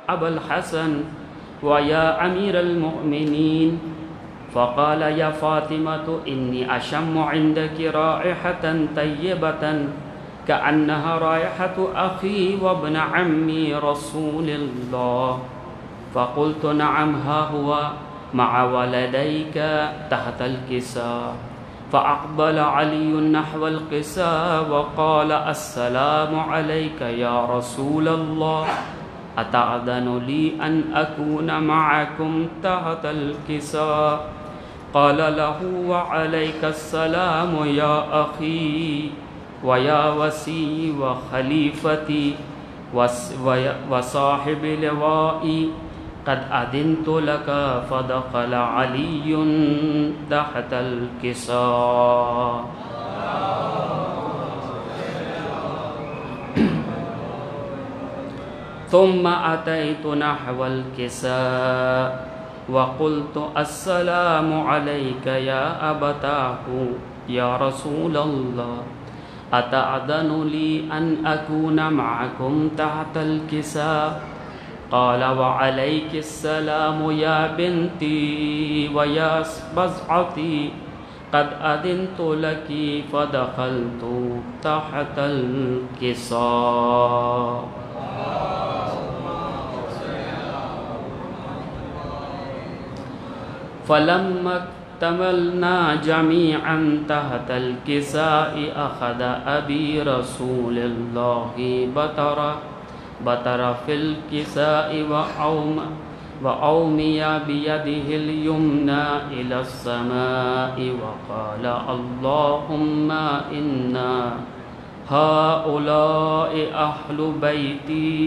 أبا الحسن ويا أمير المؤمنين. فقال يا فاطمة إني أشم عندك رائحة طيبة كأنها رائحة أخي وابن عمي رسول الله. فقلت نعم ها هو مع ولديك تحت الكساء. فأقبل علي نحو الكساء وقال السلام عليك يا رسول الله، أتأذن لي أن أكون معكم تحت الكساء؟ قال له وعليك السلام يا أخي ويا وسي وخليفتي وصاحب لوائي، قد أذنت لك. فدخل علي تحت الكساء. ثم أتيت نحو الكساء وقلت السلام عليك يا أبتاه يا رسول الله، أتأذن لي أن أكون معكم تحت الكساء؟ قال وعليك السلام يا بنتي ويا بضعتي، قد أذنت لك. فدخلت تحت الكساء. فلما اكتملنا جميعا تحت الكساء أخذ أبي رسول الله بتر في الكساء وأومي بيده اليمنى إلى السماء وقال اللهم إنا هؤلاء أهل بيتي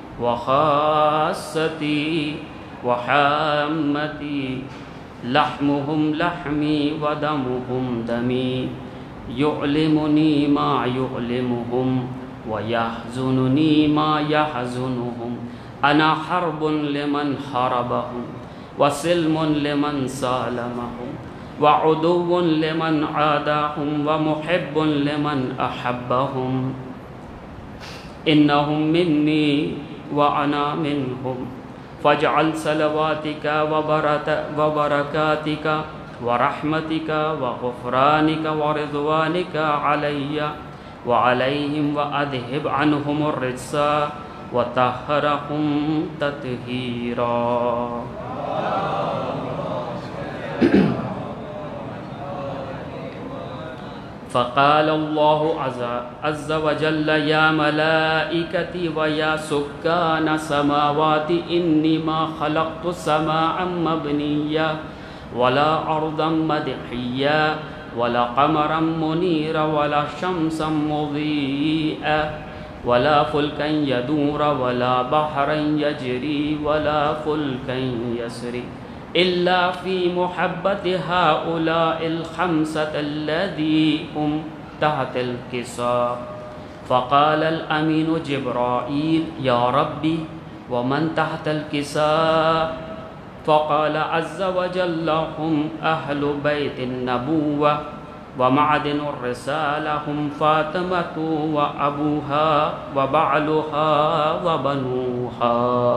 وخاصتي وحامتي، لحمهم لحمي ودمهم دمي، يؤلمني ما يؤلمهم ويحزنني ما يحزنهم. أنا حرب لمن حاربهم وسلم لمن سالمهم وعدو لمن عاداهم ومحب لمن أحبهم. إنهم مني وأنا منهم، فاجعل صلواتك وبركاتك ورحمتك وغفرانك ورضوانك علي وعليهم، وأذهب عنهم الرجس وطهرهم تطهيرا. فقال الله عز وجل يا ملائكتي ويا سكان السماوات إني ما خلقت سماء مبنيا ولا أرضا مدحيا ولا قمرا منيرا ولا شمسا مضيئا ولا فلكا يدور ولا بحرا يجري ولا فلكا يسري إلا في محبة هؤلاء الخمسة الذي هم تحت الكساء. فقال الأمين جبرائيل يا ربي ومن تحت الكساء؟ فقال عز وجل هم أهل بيت النبوة ومعدن الرسالة، هم فاطمة وأبوها وبعلها وبنوها.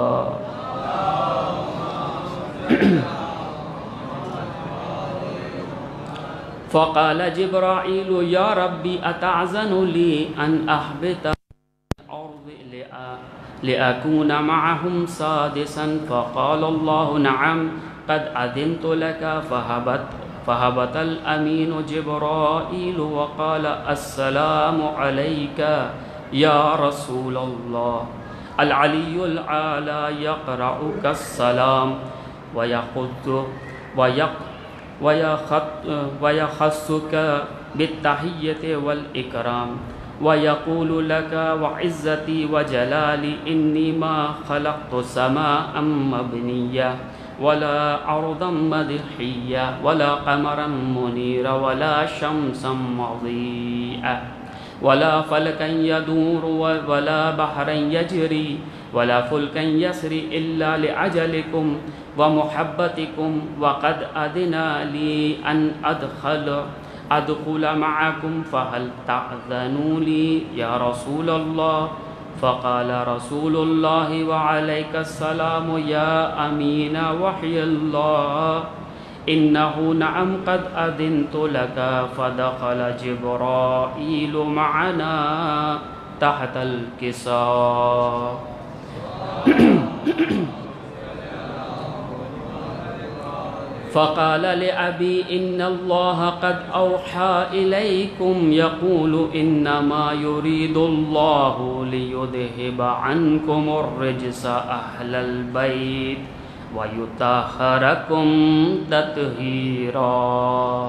فقال جبرائيل يا ربي أتعزن لي أن أهبط الأرض لأكون معهم سادسا؟ فقال الله نعم قد أذنت لك. فهبط الأمين جبرائيل وقال السلام عليك يا رسول الله. العلي الأعلى يقرأك السلام ويخصك بالتحية والإكرام ويقول لك وعزتي وجلالي إني ما خلقت سماء مبنية ولا أرضا مدحية ولا قمرا منيرا ولا شمسا مضيئة ولا فلكا يدور ولا بحرا يجري ولا فلكا يسري إلا لأجلكم ومحبتكم، وقد أذن لي أن أدخل معكم، فهل تأذنوا لي يا رسول الله؟ فقال رسول الله وعليك السلام يا أمين وحي الله إنه نعم قد أذنت لك. فدخل جبرائيل معنا تحت الكساء فقال لأبي إن الله قد أوحى إليكم يقول إنما يريد الله ليذهب عنكم الرجس أهل البيت ويطهركم تطهيرا.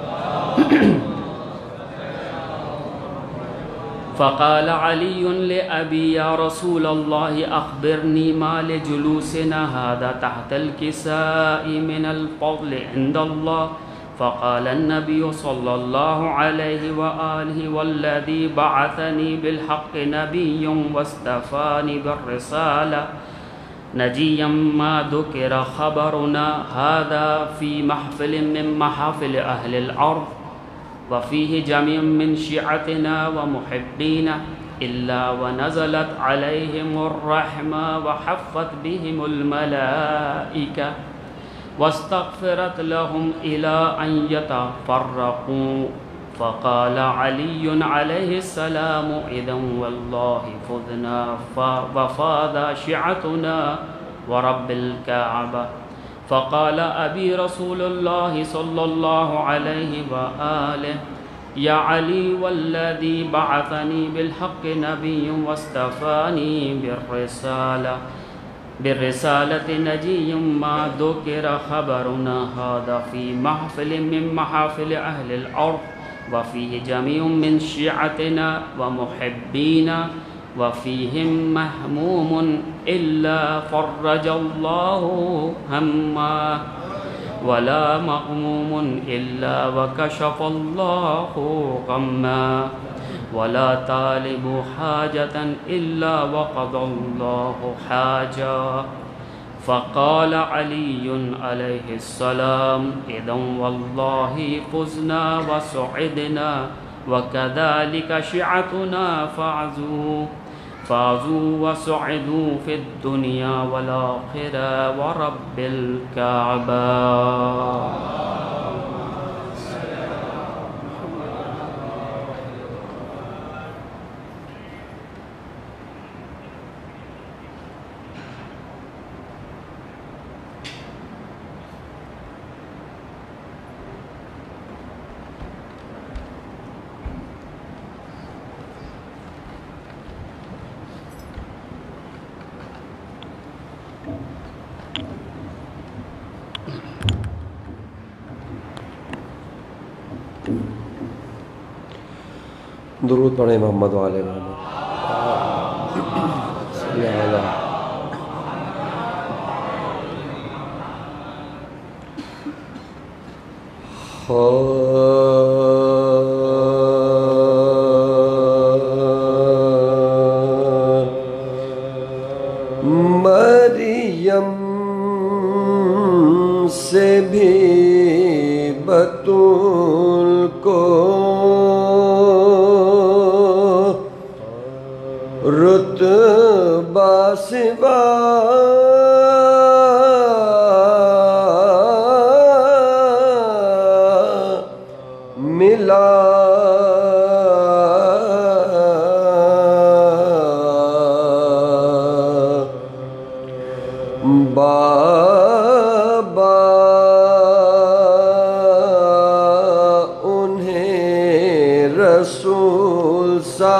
فقال علي لأبي يا رسول الله أخبرني ما لجلوسنا هذا تحت الكساء من الفضل عند الله. فقال النبي صلى الله عليه وآله والذي بعثني بالحق نبي واستفاني بالرسالة نجيا ما ذكر خبرنا هذا في محفل من محافل أهل الأرض وفيه جميع من شيعتنا ومحبينا إلا ونزلت عليهم الرحمة وحفت بهم الملائكة واستغفرت لهم إلى أن يتفرقوا. فقال علي عليه السلام إذن والله فذنا وفاذ شيعتنا ورب الكعبة. فقال أبي رسول الله صلى الله عليه وآله يا علي والذي بعثني بالحق نبي واستفاني بالرسالة نجي ما ذكر خبرنا هذا في محفل من محافل أهل الأرض وفيه جميع من شيعتنا ومحبينا وفيهم مهموم إلا فرج الله همه ولا مغموم إلا وكشف الله غمه ولا طالب حاجة إلا وقضى الله حاجة. فقال علي عليه السلام إذن والله فزنا وسعدنا وكذلك شيعتنا فازوا وسعدوا في الدنيا والآخرة ورب الكعبة. درود پڑھیں محمد وعلى محمد صلی اللہ. مریم سے بھی بتول کو رتبہ سوا ملا بابا انہیں رسول سا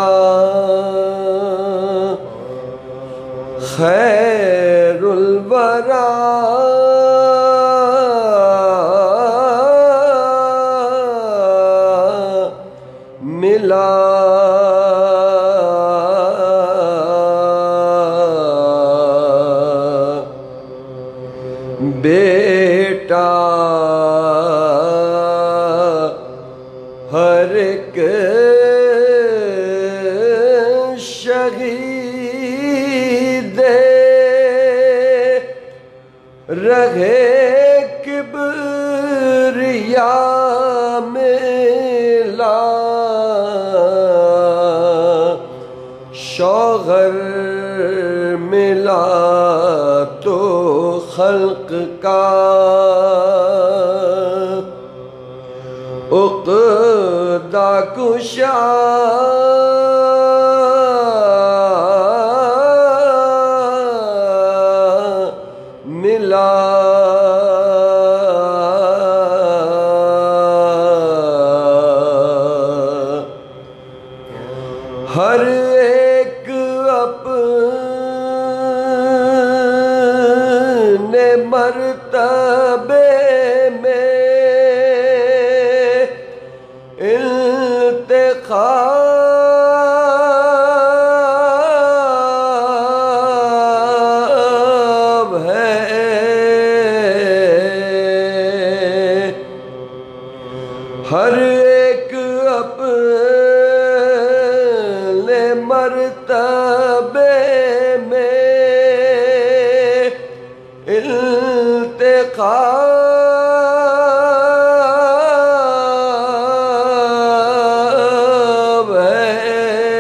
خیر الورا ملا بیٹا ہر ایک شہید رہے کبریا ملا شوق لاغر ملا تو خلق کا عقدہ کشا ملا ہر ایک اپنے مرتبے میں انتخاب ہے ہر ایک اپنے مرتبے میں انتخاب ہے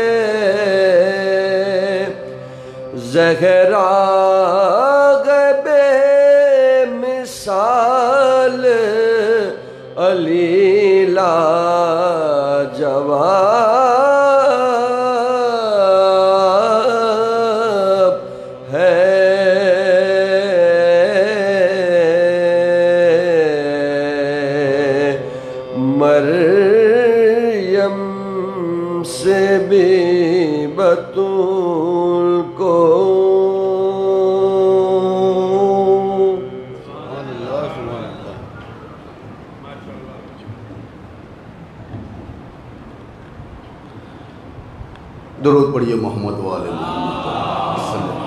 زہرا بے مثال علی لاجواب ہے مریم سے بھی بطول کو درود پڑھیے محمد والے محمد صلی اللہ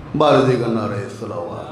بارزے کا نعرہ صلوات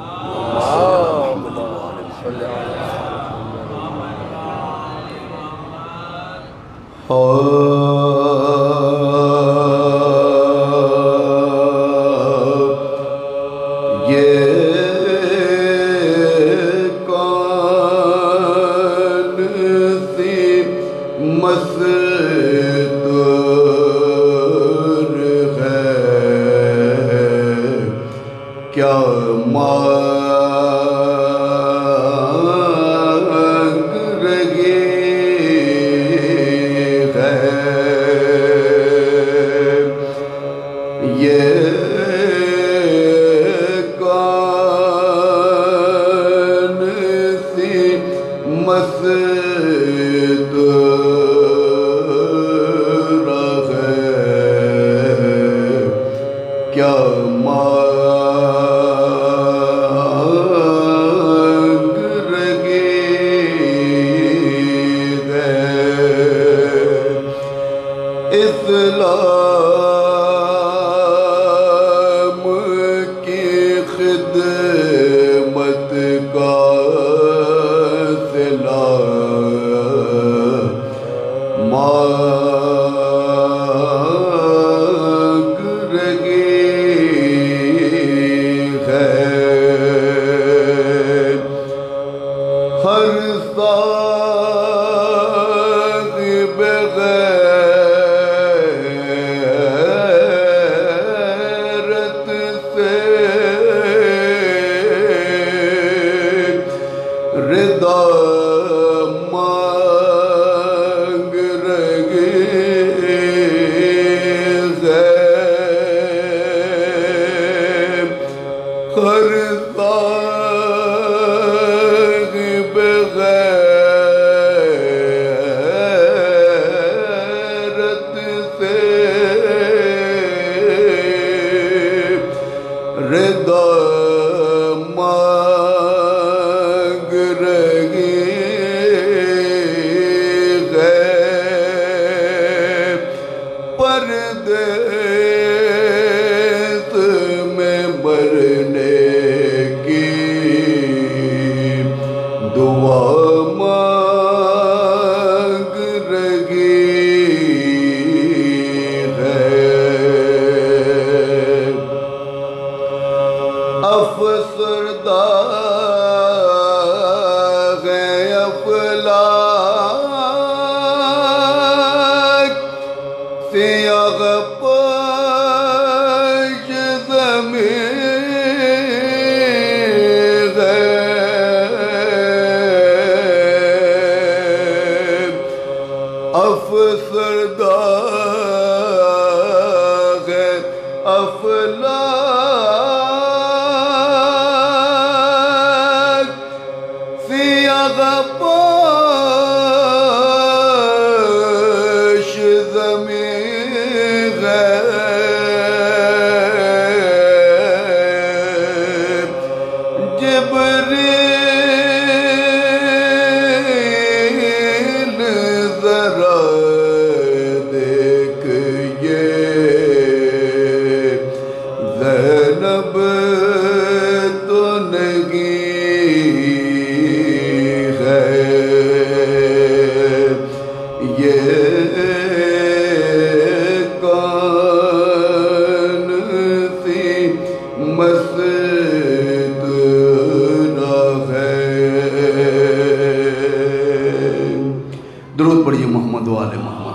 درود پڑھیے محمد و آل محمد.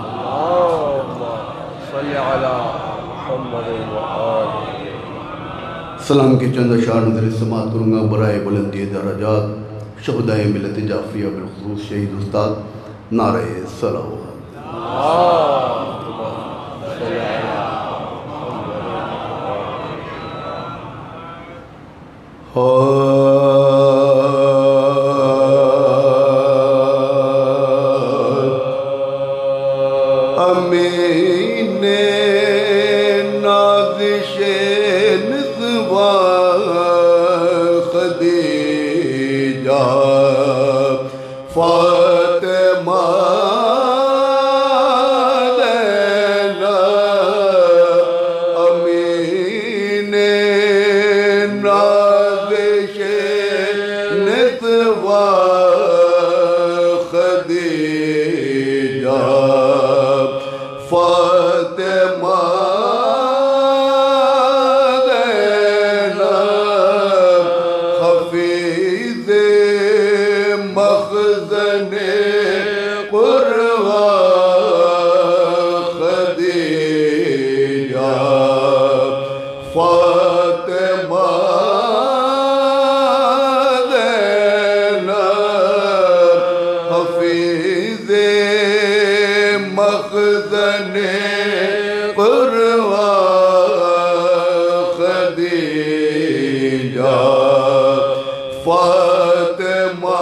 سلام کے چند اشعار نظر سماعت کروں گا برائے بلندی درجات شہدائے ملت جعفریہ بالخصوص شہید استاد نعرہ صلوات. امین نازش نسواں خدیجہ فاطمہ فاطمہ حفیظ مخزن قرآن خدیجہ فاطمہ حفیظ مخزن قرآن خدیجہ فاطمہ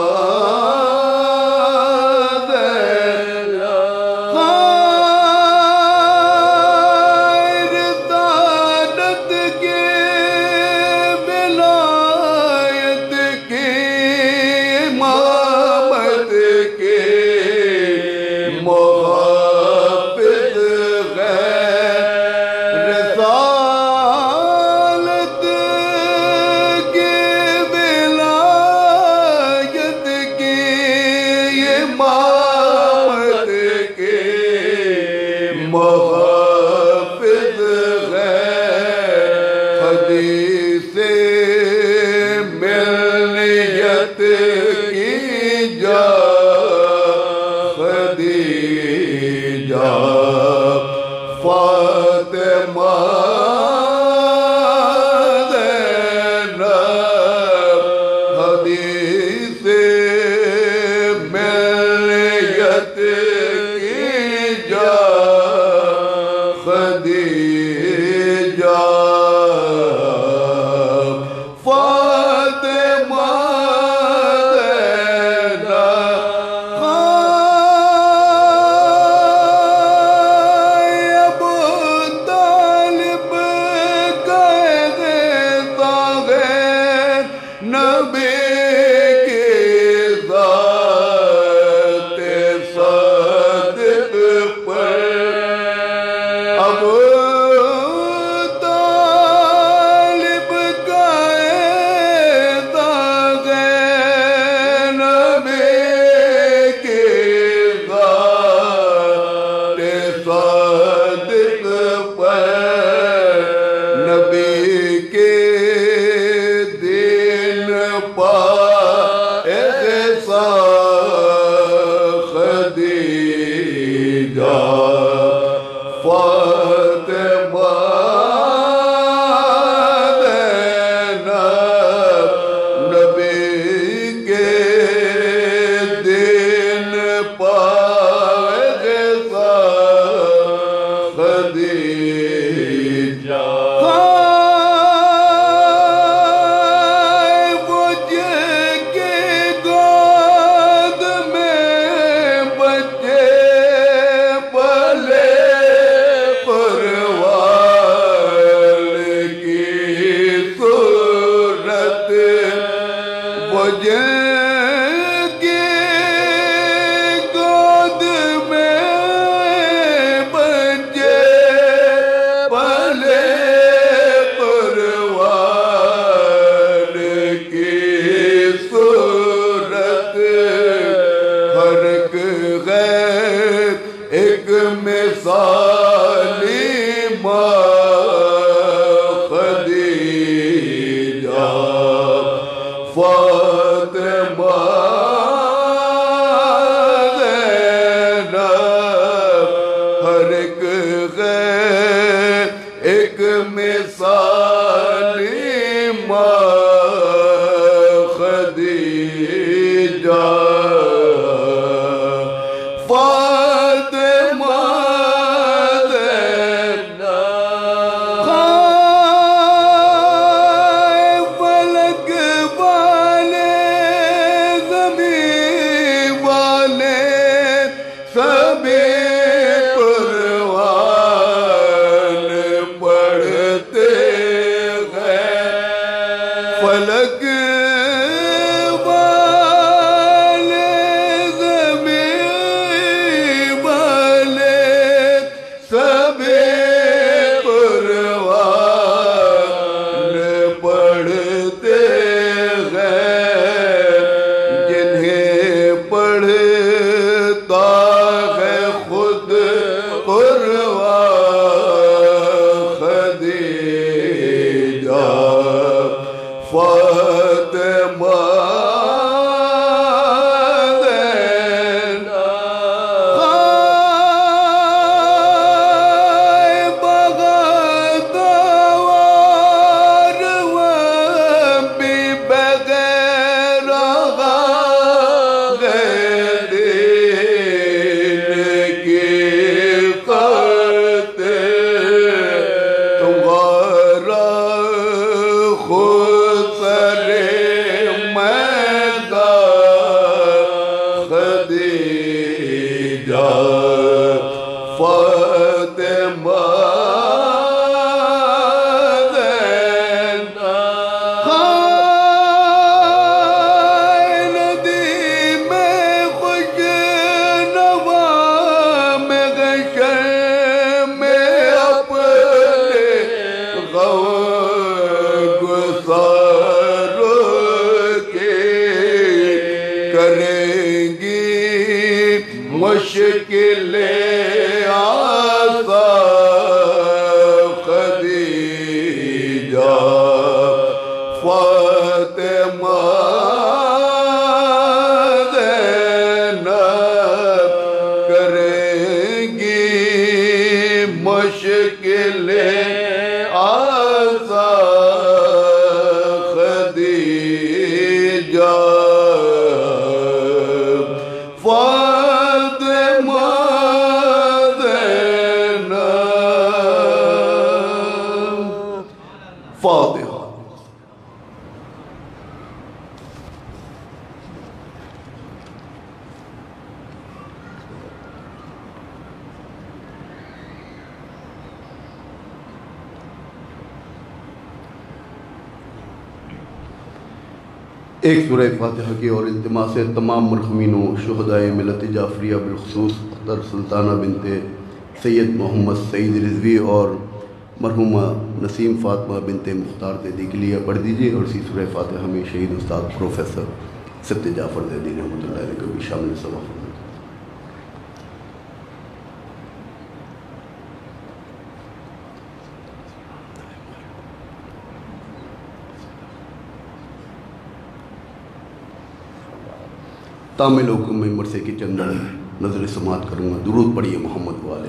ایک سورہ فاتحہ کی اور التماس سے تمام مرحومین و شہدائے ملت جعفریہ بالخصوص اختر سلطانہ بنت سید محمد سعید رضوی اور مرحومہ نسیم فاطمہ بنت مختار زیدی کے لیے پڑھ دیجیے، اور اسی سورہ فاتحہ میں شہید استاد پروفیسر سبت جعفر زیدی رحمۃ اللہ علیہ کو بھی شامل سبق فرمائیں۔ تامل حکم میں مرثے کی چند نظر سماعت کروں گا۔ درود پڑھیے محمد والے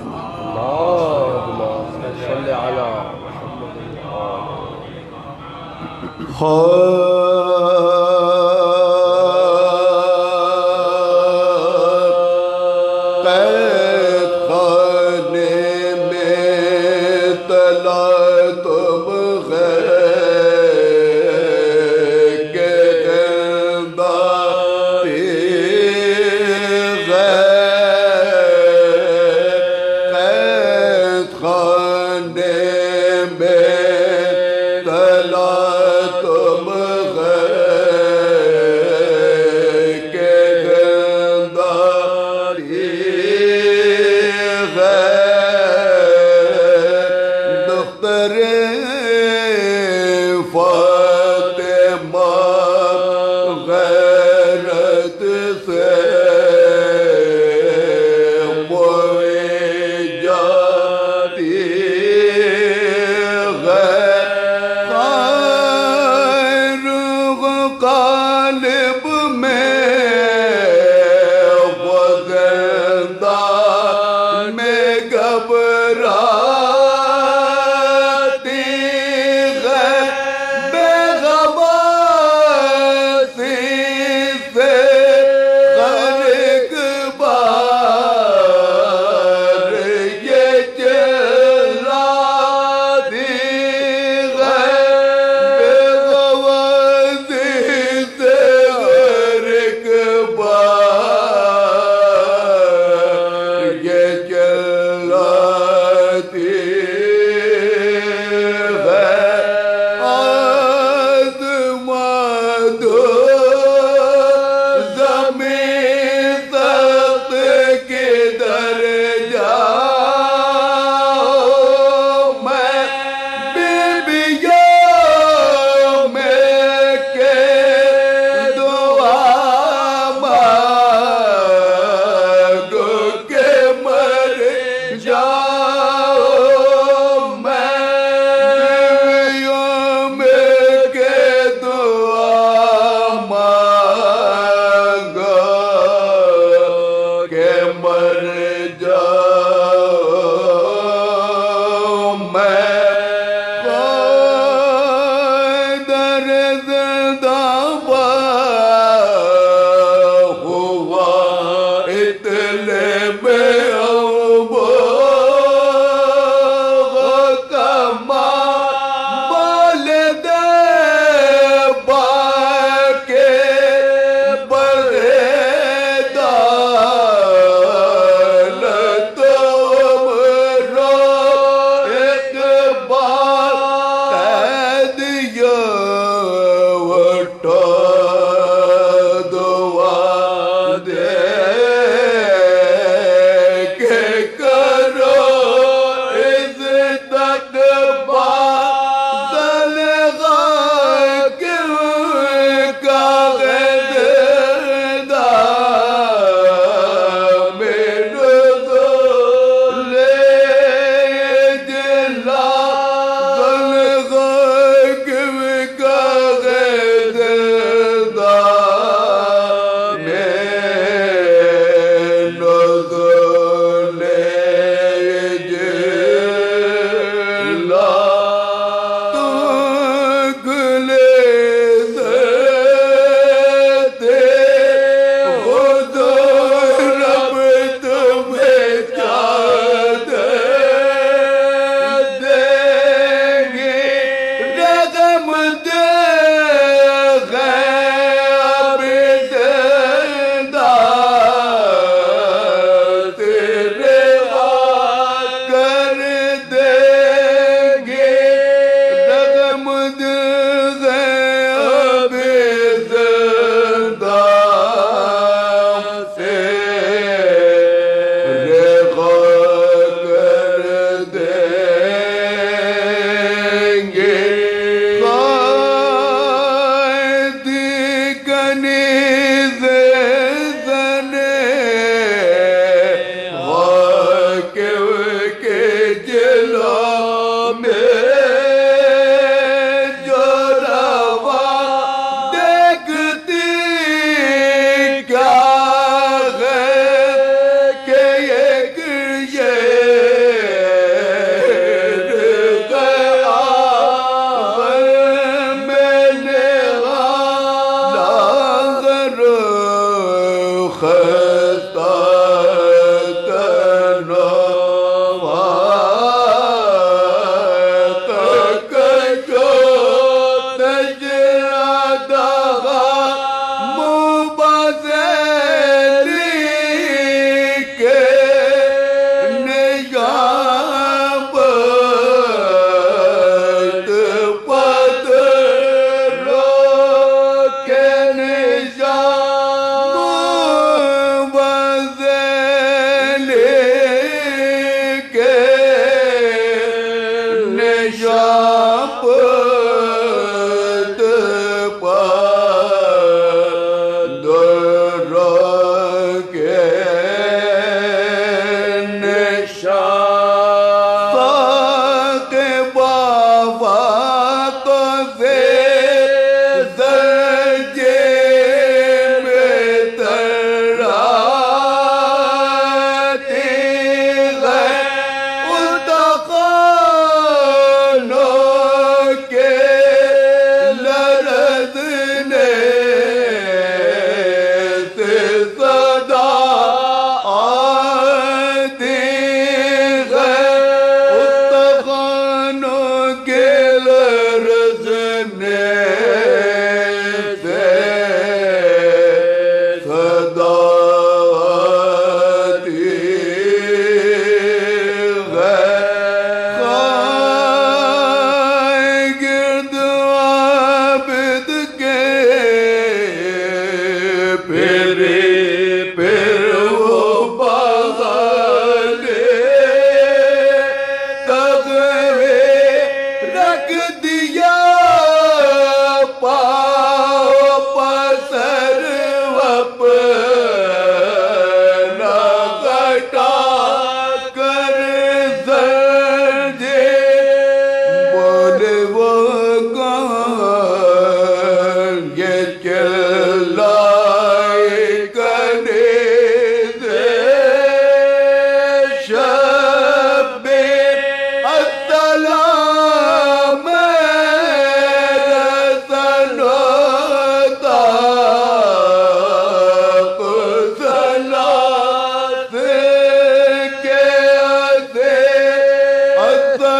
جاؤ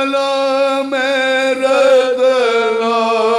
سلام رضا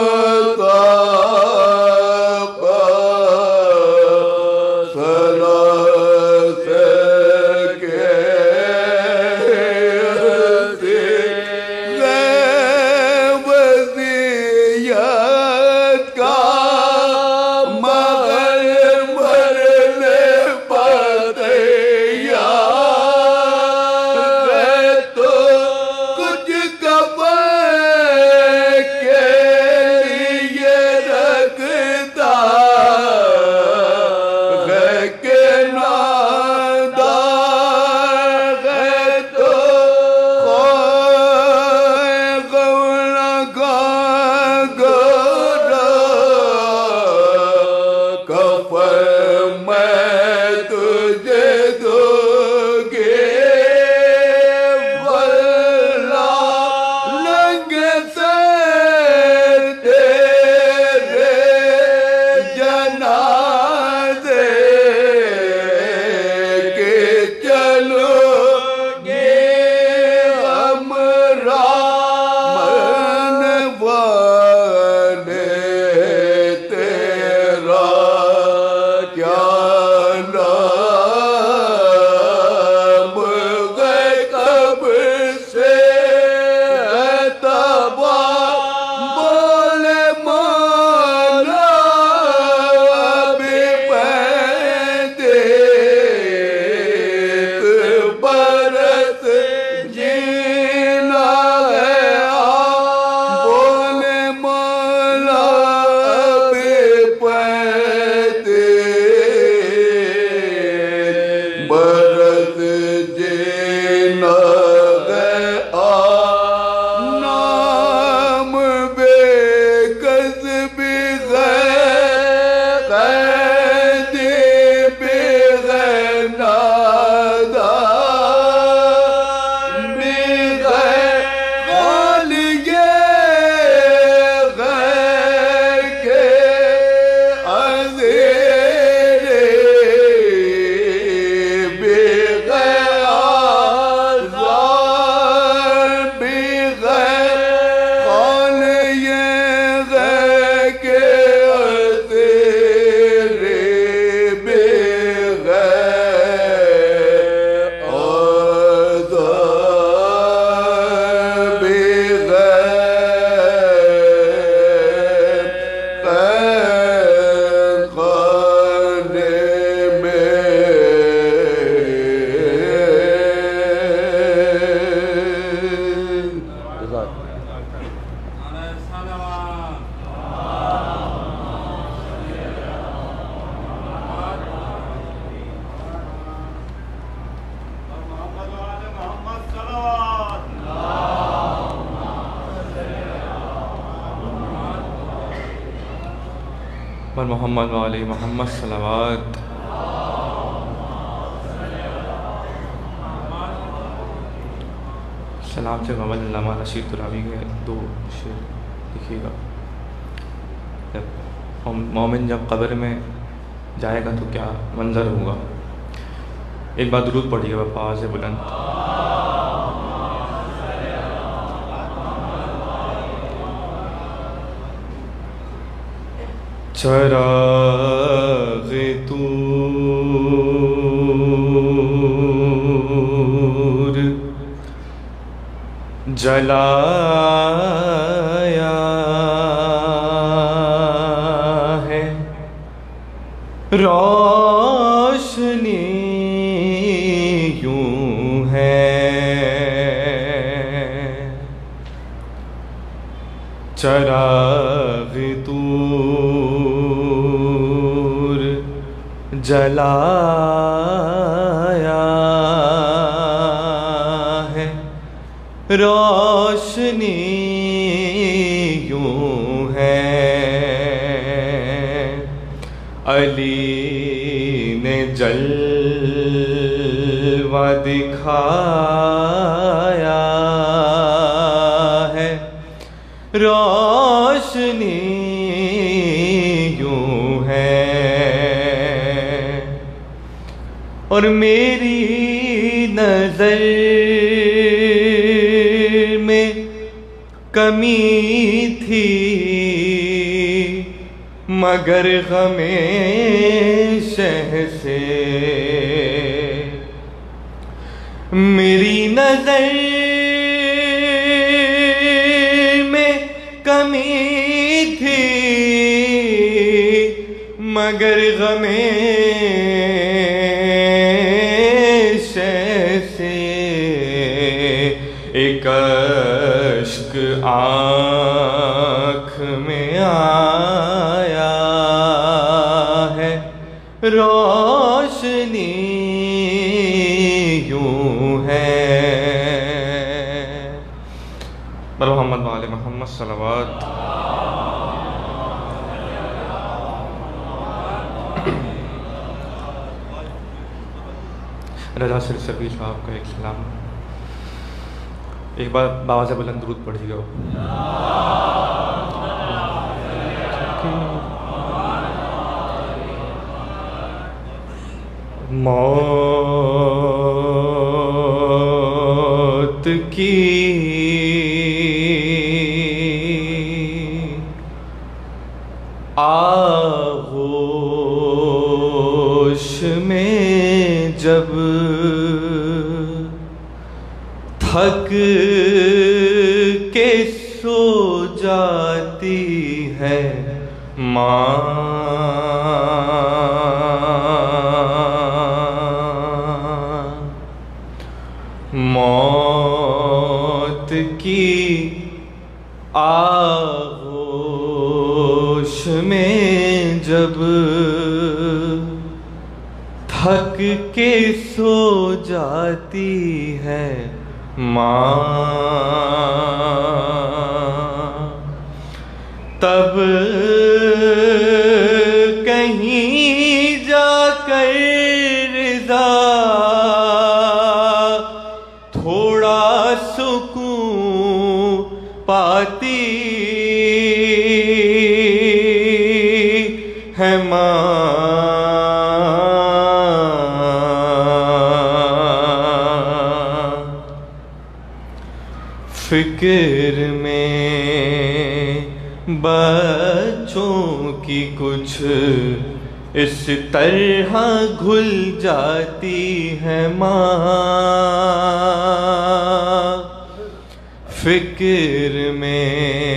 پر محمد وعلی محمد صلوات. سلام سے محمد علامہ رشید تراوی کے 2 شعر لکھیے گا. مومن جب قبر میں جائے گا تو کیا منظر ہوگا. ایک بار درود پڑھیے گا آواز بلند. چراغ طور جلایا ہے روشنی یوں ہے چراغ طور جلایا ہے روشنی یوں ہے علی نے جلوہ دکھایا ہے روشنی یوں ہے اور میری نظر میں کمی تھی مگر غم شہ سے میری نظر میں کمی تھی مگر غم شہ سے ایک اشک آنکھ میں آیا ہے روشنی یوں ہے محمد وآل محمد صلوات رضا سرسبیل صاحب کا ایک سلام ایک بار باواز بلند درود پڑھی گا موت کی آغوش میں جب تھک کے سو جاتی ہے ماں موت کی آغوش میں جب تھک کے سو جاتی ہے ماں تب کہیں جا کر رضا تھوڑا سکون پاتی ہے ماں فکر میں بچوں کی کچھ اس طرح گھل جاتی ہے ماں فکر میں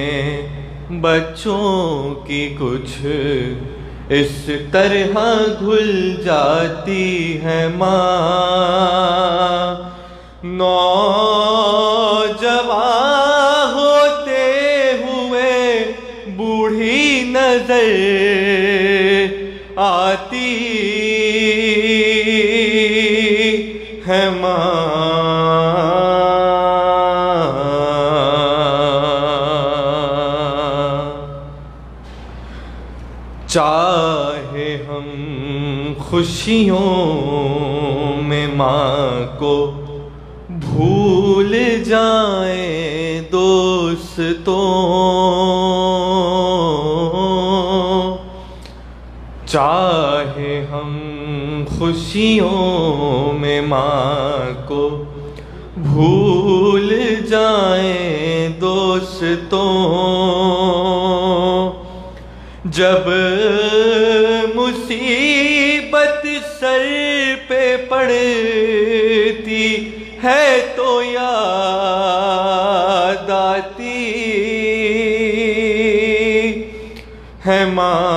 بچوں کی کچھ اس طرح گھل جاتی ہے ماں نوجوان ہوتے ہوئے بوڑھی نظر آتی ہے ماں چاہے ہم خوشیوں میں ماں کو بھول جائیں دوستوں چاہے ہم خوشیوں میں ماں کو بھول جائیں دوستوں جب مصیبت سر پہ پڑتی ہے تو یاد آتی ہے ماں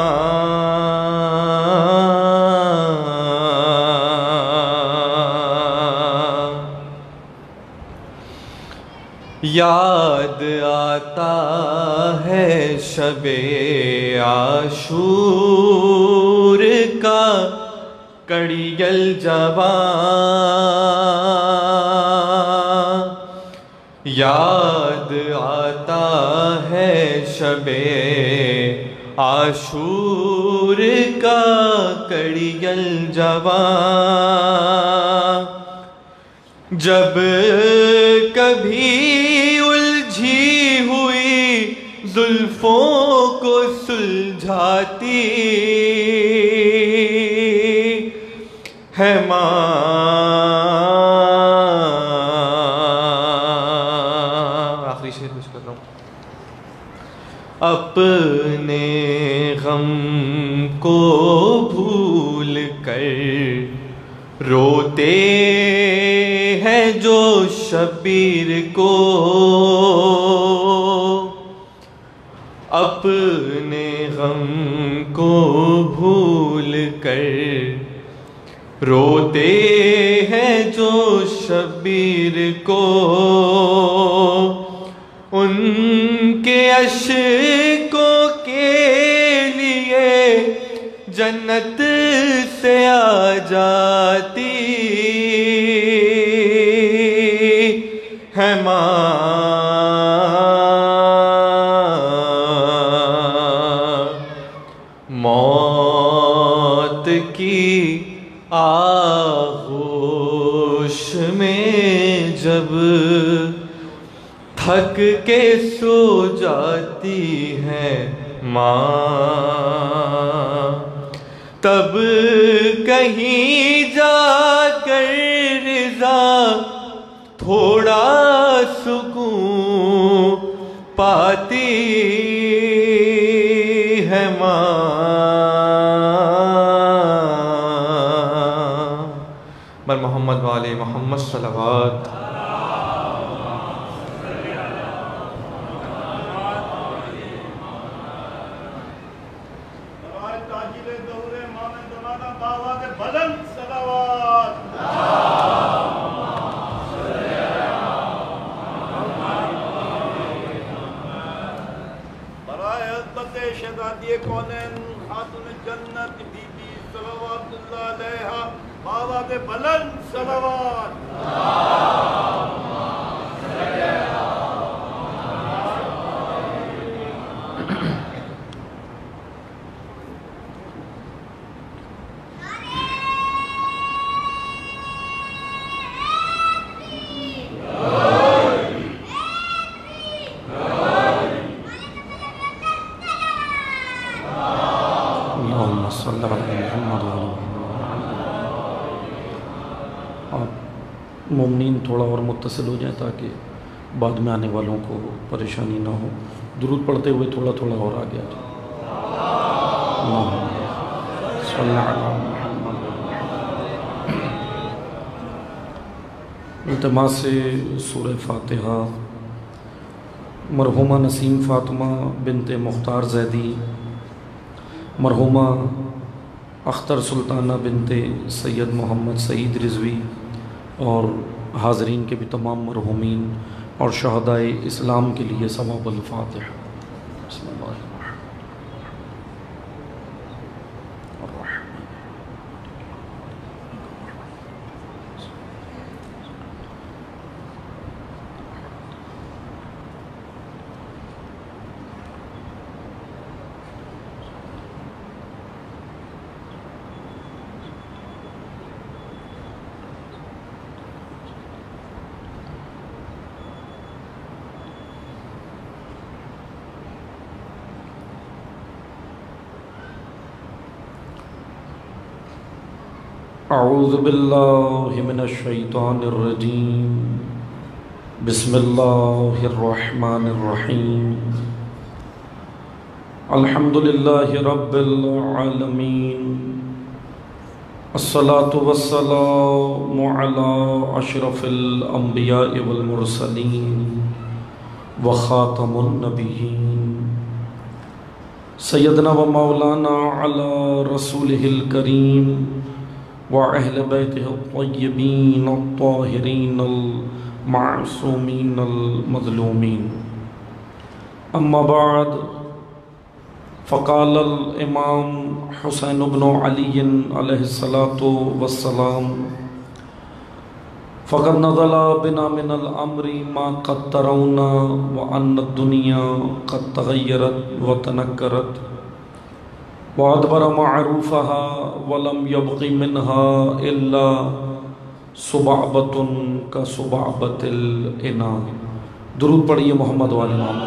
یاد آتا ہے شب عاشور کا کڑیل جوان یاد آتا ہے شب عاشور کا کڑیل جوان جب کبھی الجھی ہوئی زلفوں کو سلجھاتی ہے ماں آخری شعر پیش کر رہا ہوں. اپنے غم کو بھول کر روتے ہیں جو شبیر کو، اپنے غم کو بھول کر روتے ہیں جو شبیر کو، ان کے اشکوں کے لیے جنت سے آ جاتی ہے ماں، موت کی آغوش میں جب تھک کے سو جاتی ہے ماں، تب کہیں جا کر رضا تھوڑا سکون پاتی ہے ماں. بر محمد والے محمد صلوات. شہزادی کونین خاتون جنت بی بی صلوات اللہ علیہا بابا دے بلند صلوات. مومنین تھوڑا اور متصل ہو جائیں تاکہ بعد میں آنے والوں کو پریشانی نہ ہو. درود پڑھتے ہوئے تھوڑا تھوڑا اور آگے آ جائیں. التماس سے سورہ فاتحہ مرحومہ نسیم فاطمہ بنت مختار زیدی، مرحومہ اختر سلطانہ بنت سید محمد سعید رضوی اور حاضرین کے بھی تمام مرحومین اور شہدائے اسلام کے لیے ثواب الفاتحہ. بسم اللہ الرحمن اعوذ باللہ من الشیطان الرجیم. بسم اللہ الرحمن الرحیم. الحمد للہ رب العالمین، الصلاة والسلام علی اشرف الانبیاء والمرسلین وخاتم النبیین سیدنا و مولانا علی رسولہ الکریم وأهل بيته الطيبين الطاهرين المعصومين المظلومين. أما بعد، فقال الإمام حسين بن علي عليه الصلاة والسلام: فقد نزل بنا من الأمر ما قد ترون وأن الدنيا قد تغيرت وتنكرت وأدبر معروفها ولم يبق منها إلا صبعبة كصبعبة الإناء. درود پڑھیے محمد والے محمد.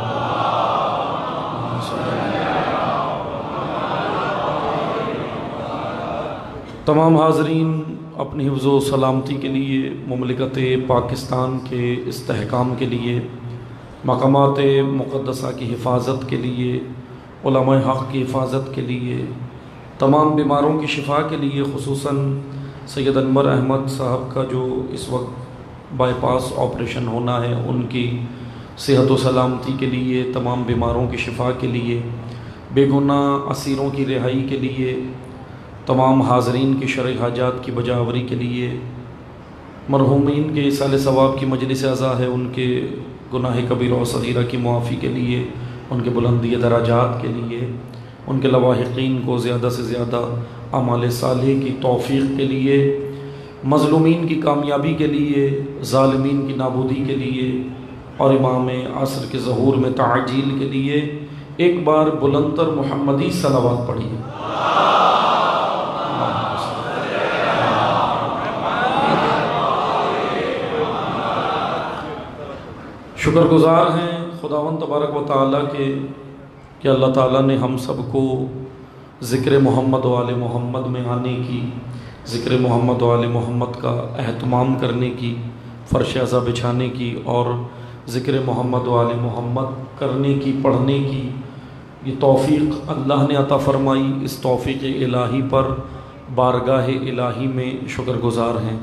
تمام حاضرین اپنی حفظ و سلامتی کے لیے، مملکت پاکستان کے استحکام کے لیے مقامات مقدسہ کی حفاظت کے لیے، علماء حق کی حفاظت کے لیے، تمام بیماروں کی شفا کے لیے، خصوصاً سید انور احمد صاحب کا جو اس وقت بائی پاس آپریشن ہونا ہے، ان کی صحت و سلامتی کے لیے، تمام بیماروں کی شفا کے لیے، بے گناہ اسیروں کی رہائی کے لیے، تمام حاضرین کی شرعی حاجات کی بجاوری کے لیے، مرحومین کے ایصال ثواب کی مجلس اعضاء ہے ان کے گناہ کبیرہ و صغیرہ کی معافی کے لیے، ان کے بلندی درجات کے لیے، ان کے لواحقین کو زیادہ سے زیادہ اعمال صالح کی توفیق کے لیے، مظلومین کی کامیابی کے لیے، ظالمین کی نابودی کے لیے، اور امام عصر کے ظہور میں تعجیل کے لیے ایک بار بلندتر محمدی صلوات پڑھیے۔ شکر گزار ہیں خداوند تبارک و تعالیٰ کے کہ اللہ تعالیٰ نے ہم سب کو ذکر محمد و آل محمد میں آنے کی، ذکر محمد و آل محمد کا اہتمام کرنے کی، فرش ازا بچھانے کی اور ذکر محمد و آل محمد کرنے کی، پڑھنے کی یہ توفیق اللہ نے عطا فرمائی۔ اس توفیق الہی پر بارگاہ الہی میں شکر گزار ہیں۔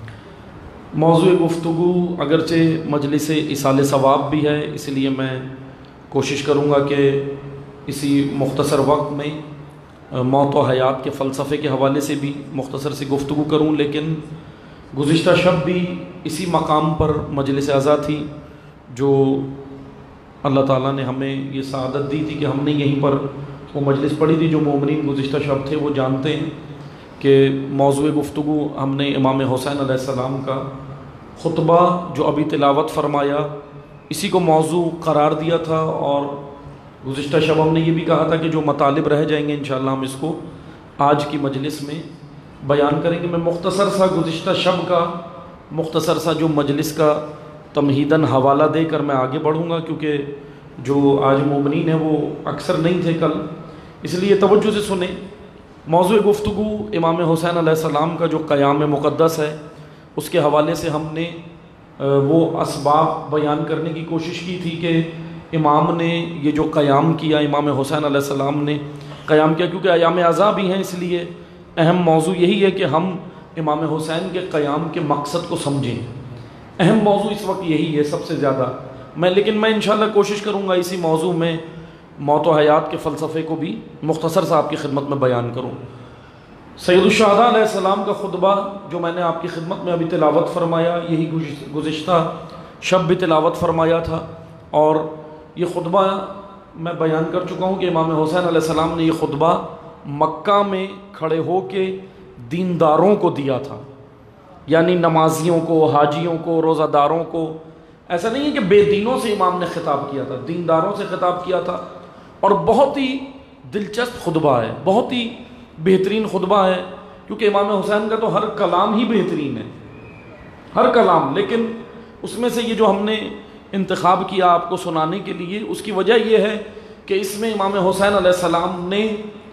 موضوع گفتگو اگرچہ مجلس ایصال ثواب بھی ہے، اس لیے میں کوشش کروں گا کہ اسی مختصر وقت میں موت و حیات کے فلسفے کے حوالے سے بھی مختصر سی گفتگو کروں، لیکن گزشتہ شب بھی اسی مقام پر مجلس اعزا تھی جو اللہ تعالیٰ نے ہمیں یہ سعادت دی تھی کہ ہم نے یہیں پر وہ مجلس پڑھی تھی۔ جو مومنین گزشتہ شب تھے وہ جانتے ہیں کہ موضوع گفتگو ہم نے امام حسین علیہ السلام کا خطبہ جو ابھی تلاوت فرمایا اسی کو موضوع قرار دیا تھا، اور گزشتہ شب ہم نے یہ بھی کہا تھا کہ جو مطالب رہ جائیں گے انشاءاللہ ہم اس کو آج کی مجلس میں بیان کریں گے۔ میں مختصر سا گزشتہ شب کا مختصر سا جو مجلس کا تمہیداً حوالہ دے کر میں آگے بڑھوں گا، کیونکہ جو آج مومنین ہیں وہ اکثر نہیں تھے کل، اس لیے توجہ سے سنیں۔ موضوع گفتگو امام حسین علیہ السلام کا جو قیام مقدس ہے اس کے حوالے سے ہم نے وہ اسباب بیان کرنے کی کوشش کی تھی کہ امام نے یہ جو قیام کیا، امام حسین علیہ السلام نے قیام کیا، کیونکہ ایام عزا بھی ہیں، اس لیے اہم موضوع یہی ہے کہ ہم امام حسین کے قیام کے مقصد کو سمجھیں۔ اہم موضوع اس وقت یہی ہے سب سے زیادہ، لیکن میں انشاءاللہ کوشش کروں گا اسی موضوع میں موت و حیات کے فلسفے کو بھی مختصر سا آپ کی خدمت میں بیان کروں۔ سید الشہداء علیہ السلام کا خطبہ جو میں نے آپ کی خدمت میں ابھی تلاوت فرمایا، یہی گزشتہ شب بھی تلاوت فرمایا تھا، اور یہ خطبہ میں بیان کر چکا ہوں کہ امام حسین علیہ السلام نے یہ خطبہ مکہ میں کھڑے ہو کے دینداروں کو دیا تھا، یعنی نمازیوں کو، حاجیوں کو، روزہ داروں کو۔ ایسا نہیں ہے کہ بے دینوں سے امام نے خطاب کیا تھا، دینداروں سے خطاب کیا تھا، اور بہت ہی دلچسپ خطبہ ہے، بہت ہی بہترین خطبہ ہے، کیونکہ امام حسین کا تو ہر کلام ہی بہترین ہے، ہر کلام، لیکن اس میں سے یہ جو ہم نے انتخاب کیا آپ کو سنانے کے لیے، اس کی وجہ یہ ہے کہ اس میں امام حسین علیہ السلام نے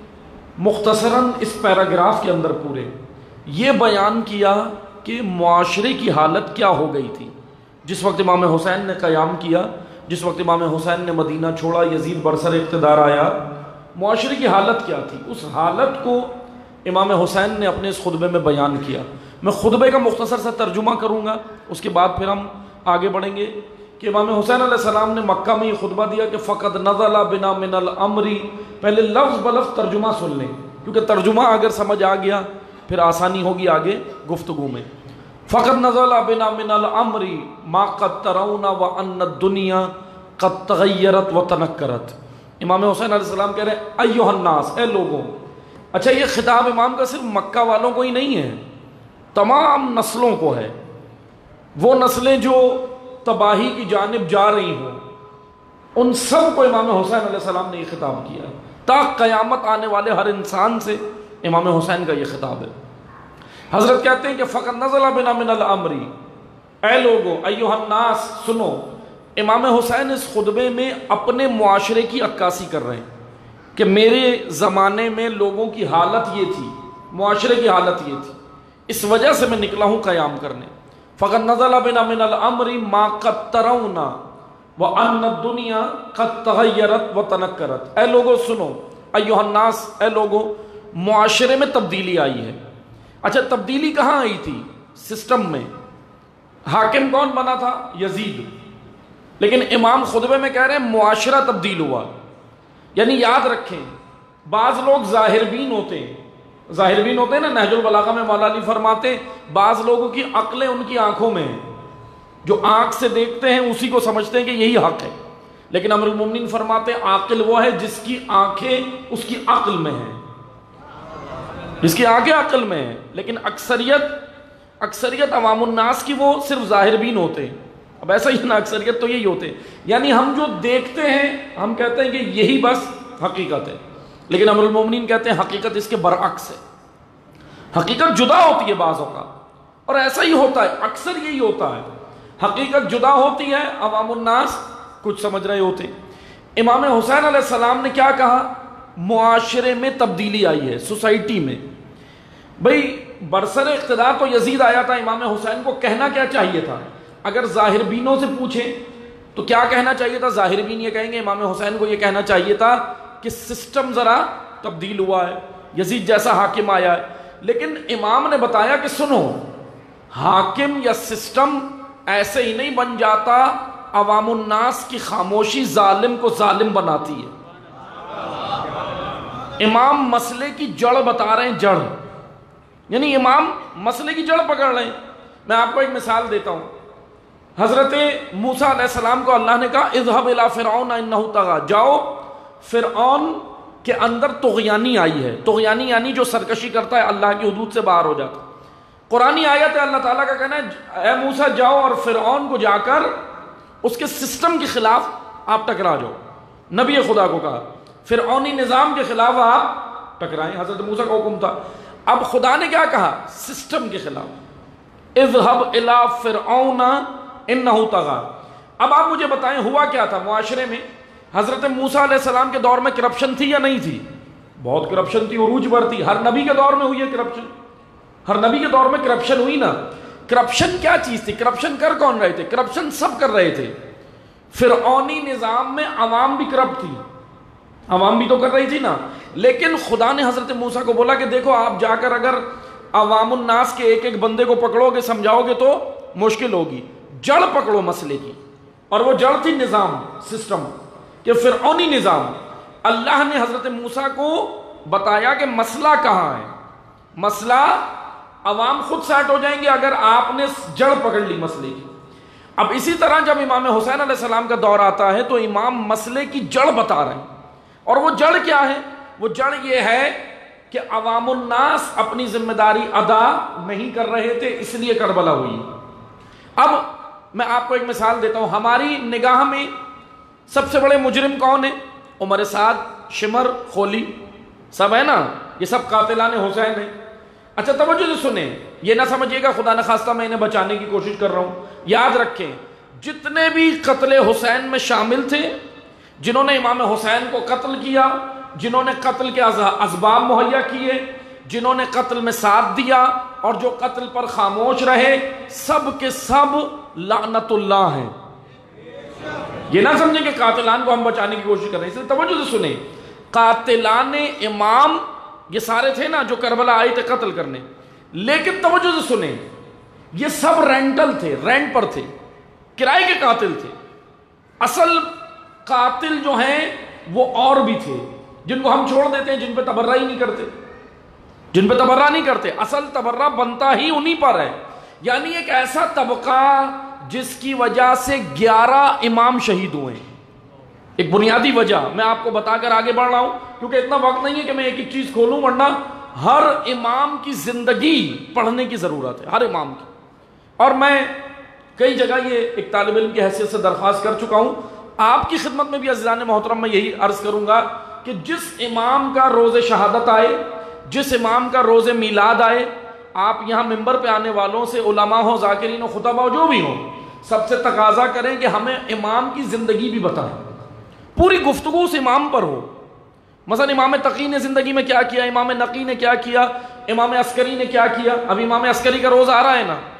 مختصراً اس پیراگراف کے اندر پورے یہ بیان کیا کہ معاشرے کی حالت کیا ہو گئی تھی جس وقت امام حسین نے قیام کیا، جس وقت امام حسین نے مدینہ چھوڑا، یزید برسر اقتدار آیا، معاشرے کی حالت کیا تھی، اس حالت کو امام حسین نے اپنے اس خطبے میں بیان کیا۔ میں خطبے کا مختصر سا ترجمہ کروں گا، اس کے بعد پھر ہم آگے بڑھیں گے کہ امام حسین علیہ السلام نے مکہ میں یہ خطبہ دیا کہ فقد نزل بنا من الامر، پہلے لفظ بلفظ ترجمہ سن لیں، کیونکہ ترجمہ اگر سمجھ آ گیا پھر آسانی ہوگی آگے گفتگو میں۔ فقد نزل بنا من الامر ما قد ترون وان الدنيا قد تغيرت وتنكرت۔ امام حسین علیہ السلام کہہ رہے ہیں ایھا الناس، اے لوگوں۔ اچھا، یہ خطاب امام کا صرف مکہ والوں کو ہی نہیں ہے، تمام نسلوں کو ہے، وہ نسلیں جو تباہی کی جانب جا رہی ہوں ان سب کو امام حسین علیہ السلام نے یہ خطاب کیا، تا قیامت آنے والے ہر انسان سے امام حسین کا یہ خطاب ہے۔ حضرت کہتے ہیں کہ فقط نزل بنا من الامر، اے لوگوں، ایھا الناس، سنو۔ امام حسین اس خطبے میں اپنے معاشرے کی عکاسی کر رہے ہیں کہ میرے زمانے میں لوگوں کی حالت یہ تھی، معاشرے کی حالت یہ تھی، اس وجہ سے میں نکلا ہوں قیام کرنے۔ فقط نزل بنا من الامر ما قد ترون وَأَنَّ الدُّنْيَا قَدْ تَغَيَّرَتْ وَتَنَكَّرَتْ۔ اے لوگو سنو، ایھا الناس، اے لوگو، معاشرے میں تبدیلی آئی ہے۔ اچھا تبدیلی کہاں آئی تھی؟ سسٹم میں۔ حاکم کون بنا تھا؟ یزید۔ لیکن امام خطبے میں کہہ رہے ہیں معاشرہ تبدیل ہوا۔ یعنی یاد رکھیں، بعض لوگ ظاہر بین ہوتے ہیں، ظاہر بین ہوتے ہیں نا، نہج البلاغہ میں مولا علی فرماتے ہیں بعض لوگوں کی عقلیں ان کی آنکھوں میں ہیں، جو آنکھ سے دیکھتے ہیں اسی کو سمجھتے ہیں کہ یہی حق ہے، لیکن امیر المومنین فرماتے ہیں عاقل وہ ہے جس کی آنکھیں اس کی عقل میں ہیں، جس کی آنکھیں عقل میں ہیں۔ لیکن اکثریت عوام الناس کی وہ صرف ظاہر بین ہوتے ہیں۔ اب ایسا ہی نا، اکثریت تو یہی ہوتے ہیں، یعنی ہم جو دیکھتے ہیں ہم کہتے ہیں کہ یہی بس حقیقت ہے، لیکن امیر المومنین کہتے ہیں حقیقت اس کے برعکس ہے، حقیقت جدا ہوتی ہے بعض اوقات، اور ایسا ہی ہوتا ہے، اکثر یہی ہوتا ہے، حقیقت جدا ہوتی ہے، عوام الناس کچھ سمجھ رہے ہوتے ہیں۔ امام حسین علیہ السلام نے کیا کہا؟ معاشرے میں تبدیلی آئی ہے، سوسائٹی میں۔ بھئی برسر اقتدار تو یزید آیا تھا، امام حسین کو کہنا کیا چاہیے تھا؟ اگر ظاہر بینوں سے پوچھیں تو کیا کہنا چاہیے تھا؟ ظاہر بین یہ کہیں گے امام حسین کو یہ کہنا چاہیے تھا کہ سسٹم ذرا تبدیل ہوا ہے، یزید جیسا حاکم آیا ہے۔ لیکن امام نے بتایا کہ سنو، حاکم یا سسٹم ایسے ہی نہیں بن جاتا، عوام الناس کی خاموشی ظالم کو ظالم بناتی ہے۔ امام مسئلے کی جڑ بتا رہے ہیں، جڑ، یعنی امام مسئلے کی جڑ پکڑ رہے ہیں۔ میں آپ کو ایک مثال دیتا ہوں۔ حضرت موسیٰ علیہ السلام کو اللہ نے کہا اذهب الى فرعون انه طغى، جاؤ فرعون کے اندر طغیانی آئی ہے۔ طغیانی یعنی جو سرکشی کرتا ہے، اللہ کی حدود سے باہر ہو جاتا ہے۔ قرآنی آیت ہے، اللہ تعالیٰ کا کہنا ہے اے موسیٰ جاؤ اور فرعون کو جا کر اس کے سسٹم کے خلاف آپ ٹکرا جاؤ۔ نبی خدا کو کہا فرعونی نظام کے خلاف آپ ٹکرائیں، حضرت موسیٰ کا حکم تھا۔ اب خدا نے کیا کہا؟ سسٹم کے خلاف، اذهب الى فرعون انه طغى۔ اب آپ مجھے بتائیں ہوا کیا تھا معاشرے میں؟ حضرت موسیٰ علیہ السلام کے دور میں کرپشن تھی یا نہیں تھی؟ بہت کرپشن تھی، عروج پر تھی۔ ہر نبی کے دور میں ہوئی ہے کرپشن، ہر نبی کے دور میں کرپشن ہوئی نا۔ کرپشن کیا چیز تھی؟ کرپشن کر کون رہے تھے؟ کرپشن سب کر رہے تھے۔ فرعونی نظام میں عوام بھی کرپٹ تھی، عوام بھی تو کر رہی تھی نا۔ لیکن خدا نے حضرت موسیٰ کو بولا کہ دیکھو آپ جا کر اگر عوام الناس کے ایک ایک بندے کو پکڑو گے، سمجھاؤ گے تو مشکل ہوگی، جڑ پکڑو مسئلے کی۔ اور وہ جڑ تھی نظام، سسٹم، کہ فرعونی نظام۔ اللہ نے حضرت موسیٰ کو بتایا کہ مسئلہ کہاں ہے، مسئلہ عوام خود سیٹ ہو جائیں گے اگر آپ نے جڑ پکڑ لی مسئلے کی۔ اب اسی طرح جب امام حسین علیہ السلام کا دور آتا ہے تو امام مسئلے کی جڑ بتا رہے ہیں، اور وہ جڑ کیا ہے؟ وہ جڑ یہ ہے کہ عوام الناس اپنی ذمہ داری ادا نہیں کر رہے تھے، اس لیے کربلا ہوئی۔ اب میں آپ کو ایک مثال دیتا ہوں۔ ہماری نگاہ میں سب سے بڑے مجرم کون ہیں؟ عمر سعد، شمر، خولی، سب ہے نا، یہ سب قاتلان حسین ہیں۔ اچھا توجہ سے سنیں، یہ نہ سمجھیے گا خدا نخواستہ میں انہیں بچانے کی کوشش کر رہا ہوں۔ یاد رکھیں جتنے بھی قتل حسین میں شامل تھے، جنہوں نے امام حسین کو قتل کیا، جنہوں نے قتل کے اسباب مہیا کیے، جنہوں نے قتل میں ساتھ دیا اور جو قتل پر خاموش رہے، سب کے سب لعنت اللہ ہیں۔ یہ نہ سمجھیں کہ قاتلان کو ہم بچانے کی کوشش کر رہے ہیں، اس لیے توجہ سے سنیں۔ قاتلان امام یہ سارے تھے نا جو کربلا آئے تھے قتل کرنے، لیکن توجہ سے سنیں یہ سب رینٹل تھے، رینٹ پر تھے، کرائے کے قاتل تھے۔ اصل قاتل جو ہیں وہ اور بھی تھے جن کو ہم چھوڑ دیتے ہیں، جن پہ تبرہ ہی نہیں کرتے، جن پہ تبرہ نہیں کرتے۔ اصل تبرہ بنتا ہی انہی پر ہے، یعنی ایک ایسا طبقہ جس کی وجہ سے 11 امام شہید ہوئے ہیں۔ ایک بنیادی وجہ میں آپ کو بتا کر آگے بڑھ رہا ہوں، کیونکہ اتنا وقت نہیں ہے کہ میں ایک ایک چیز کھولوں، ورنہ ہر امام کی زندگی پڑھنے کی ضرورت ہے، ہر امام کی۔ اور میں کئی جگہ یہ ایک طالب علم کی حیثیت سے درخواست کر چکا ہوں، آپ کی خدمت میں بھی عزیزان محترم میں یہی عرض کروں گا کہ جس امام کا روز شہادت آئے، جس امام کا روز میلاد آئے، آپ یہاں ممبر پہ آنے والوں سے، علماء ہوں، ذاکرین ہوں، خطبہ جو بھی ہوں، سب سے تقاضا کریں کہ ہمیں امام کی زندگی بھی بتائیں، پوری گفتگو اس امام پر ہو۔ مثلا امام تقی نے زندگی میں کیا کیا، امام نقی نے کیا کیا، امام عسکری نے کیا کیا۔ اب امام عسکری کا روز آ رہا ہے نا،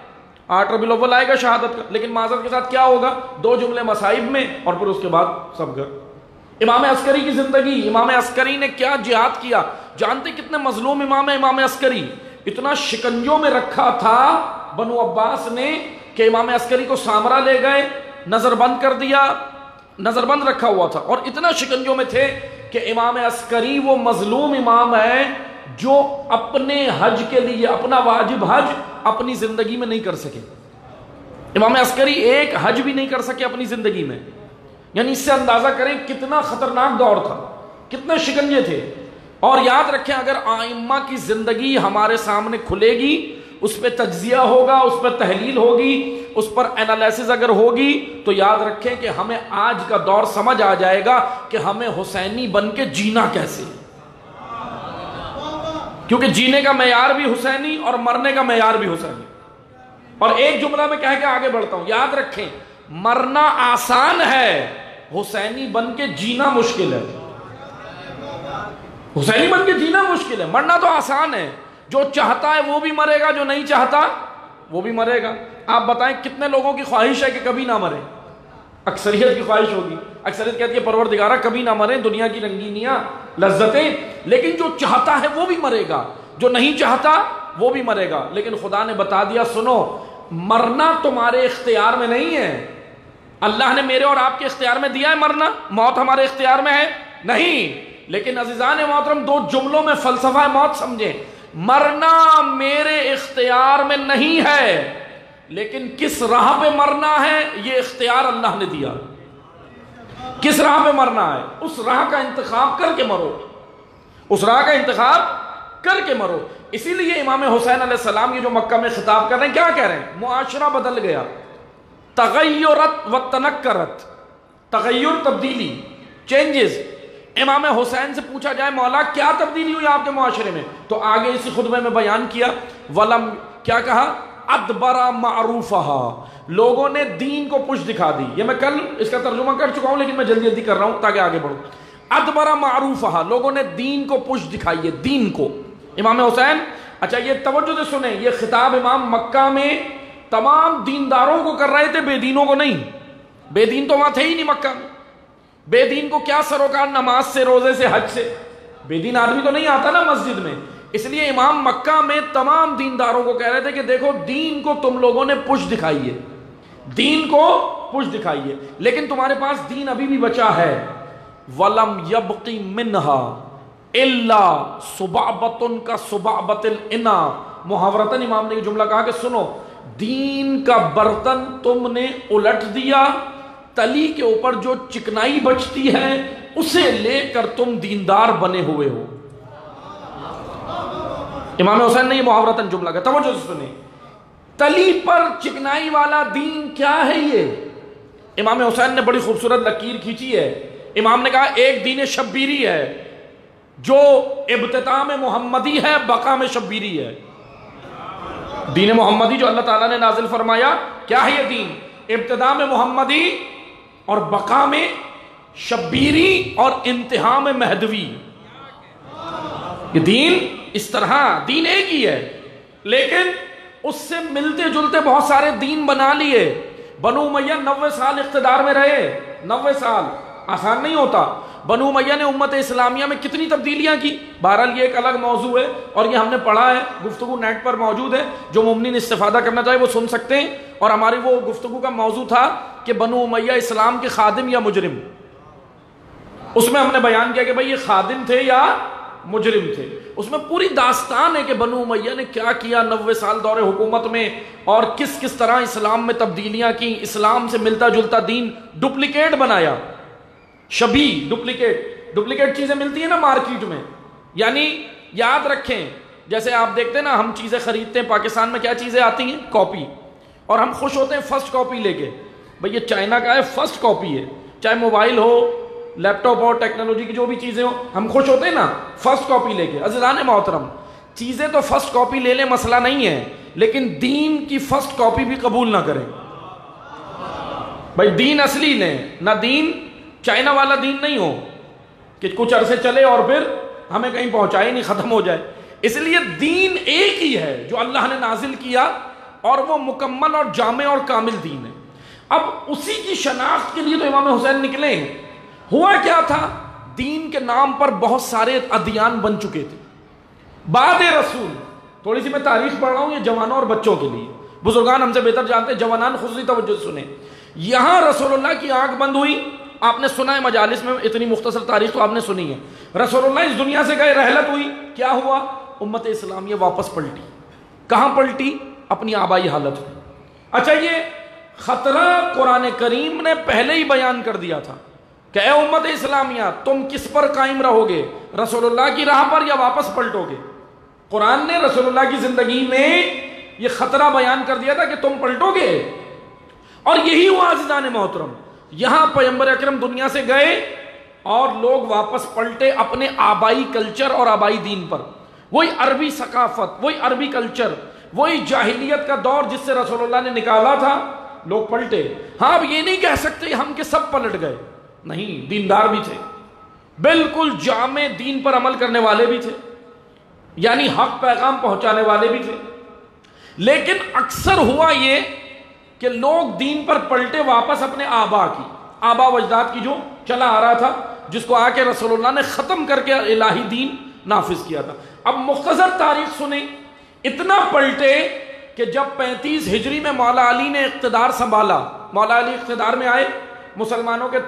8 ربیع الاول آئے گا شہادت کا، لیکن معذرت کے ساتھ کیا ہوگا؟ 2 جملے مصائب میں اور پھر اس کے بعد سب گھر۔ امام عسکری کی زندگی، امام عسکری نے کیا جہاد کیا، جانتے کتنے مظلوم امام ہے امام عسکری؟ اتنا شکنجوں میں رکھا تھا بنو عباس نے کہ امام عسکری کو سامرا لے گئے، نظر بند کر دیا، نظر بند رکھا ہوا تھا، اور اتنا شکنجوں میں تھے کہ امام عسکری وہ مظلوم امام ہے جو اپنے حج کے لیے اپنا واجب حج اپنی زندگی میں نہیں کر سکے۔ امام عسکری ایک حج بھی نہیں کر سکے اپنی زندگی میں، یعنی اس سے اندازہ کریں کتنا خطرناک دور تھا، کتنے شکنجے تھے۔ اور یاد رکھیں اگر ائمہ کی زندگی ہمارے سامنے کھلے گی، اس پہ تجزیہ ہوگا، اس پہ تحلیل ہوگی، اس پر انالیسز اگر ہوگی، تو یاد رکھیں کہ ہمیں آج کا دور سمجھ آ جائے گا کہ ہمیں حسینی بن کے جینا کیسے، کیونکہ جینے کا معیار بھی حسینی اور مرنے کا معیار بھی حسینی۔ اور ایک جملہ میں کہہ کے آگے بڑھتا ہوں، یاد رکھیں مرنا آسان ہے، حسینی بن کے جینا مشکل ہے۔ حسینی بن کے جینا مشکل ہے، مرنا تو آسان ہے، جو چاہتا ہے وہ بھی مرے گا، جو نہیں چاہتا وہ بھی مرے گا۔ آپ بتائیں کتنے لوگوں کی خواہش ہے کہ کبھی نہ مرے؟ اکثریت کی خواہش ہوگی، اکثریت کہتی ہے پروردگارہ کبھی نہ مرے، دنیا کی رنگینیاں لذتیں، لیکن جو چاہتا ہے وہ بھی مرے گا، جو نہیں چاہتا وہ بھی مرے گا۔ لیکن خدا نے بتا دیا سنو، مرنا تمہارے اختیار میں نہیں ہے، اللہ نے میرے اور آپ کے اختیار میں دیا ہے مرنا، موت ہمارے اختیار میں ہے نہیں۔ لیکن عزیزان محترم 2 جملوں میں فلسفہ موت سمجھیں، مرنا میرے اختیار میں نہیں ہے، لیکن کس راہ پہ مرنا ہے یہ اختیار اللہ نے دیا۔ کس راہ پہ مرنا ہے اس راہ کا انتخاب کر کے مرو، اس راہ کا انتخاب کر کے مرو۔ اسی لیے امام حسین علیہ السلام یہ جو مکہ میں خطاب کر رہے ہیں، کیا کہہ رہے ہیں؟ معاشرہ بدل گیا، تغیرت و تنکرت، تغیر تبدیلی، چینجز۔ امام حسین سے پوچھا جائے مولا کیا تبدیلی ہوئی آپ کے معاشرے میں، تو آگے اسی خطبے میں بیان کیا، ولم کیا کہا؟ ادبرا معروفہا، لوگوں نے دین کو پش دکھا دی۔ یہ میں کل اس کا ترجمہ کر چکا ہوں لیکن میں جلدی جلدی کر رہا ہوں تاکہ آگے بڑھوں۔ ادبرا معروفہا، لوگوں نے دین کو پش دکھائی ہے، دین کو۔ امام حسین، اچھا یہ توجہ سے سنیں، یہ خطاب امام مکہ میں تمام دینداروں کو کر رہے تھے، بے دینوں کو نہیں۔ بے دین تو وہاں تھے ہی نہیں مکہ میں، بے دین کو کیا سروکار نماز سے، روزے سے، حج سے، بے دین آدمی تو نہیں آتا نا مسجد میں۔ اس لیے امام مکہ میں تمام دینداروں کو کہہ رہے تھے کہ دیکھو دین کو تم لوگوں نے پش دکھائی ہے، دین کو پش دکھائی ہے، لیکن تمہارے پاس دین ابھی بھی بچا ہے۔ وَلَمْ يَبْقِ مِنْهَا إِلَّا صُبَعْبَةٌ كَصُبَعْبَةِ الْإِنَا۔ محاورتاً امام نے یہ جملہ کہا کہ سنو، دین کا برتن تم نے الٹ دیا، تلی کے اوپر جو چکنائی بچتی ہے اسے لے کر تم دیندار بنے ہوئے ہو۔ امام حسین نے یہ محاورتاً جملہ کہا، توجہ سے سنیں، تلی پر چکنائی والا دین کیا ہے؟ یہ امام حسین نے بڑی خوبصورت لکیر کھینچی ہے۔ امام نے کہا ایک دین شبیری ہے جو ابتداء میں محمدی ہے، بقا میں شبیری ہے۔ دین محمدی جو اللہ تعالیٰ نے نازل فرمایا، کیا ہے یہ دین؟ ابتداء میں محمدی اور بقا میں شبیری اور انتہا میں مہدوی۔ یہ دین اس طرح، دین ایک ہی ہے لیکن اس سے ملتے جلتے بہت سارے دین بنا لیے۔ بنو امیہ 90 سال اقتدار میں رہے، 90 سال، آسان نہیں ہوتا۔ بنو امیہ نے امت اسلامیہ میں کتنی تبدیلیاں کی، بہرحال یہ ایک الگ موضوع ہے اور یہ ہم نے پڑھا ہے، گفتگو نیٹ پر موجود ہے، جو مومنین استفادہ کرنا چاہے وہ سن سکتے ہیں۔ اور ہماری وہ گفتگو کا موضوع تھا کہ بنو امیہ اسلام کے خادم یا مجرم، اس میں ہم نے بیان کیا کہ بھئی یہ خادم تھے یا مجرم تھے۔ اس میں پوری داستان ہے کہ بنو امیہ نے کیا کیا 90 سال دور حکومت میں، اور کس کس طرح اسلام میں تبدیلیاں کی، اسلام سے ملتا جلتا دین ڈپلیکیٹ بنایا، شبیہ، ڈپلیکیٹ چیزیں ملتی ہیں نا مارکیٹ میں، یعنی یاد رکھیں جیسے آپ دیکھتے ہیں نا ہم چیزیں خریدتے ہیں، پاکستان میں کیا چیزیں آتی ہیں؟ کاپی، اور ہم خوش ہوتے ہیں فرسٹ کاپی لے کے، بھئی یہ چائنا کا ہے، فرسٹ کاپی ہے، چاہے موبائل ہو، لیپ ٹاپ ہو، ٹیکنالوجی کی جو بھی چیزیں ہوں، ہم خوش ہوتے ہیں نا فرسٹ کاپی لے کے۔ عزیزان محترم، چیزیں تو فرسٹ کاپی لے لیں مسئلہ نہیں ہے، لیکن دین کی فرسٹ کاپی بھی قبول نہ کریں۔ بھئی دین اصلی لیں، نہ دین چائنا والا دین نہیں ہو کہ کچھ عرصے چلے اور پھر ہمیں کہیں پہنچائے نہیں، ختم ہو جائے۔ اس لیے دین ایک ہی ہے جو اللہ نے نازل کیا، اور وہ مکمل اور جامع اور کامل دین ہے۔ اب اسی کی شناخت کے لیے تو امام حسین نکلے ہیں۔ ہوا کیا تھا، دین کے نام پر بہت سارے ادیان بن چکے تھے بعد رسول۔ تھوڑی سی میں تاریخ پڑھ رہا ہوں، یہ جوانوں اور بچوں کے لیے، بزرگان ہم سے بہتر جانتے ہیں، جوانان خصوصی توجہ سے سنیں۔ یہاں رسول اللہ کی آنکھ بند ہوئی، آپ نے سنا ہے مجالس میں، اتنی مختصر تاریخ تو آپ نے سنی ہے۔ رسول اللہ اس دنیا سے گئے، رحلت ہوئی، کیا ہوا، امت اسلامیہ واپس پلٹی۔ کہاں پلٹی؟ اپنی آبائی حالت میں۔ اچھا، یہ خطرہ قرآن کریم نے پہلے ہی بیان کر دیا تھا کہ اے امت اسلامیہ، تم کس پر قائم رہو گے، رسول اللہ کی راہ پر یا واپس پلٹو گے؟ قرآن نے رسول اللہ کی زندگی میں یہ خطرہ بیان کر دیا تھا کہ تم پلٹو گے، اور یہی ہوا عزیزان محترم۔ یہاں پیغمبر اکرم دنیا سے گئے اور لوگ واپس پلٹے اپنے آبائی کلچر اور آبائی دین پر۔ وہی عربی ثقافت، وہی عربی کلچر، وہی جاہلیت کا دور جس سے رسول اللہ نے نکالا تھا، لوگ پلٹے۔ ہاں، اب یہ نہیں کہہ سکتے ہم کہ سب پلٹ گئے، نہیں، دیندار بھی تھے، بالکل جامع دین پر عمل کرنے والے بھی تھے، یعنی حق پیغام پہنچانے والے بھی تھے۔ لیکن اکثر ہوا یہ کہ لوگ دین پر پلٹے واپس اپنے آبا و اجداد کی جو چلا آ رہا تھا، جس کو آ کے رسول اللہ نے ختم کر کے الہی دین نافذ کیا تھا۔ اب مختصر تاریخ سنیں، اتنا پلٹے کہ جب 35 ہجری میں مولا علی نے اقتدار سنبھالا، مولا علی اقتدار میں آئے، مسلمانوں کے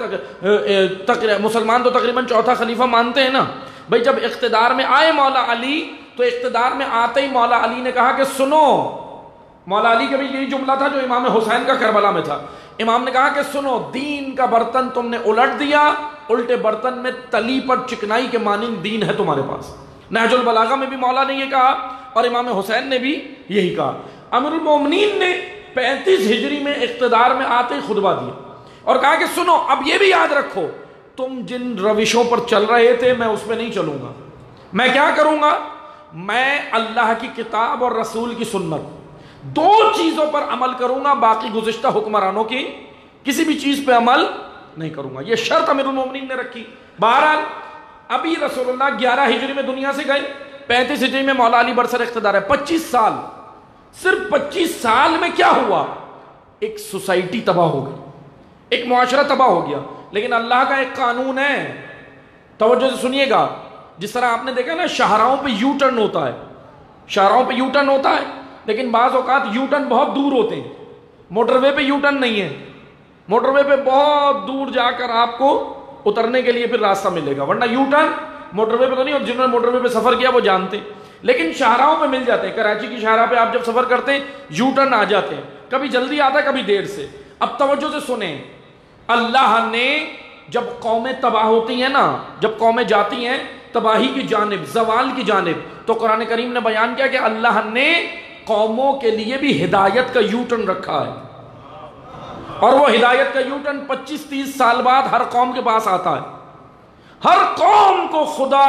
مسلمان تو تقریباً چوتھا خلیفہ مانتے ہیں نا بھائی، جب اقتدار میں آئے مولا علی تو اقتدار میں آتے ہی مولا علی نے کہا کہ سنو، مولا علی کا بھی یہی جملہ تھا جو امام حسین کا کربلا میں تھا۔ امام نے کہا کہ سنو، دین کا برتن تم نے الٹ دیا، الٹے برتن میں تلی پر چکنائی کے مانند دین ہے تمہارے پاس۔ نہج البلاغہ میں بھی مولا نے یہ کہا اور امام حسین نے بھی یہی کہا۔ امیر المومنین نے 35 ہجری میں اقتدار میں آتے ہی خطبہ دیا اور کہا کہ سنو، اب یہ بھی یاد رکھو، تم جن روشوں پر چل رہے تھے میں اس پہ نہیں چلوں گا۔ میں کیا کروں گا؟ میں اللہ کی کتاب اور رسول کی سنت، دو چیزوں پر عمل کروں گا، باقی گزشتہ حکمرانوں کی کسی بھی چیز پہ عمل نہیں کروں گا۔ یہ شرط امیر المومنین نے رکھی۔ بہرحال ابھی رسول اللہ 11 ہجری میں دنیا سے گئے، 35 ہجری میں مولا علی برسر اقتدار ہے۔ 25 سال، صرف 25 سال میں کیا ہوا؟ ایک سوسائٹی تباہ ہو گئی، ایک معاشرہ تباہ ہو گیا۔ لیکن اللہ کا ایک قانون ہے، توجہ سے سنیے گا۔ جس طرح آپ نے دیکھا نا شاہراہوں پہ یو ٹرن ہوتا ہے، شاہراہوں پہ یو ٹرن ہوتا ہے، لیکن بعض اوقات یو ٹرن بہت دور ہوتے ہیں۔ موٹر وے پہ یو ٹرن نہیں ہے، موٹر وے پہ بہت دور جا کر آپ کو اترنے کے لیے پھر راستہ ملے گا، ورنہ یو ٹرن موٹر وے پہ تو نہیں، اور جنہوں نے موٹر وے پہ سفر کیا وہ جانتے، لیکن شاہراہوں پہ مل جاتے ہیں۔ کراچی کی شاہراہ پہ آپ جب سفر کرتے ہیں یو ٹرن آ جاتے ہیں، کبھی جلدی آتا ہے کبھی دیر سے۔ اب توجہ سے سنیں، اللہ نے جب قومیں تباہ ہوتی ہیں نا، جب قومیں جاتی ہیں تباہی کی جانب، زوال کی جانب، تو قرآن کریم نے بیان کیا کہ اللہ نے قوموں کے لیے بھی ہدایت کا یو ٹرن رکھا ہے، اور وہ ہدایت کا یو ٹرن 25-30 سال بعد ہر قوم کے پاس آتا ہے۔ ہر قوم کو خدا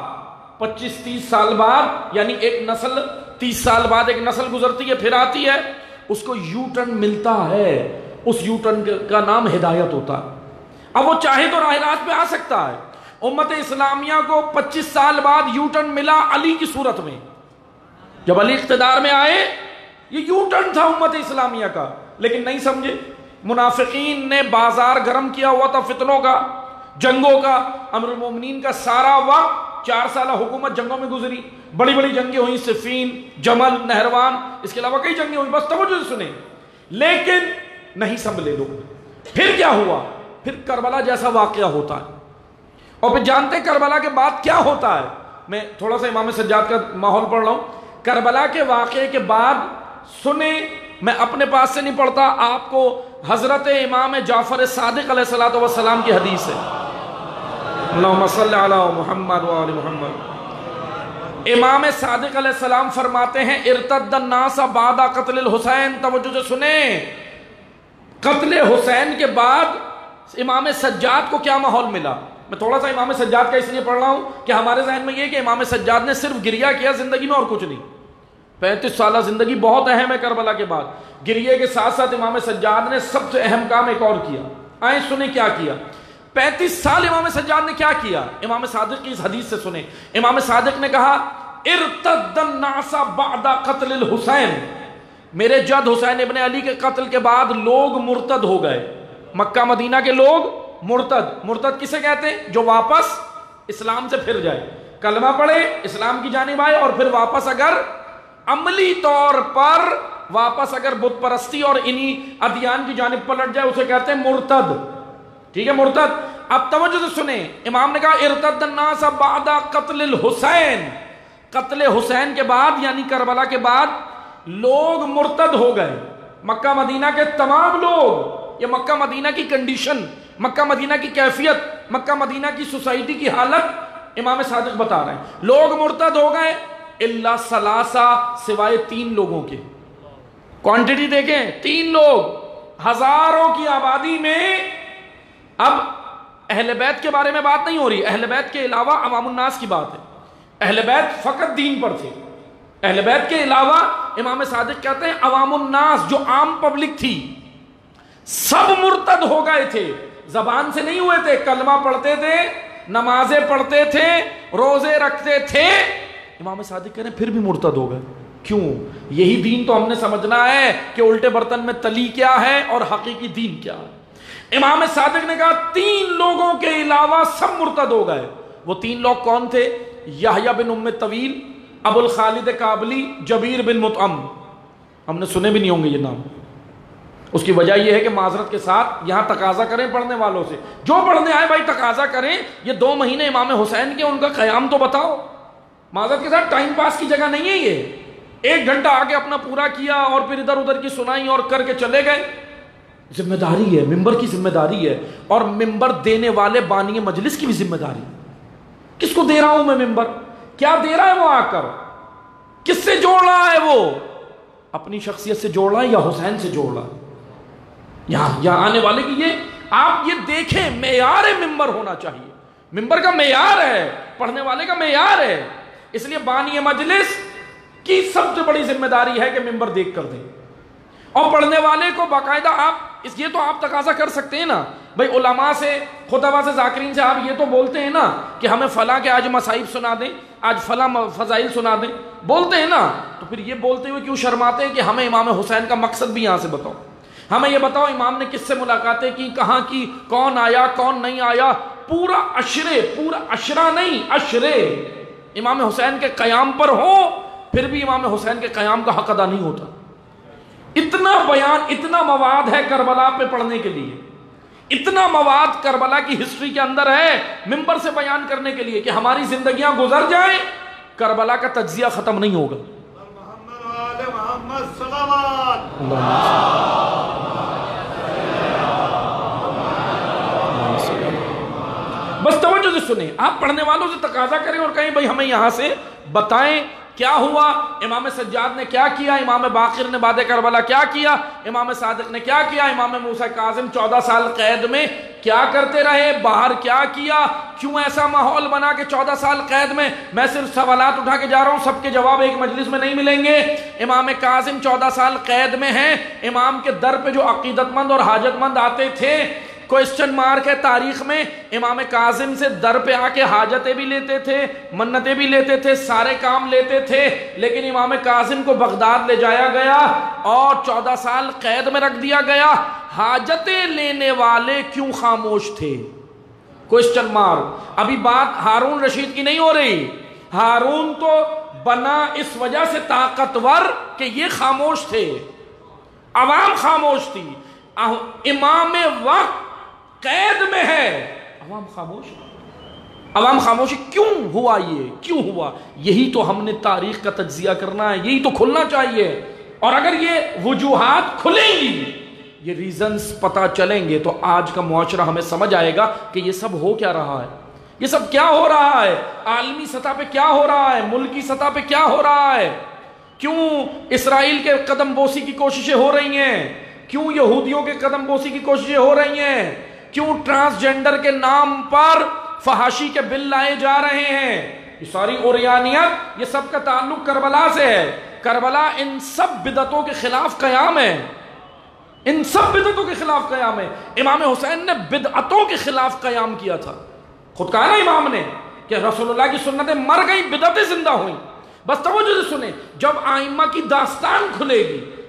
25-30 سال بعد، یعنی ایک نسل 30 سال بعد ایک نسل گزرتی ہے پھر آتی ہے، اس کو یو ٹرن ملتا ہے، اس یو ٹرن کا نام ہدایت ہوتا ہے۔ اب وہ چاہے تو راہ راست پہ آ سکتا ہے۔ امت اسلامیہ کو 25 سال بعد یو ٹرن ملا علی کی صورت میں، جب علی اقتدار میں آئے، یہ یو ٹرن تھا امت اسلامیہ کا، لیکن نہیں سمجھے۔ منافقین نے بازار گرم کیا ہوا تھا فتنوں کا، جنگوں کا۔ امیر المومنین کا سارا وقت 4 سالہ حکومت جنگوں میں گزری، بڑی بڑی جنگیں ہوئیں، صفین، جمل، نہروان، اس کے علاوہ کئی جنگیں ہوئیں، بس توجہ سے سنیں، لیکن نہیں سنبھلے لوگ۔ پھر کیا ہوا؟ پھر کربلا جیسا واقعہ ہوتا ہے، اور پھر جانتے ہیں کربلا کے بعد کیا ہوتا ہے۔ میں تھوڑا سا امام سجاد کا ماحول پڑھ رہا ہوں۔ کربلا کے واقعے کے بعد سنیں، میں اپنے پاس سے نہیں پڑھتا، آپ کو حضرت امام جعفر صادق علیہ السلام کی حدیث ہے، اللہم صلی علی محمد و آل محمد۔ امام صادق علیہ السلام فرماتے ہیں ارتد الناس بعد قتل الحسین، توجہ سے سنیں، قتل حسین کے بعد امام سجاد کو کیا ماحول ملا۔ میں تھوڑا سا امام سجاد کا اس لیے پڑھ رہا ہوں کہ ہمارے ذہن میں یہ کہ امام سجاد نے صرف گریہ کیا زندگی میں اور کچھ نہیں۔ 35 سالہ زندگی بہت اہم ہے کربلا کے بعد، گریہ کے ساتھ ساتھ امام سجاد نے سب سے اہم کام ایک اور کیا۔ آئیں سنیں کیا کیا۔ 35 سال امام سجاد نے کیا کیا، امام صادق کی اس حدیث سے سنیں۔ امام صادق نے کہا ارتد الناس بعد قتل الحسین، میرے جد حسین ابن علی کے قتل کے بعد لوگ مرتد ہو گئے، مکہ مدینہ کے لوگ مرتد کسے کہتے ہیں؟ جو واپس اسلام سے پھر جائے، کلمہ پڑھے، اسلام کی جانب آئے اور پھر واپس اگر عملی طور پر واپس اگر بت پرستی اور انہی ادیان کی جانب پلٹ جائے، اسے کہتے ہیں مرتد. ٹھیک ہے، مرتد. اب توجہ سے سنیں، امام نے کہا ارتد الناس بعد قتل الحسین، قتل حسین کے بعد یعنی کربلا کے بعد لوگ مرتد ہو گئے. مکہ مدینہ کے تمام لوگ، یہ مکہ مدینہ کی کنڈیشن، مکہ مدینہ کی کیفیت، مکہ مدینہ کی سوسائٹی کی حالت امام صادق بتا رہے ہیں. لوگ مرتد ہو گئے الا ثلاثہ، سوائے 3 لوگوں کے. کوانٹٹی دیکھیں، 3 لوگ، ہزاروں کی آبادی میں. اب اہل بیت کے بارے میں بات نہیں ہو رہی، اہل بیت کے علاوہ عوام الناس کی بات ہے. اہل بیت فقط دین پر تھے، اہل بیت کے علاوہ امام صادق کہتے ہیں عوام الناس جو عام پبلک تھی سب مرتد ہو گئے تھے. زبان سے نہیں ہوئے تھے، کلمہ پڑھتے تھے، نمازیں پڑھتے تھے، روزے رکھتے تھے. امام صادق کہہ رہے ہیں پھر بھی مرتد ہو گئے. کیوں؟ یہی دین تو ہم نے سمجھنا ہے کہ الٹے برتن میں تلی کیا ہے اور حقیقی دین کیا ہے. امام صادق نے کہا 3 لوگوں کے علاوہ سب مرتد ہو گئے. وہ 3 لوگ کون تھے؟ یحییٰ بن ام طویل، ابو الخالد کابلی، جبیر بن مطعم. ہم نے سنے بھی نہیں ہوں گے یہ نام. اس کی وجہ یہ ہے کہ معذرت کے ساتھ یہاں تقاضا کریں پڑھنے والوں سے، جو پڑھنے آئے بھائی تقاضا کریں، یہ 2 مہینے امام حسین کے ان کا قیام تو بتاؤ. معذرت کے ساتھ ٹائم پاس کی جگہ نہیں ہے یہ. 1 گھنٹہ آگے اپنا پورا کیا اور پھر ادھر ادھر کی سنائی اور کر کے چلے گئے. ذمہ داری ہے، ممبر کی ذمہ داری ہے، اور ممبر دینے والے بانی مجلس کی بھی ذمہ داری. کس کو دے رہا ہوں میں ممبر؟ کیا دے رہا ہے وہ؟ آ کر کس سے جوڑ رہا ہے؟ وہ اپنی شخصیت سے جوڑ رہا ہے یا حسین سے جوڑ رہا ہے؟ یہاں آنے والے کی یہ آپ یہ دیکھیں، معیار ممبر ہونا چاہیے. ممبر کا معیار ہے، پڑھنے والے کا معیار ہے. اس لیے بانی مجلس کی سب سے بڑی ذمہ داری ہے کہ ممبر دیکھ کر دیں، اور پڑھنے والے کو باقاعدہ یہ تو آپ تقاضا کر سکتے ہیں نا بھائی علماء سے، خطباء سے، ذاکرین سے. آپ یہ تو بولتے ہیں نا کہ ہمیں فلاں کے آج مصائب سنا دیں، آج فلاں فضائل سنا دیں، بولتے ہیں نا. تو پھر یہ بولتے ہوئے کیوں شرماتے ہیں کہ ہمیں امام حسین کا مقصد بھی یہاں سے بتاؤ، ہمیں یہ بتاؤ امام نے کس سے ملاقاتیں کی، کہاں کی، کون آیا کون نہیں آیا. پورا عشرہ نہیں، عشرے امام حسین کے قیام پر ہو، پھر بھی امام حسین کے قیام کا حق ادا نہیں ہوتا. اتنا بیان، اتنا مواد ہے کربلا پہ پڑھنے کے لیے، اتنا مواد کربلا کی ہسٹری کے اندر ہے ممبر سے بیان کرنے کے لیے کہ ہماری زندگیاں گزر جائیں کربلا کا تجزیہ ختم نہیں ہوگا. محمد صلوات. بس توجہ سے سنیں، آپ پڑھنے والوں سے تقاضا کریں اور کہیں بھائی ہمیں یہاں سے بتائیں کیا ہوا، امام سجاد نے کیا کیا، امام باقر نے بعد کربلا کیا کیا، امام صادق نے کیا کیا، امام موسیٰ کاظم 14 سال قید میں کیا کرتے رہے، باہر کیا کیا، کیوں ایسا ماحول بنا کہ 14 سال قید میں. میں صرف سوالات اٹھا کے جا رہا ہوں، سب کے جواب ایک مجلس میں نہیں ملیں گے. امام کاظم 14 سال قید میں ہیں، امام کے در پہ جو عقیدت مند اور حاجت مند آتے تھے، کوئسچن مارک ہے تاریخ میں، امام کاظم سے در پہ آ کے حاجتیں بھی لیتے تھے، منتیں بھی لیتے تھے، سارے کام لیتے تھے. لیکن امام کاظم کو بغداد لے جایا گیا اور 14 سال قید میں رکھ دیا گیا. حاجتیں لینے والے کیوں خاموش تھے؟ Question mark. ابھی بات ہارون رشید کی نہیں ہو رہی. ہارون تو بنا اس وجہ سے طاقتور کہ یہ خاموش تھے، عوام خاموش تھی. امام وقت قید میں ہے، عوام خاموش. عوام خاموشی کیوں ہوا؟ یہ کیوں ہوا؟ یہی تو ہم نے تاریخ کا تجزیہ کرنا ہے، یہی تو کھلنا چاہیے. اور اگر یہ وجوہات کھلیں گی، یہ ریزنز پتہ چلیں گے، تو آج کا معاشرہ ہمیں سمجھ آئے گا کہ یہ سب ہو کیا رہا ہے، یہ سب کیا ہو رہا ہے، عالمی سطح پہ کیا ہو رہا ہے، ملکی سطح پہ کیا ہو رہا ہے. کیوں اسرائیل کے قدم بوسی کی کوششیں ہو رہی ہیں، کیوں یہودیوں کے قدم بوسی کی کوششیں ہو رہی ہیں، کیوں ٹرانسجینڈر کے نام پر فحاشی کے بل لائے جا رہے ہیں. یہ ساری اوریانیت، یہ سب کا تعلق کربلا سے ہے. کربلا ان سب بدعتوں کے خلاف قیام ہے، ان سب بدعتوں کے خلاف قیام ہے. امام حسین نے بدعتوں کے خلاف قیام کیا تھا. خود کہا نا امام نے کہ رسول اللہ کی سنتیں مر گئی، بدعتیں زندہ ہوئیں. بس توجہ سے سنیں، جب آئمہ کی داستان کھلے گی،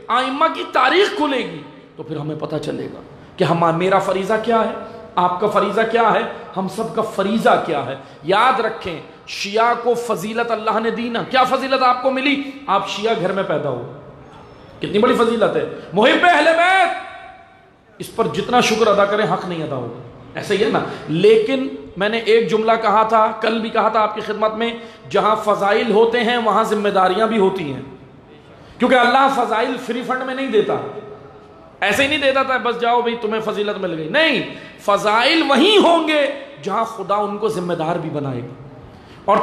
آئمہ کی تاریخ کھلے گی تو پھر ہمیں پتہ چلے گا کہ میرا فریضہ کیا ہے، آپ کا فریضہ کیا ہے، ہم سب کا فریضہ کیا ہے۔ یاد رکھیں شیعہ کو فضیلت اللہ نے دی نا، کیا فضیلت آپ کو ملی؟ آپ شیعہ گھر میں پیدا ہو، کتنی بڑی فضیلت ہے۔ محب اہل بیت، اس پر جتنا شکر ادا کریں حق نہیں ادا ہوگا، ایسا ہی ہے نا۔ لیکن میں نے ایک جملہ کہا تھا، کل بھی کہا تھا آپ کی خدمت میں، جہاں فضائل ہوتے ہیں وہاں ذمہ داریاں بھی ہوتی ہیں، کیونکہ اللہ فضائل فری فنڈ میں نہیں دیتا، ایسے ہی نہیں دیتا تھا بس جاؤ بھئی تمہیں فضیلت مل گئی، نہیں، فضائل وہیں ہوں گے جہاں خدا ان کو ذمہ دار بھی بنائے گا۔ اور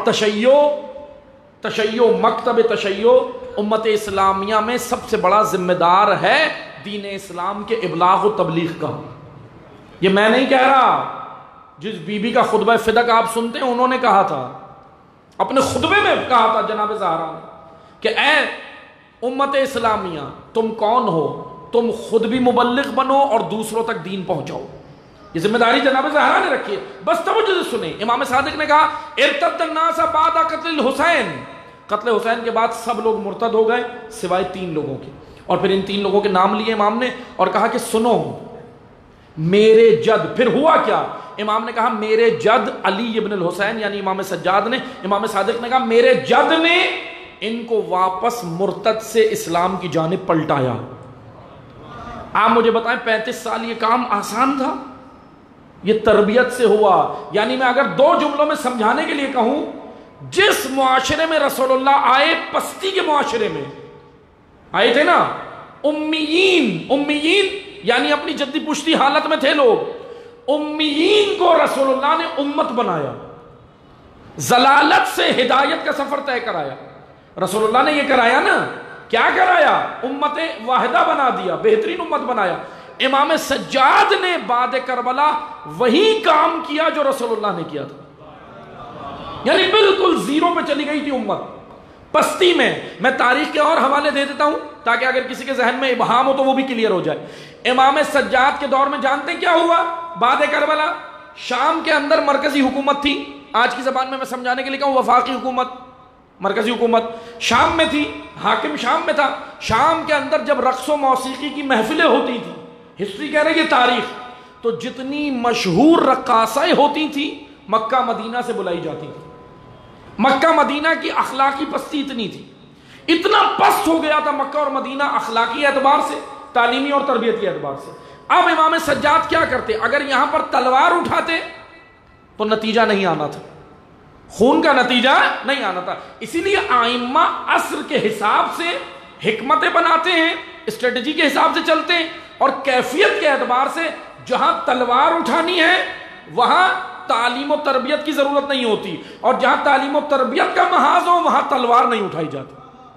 تشیع مکتب تشیع امت اسلامیہ میں سب سے بڑا ذمہ دار ہے دین اسلام کے ابلاغ و تبلیغ کا۔ یہ میں نہیں کہہ رہا، جس بی بی کا خطبہ فدق آپ سنتے ہیں انہوں نے کہا تھا، اپنے خطبے میں کہا تھا جناب زہرا نے کہ اے امت اسلامیہ تم کون ہو، تم خود بھی مبلغ بنو اور دوسروں تک دین پہنچاؤ۔ یہ ذمہ داری جناب زہرا نے رکھی ہے، بس توجہ سے سنیں۔ امام صادق نے کہا ارتد الناس بعد قتل الحسین، قتل حسین کے بعد سب لوگ مرتد ہو گئے سوائے 3 لوگوں کے، اور پھر ان 3 لوگوں کے نام لیے امام نے اور کہا کہ سنو میرے جد، پھر ہوا کیا؟ امام نے کہا میرے جد علی ابن الحسین یعنی امام سجاد نے، امام صادق نے کہا میرے جد نے ان کو واپس مرتد سے اسلام کی جانب پلٹایا۔ آپ مجھے بتائیں 35 سال یہ کام آسان تھا؟ یہ تربیت سے ہوا۔ یعنی میں اگر 2 جملوں میں سمجھانے کے لیے کہوں، جس معاشرے میں رسول اللہ آئے، پستی کے معاشرے میں آئے تھے نا، امیین یعنی اپنی جدی پشتی حالت میں تھے لوگ، امیین کو رسول اللہ نے امت بنایا، ضلالت سے ہدایت کا سفر طے کرایا۔ رسول اللہ نے یہ کرایا نا، کیا کرایا؟ امت واحدہ بنا دیا، بہترین امت بنایا۔ امام سجاد نے بعد کربلا وہی کام کیا جو رسول اللہ نے کیا تھا، یعنی بالکل زیرو پہ چلی گئی تھی امت، پستی میں۔ میں تاریخ کے اور حوالے دے دیتا ہوں تاکہ اگر کسی کے ذہن میں ابہام ہو تو وہ بھی کلیئر ہو جائے۔ امام سجاد کے دور میں جانتے ہیں کیا ہوا؟ بعد کربلا شام کے اندر مرکزی حکومت تھی، آج کی زبان میں سمجھانے کے لیے کہوں وفاقی حکومت، مرکزی حکومت شام میں تھی، حاکم شام میں تھا۔ شام کے اندر جب رقص و موسیقی کی محفلیں ہوتی تھی، ہسٹری کہہ رہی ہے تاریخ، تو جتنی مشہور رقاصائیں ہوتی تھیں مکہ مدینہ سے بلائی جاتی تھی۔ مکہ مدینہ کی اخلاقی پستی اتنی تھی، اتنا پست ہو گیا تھا مکہ اور مدینہ اخلاقی اعتبار سے، تعلیمی اور تربیتی اعتبار سے۔ اب امام سجاد کیا کرتے؟ اگر یہاں پر تلوار اٹھاتے تو نتیجہ نہیں آنا تھا، خون کا نتیجہ نہیں آنا تھا۔ اسی لیے آئمہ عصر کے حساب سے حکمتیں بناتے ہیں، اسٹریٹجی کے حساب سے چلتے ہیں، اور کیفیت کے اعتبار سے جہاں تلوار اٹھانی ہے وہاں تعلیم و تربیت کی ضرورت نہیں ہوتی، اور جہاں تعلیم و تربیت کا محاذ ہو وہاں تلوار نہیں اٹھائی جاتی۔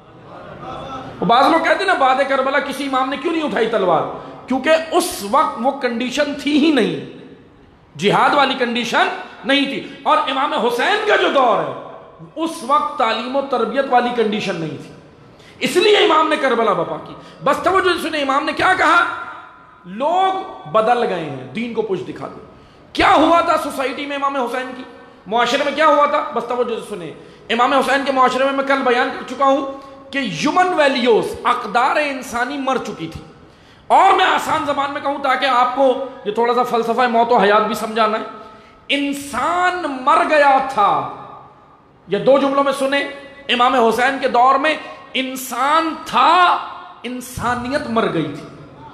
بعض لوگ کہتے ہیں نا بعد کربلا کسی امام نے کیوں نہیں اٹھائی تلوار؟ کیونکہ اس وقت وہ کنڈیشن تھی ہی نہیں، جہاد والی کنڈیشن نہیں تھی۔ اور امام حسین کا جو دور ہے اس وقت تعلیم و تربیت والی کنڈیشن نہیں تھی، اس لیے امام نے کربلا بپا کی۔ بس توجہ سنیں، امام نے کیا کہا؟ لوگ بدل گئے ہیں، دین کو پوچھ دکھا دو۔ کیا ہوا تھا سوسائٹی میں امام حسین کی؟ معاشرے میں کیا ہوا تھا؟ بس توجہ سنیں، امام حسین کے معاشرے میں کل بیان کر چکا ہوں کہ ہیومن ویلیوز، اقدار انسانی مر چکی تھی۔ اور میں آسان زبان میں کہوں تاکہ آپ کو یہ تھوڑا سا فلسفہ موت و حیات بھی سمجھانا ہے، انسان مر گیا تھا۔ یہ 2 جملوں میں سنیں، امام حسین کے دور میں انسان تھا، انسانیت مر گئی تھی۔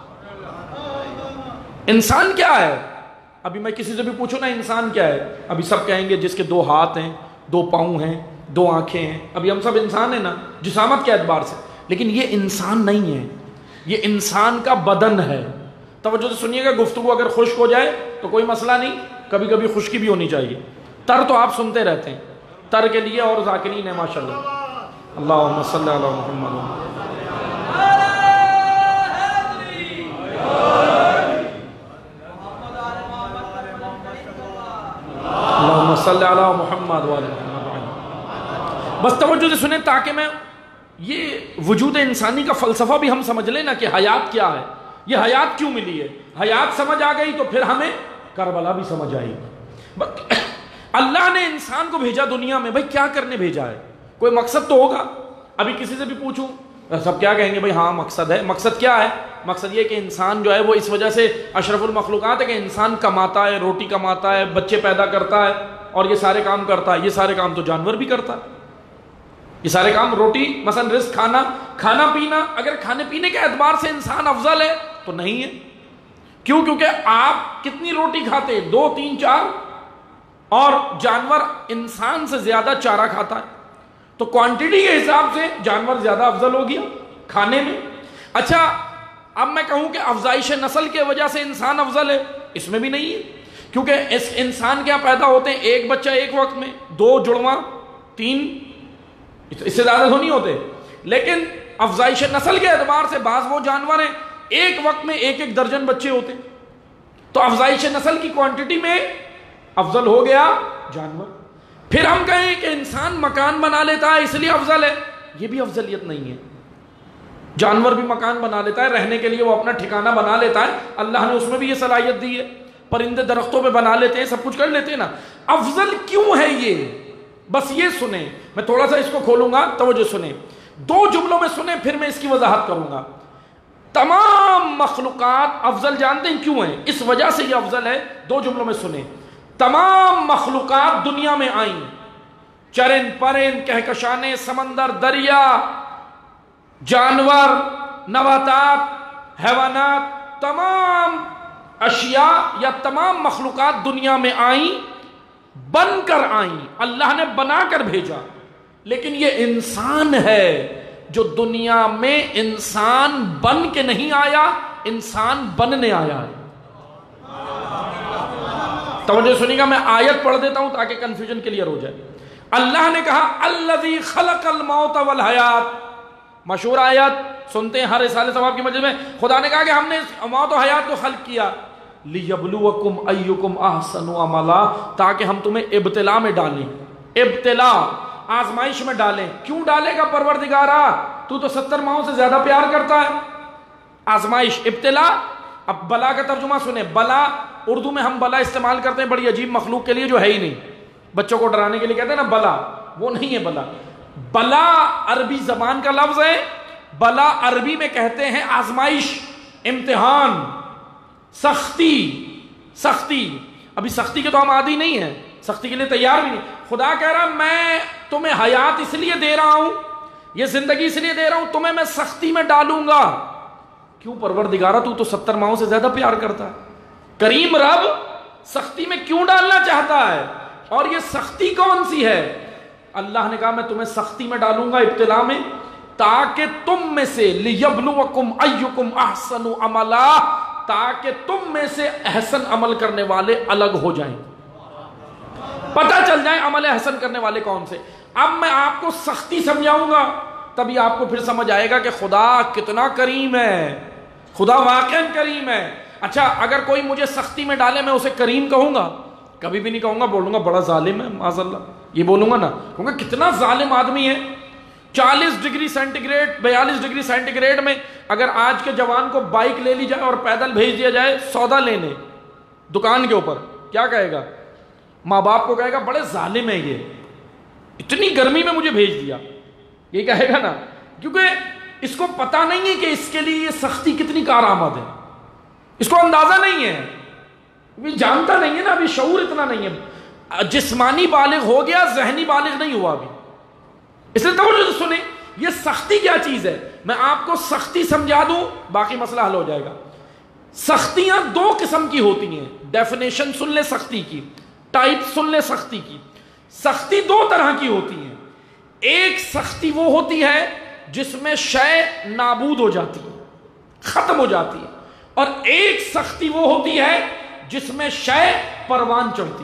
انسان کیا ہے؟ ابھی میں کسی سے بھی پوچھوں نا انسان کیا ہے، ابھی سب کہیں گے جس کے 2 ہاتھ ہیں، 2 پاؤں ہیں، 2 آنکھیں ہیں۔ ابھی ہم سب انسان ہیں نا جسامت کے اعتبار سے، لیکن یہ انسان نہیں ہے، یہ انسان کا بدن ہے۔ توجہ سے سنیے گا، گفتگو اگر خشک ہو جائے تو کوئی مسئلہ نہیں، کبھی کبھی خشکی بھی ہونی چاہیے۔ تر تو آپ سنتے رہتے ہیں، تر کے لیے اور ذاکرین ہیں ماشاءاللہ۔ اللہم صلی علی محمد۔ اللہم صلی علی محمد وعلی محمد۔ بس توجہ سے سنیں تاکہ میں یہ وجود انسانی کا فلسفہ بھی ہم سمجھ لیں نا کہ حیات کیا ہے، یہ حیات کیوں ملی ہے۔ حیات سمجھ آ گئی تو پھر ہمیں کربلا بھی سمجھ آئے گی۔ اللہ نے انسان کو بھیجا دنیا میں، بھائی کیا کرنے بھیجا ہے؟ کوئی مقصد تو ہوگا۔ ابھی کسی سے بھی پوچھوں سب کیا کہیں گے بھائی ہاں مقصد ہے. مقصد کیا ہے؟ مقصد یہ کہ انسان جو ہے وہ اس وجہ سے اشرف المخلوقات ہے کہ انسان کماتا ہے، روٹی کماتا ہے، بچے پیدا کرتا ہے اور یہ سارے کام کرتا ہے. یہ سارے کام تو جانور بھی کرتا ہے. یہ سارے کام روٹی مثلا رزق کھانا پینا، اگر کھانے پینے کے اعتبار سے انسان افضل ہے تو نہیں ہے. کیوں؟ کیونکہ آپ کتنی روٹی کھاتے؟ 2 3 4، اور جانور انسان سے زیادہ چارہ کھاتا ہے. تو کوانٹٹی کے حساب سے جانور زیادہ افضل ہو گیا کھانے میں. اچھا اب میں کہوں کہ افزائش نسل کی وجہ سے انسان افضل ہے، اس میں بھی نہیں ہے. کیونکہ اس انسان کیا پیدا ہوتے ہیں؟ ایک بچہ ایک وقت میں، 2 جڑواں، 3، اس سے زیادہ تو نہیں ہوتے. لیکن افزائش نسل کے اعتبار سے بعض وہ جانور ہیں ایک وقت میں 1 درجن بچے ہوتے ہیں. تو افزائش نسل کی کوانٹٹی میں افضل ہو گیا جانور. پھر ہم کہیں کہ انسان مکان بنا لیتا ہے اس لیے افضل ہے، یہ بھی افضلیت نہیں ہے. جانور بھی مکان بنا لیتا ہے رہنے کے لیے، وہ اپنا ٹھکانہ بنا لیتا ہے، اللہ نے اس میں بھی یہ صلاحیت دی ہے. پرندے درختوں پہ بنا لیتے ہیں، سب کچھ کر لیتے ہیں نا. افضل کیوں ہے یہ؟ بس یہ سنیں، میں تھوڑا سا اس کو کھولوں گا، توجہ سنیں. 2 جملوں میں سنیں پھر میں اس کی وضاحت کروں گا. تمام مخلوقات افضل جانتے ہیں کیوں ہیں؟ اس وجہ سے یہ افضل ہے. 2 جملوں میں سنیں. تمام مخلوقات دنیا میں آئیں، چرند پرند، کہکشانے، سمندر، دریا، جانور، نباتات، حیوانات، تمام اشیاء یا تمام مخلوقات دنیا میں آئیں، بن کر آئیں. اللہ نے بنا کر بھیجا. لیکن یہ انسان ہے جو دنیا میں انسان بن کے نہیں آیا، انسان بننے آیا ہے. توجہ سنیے گا، میں آیت پڑھ دیتا ہوں تاکہ کنفیوژن کلیئر ہو جائے. اللہ نے کہا الذی خلق الموت والحیات، مشہور آیت سنتے ہیں ہر رسالہ ثواب کی مجلس میں. خدا نے کہا کہ ہم نے موت و حیات کو خلق کیا لیبلوکم ایکم احسن عملا، تاکہ ہم تمہیں ابتلا میں ڈالیں. ابتلا، آزمائش میں ڈالیں. کیوں ڈالے گا پروردگارا؟ تو 70 ماہوں سے زیادہ پیار کرتا ہے. آزمائش، ابتلا. اب بلا کا ترجمہ سنیں. بلا اردو میں ہم بلا استعمال کرتے ہیں بڑی عجیب مخلوق کے لیے جو ہے ہی نہیں. بچوں کو ڈرانے کے لیے کہتے ہیں نا بلا، وہ نہیں ہے بلا. بلا عربی زبان کا لفظ ہے. بلا عربی میں کہتے ہیں آزمائش، امتحان، سختی. ابھی سختی کے تو ہم عادی نہیں ہیں، سختی کے لیے تیار بھی نہیں. خدا کہہ رہا میں تمہیں حیات اس لیے دے رہا ہوں، یہ زندگی اس لیے دے رہا ہوں، تمہیں میں سختی میں ڈالوں گا. کیوں پروردگارا؟ تو 70 ماہوں سے زیادہ پیار کرتا ہے. کریم رب سختی میں کیوں ڈالنا چاہتا ہے؟ اور یہ سختی کون سی ہے؟ اللہ نے کہا میں تمہیں سختی میں ڈالوں گا، ابتلا میں، تاکہ تم میں سے لیبلوکم ایکم احسن عملا، تاکہ تم میں سے احسن عمل کرنے والے الگ ہو جائیں، پتہ چل جائیں عمل احسن کرنے والے کون سے. اب میں آپ کو سختی سمجھاؤں گا، تبھی آپ کو پھر سمجھ آئے گا کہ خدا کتنا کریم ہے. خدا واقعاً کریم ہے. اچھا اگر کوئی مجھے سختی میں ڈالے میں اسے کریم کہوں گا؟ کبھی بھی نہیں کہوں گا. بولوں گا بڑا ظالم ہے معاذ اللہ، یہ بولوں گا نا. کہوں گا کتنا ظالم آدمی ہے. 40 degree centigrade 42 degree centigrade میں اگر آج کے جوان کو بائک لے لی جائے اور پیدل بھیج دیا جائے سودا لینے دکان کے اوپر، کیا کہے گا؟ ماں باپ کو کہے گا بڑے ظالم ہے یہ، اتنی گرمی میں مجھے بھیج دیا. یہ کہے گا نا، کیونکہ اس کو پتہ نہیں ہے کہ اس کے لیے یہ سختی کتنی کارآمد ہے. اس کو اندازہ نہیں ہے، ابھی جانتا نہیں ہے نا، ابھی شعور اتنا نہیں ہے. جسمانی بالغ ہو گیا، ذہنی بالغ نہیں ہوا ابھی. اس لیے توجہ سے سنیں، یہ سختی کیا چیز ہے. میں آپ کو سختی سمجھا دوں، باقی مسئلہ حل ہو جائے گا. سختیاں 2 قسم کی ہوتی ہیں. ڈیفینیشن سن لے سختی کی، ٹائپ سن لے سختی کی. سختی 2 طرح کی ہوتی ہیں. ایک سختی وہ ہوتی ہے جس میں شے نابود ہو جاتی ہے، ختم ہو جاتی ہے، اور ایک سختی وہ ہوتی ہے جس میں شے پروان چڑھتی.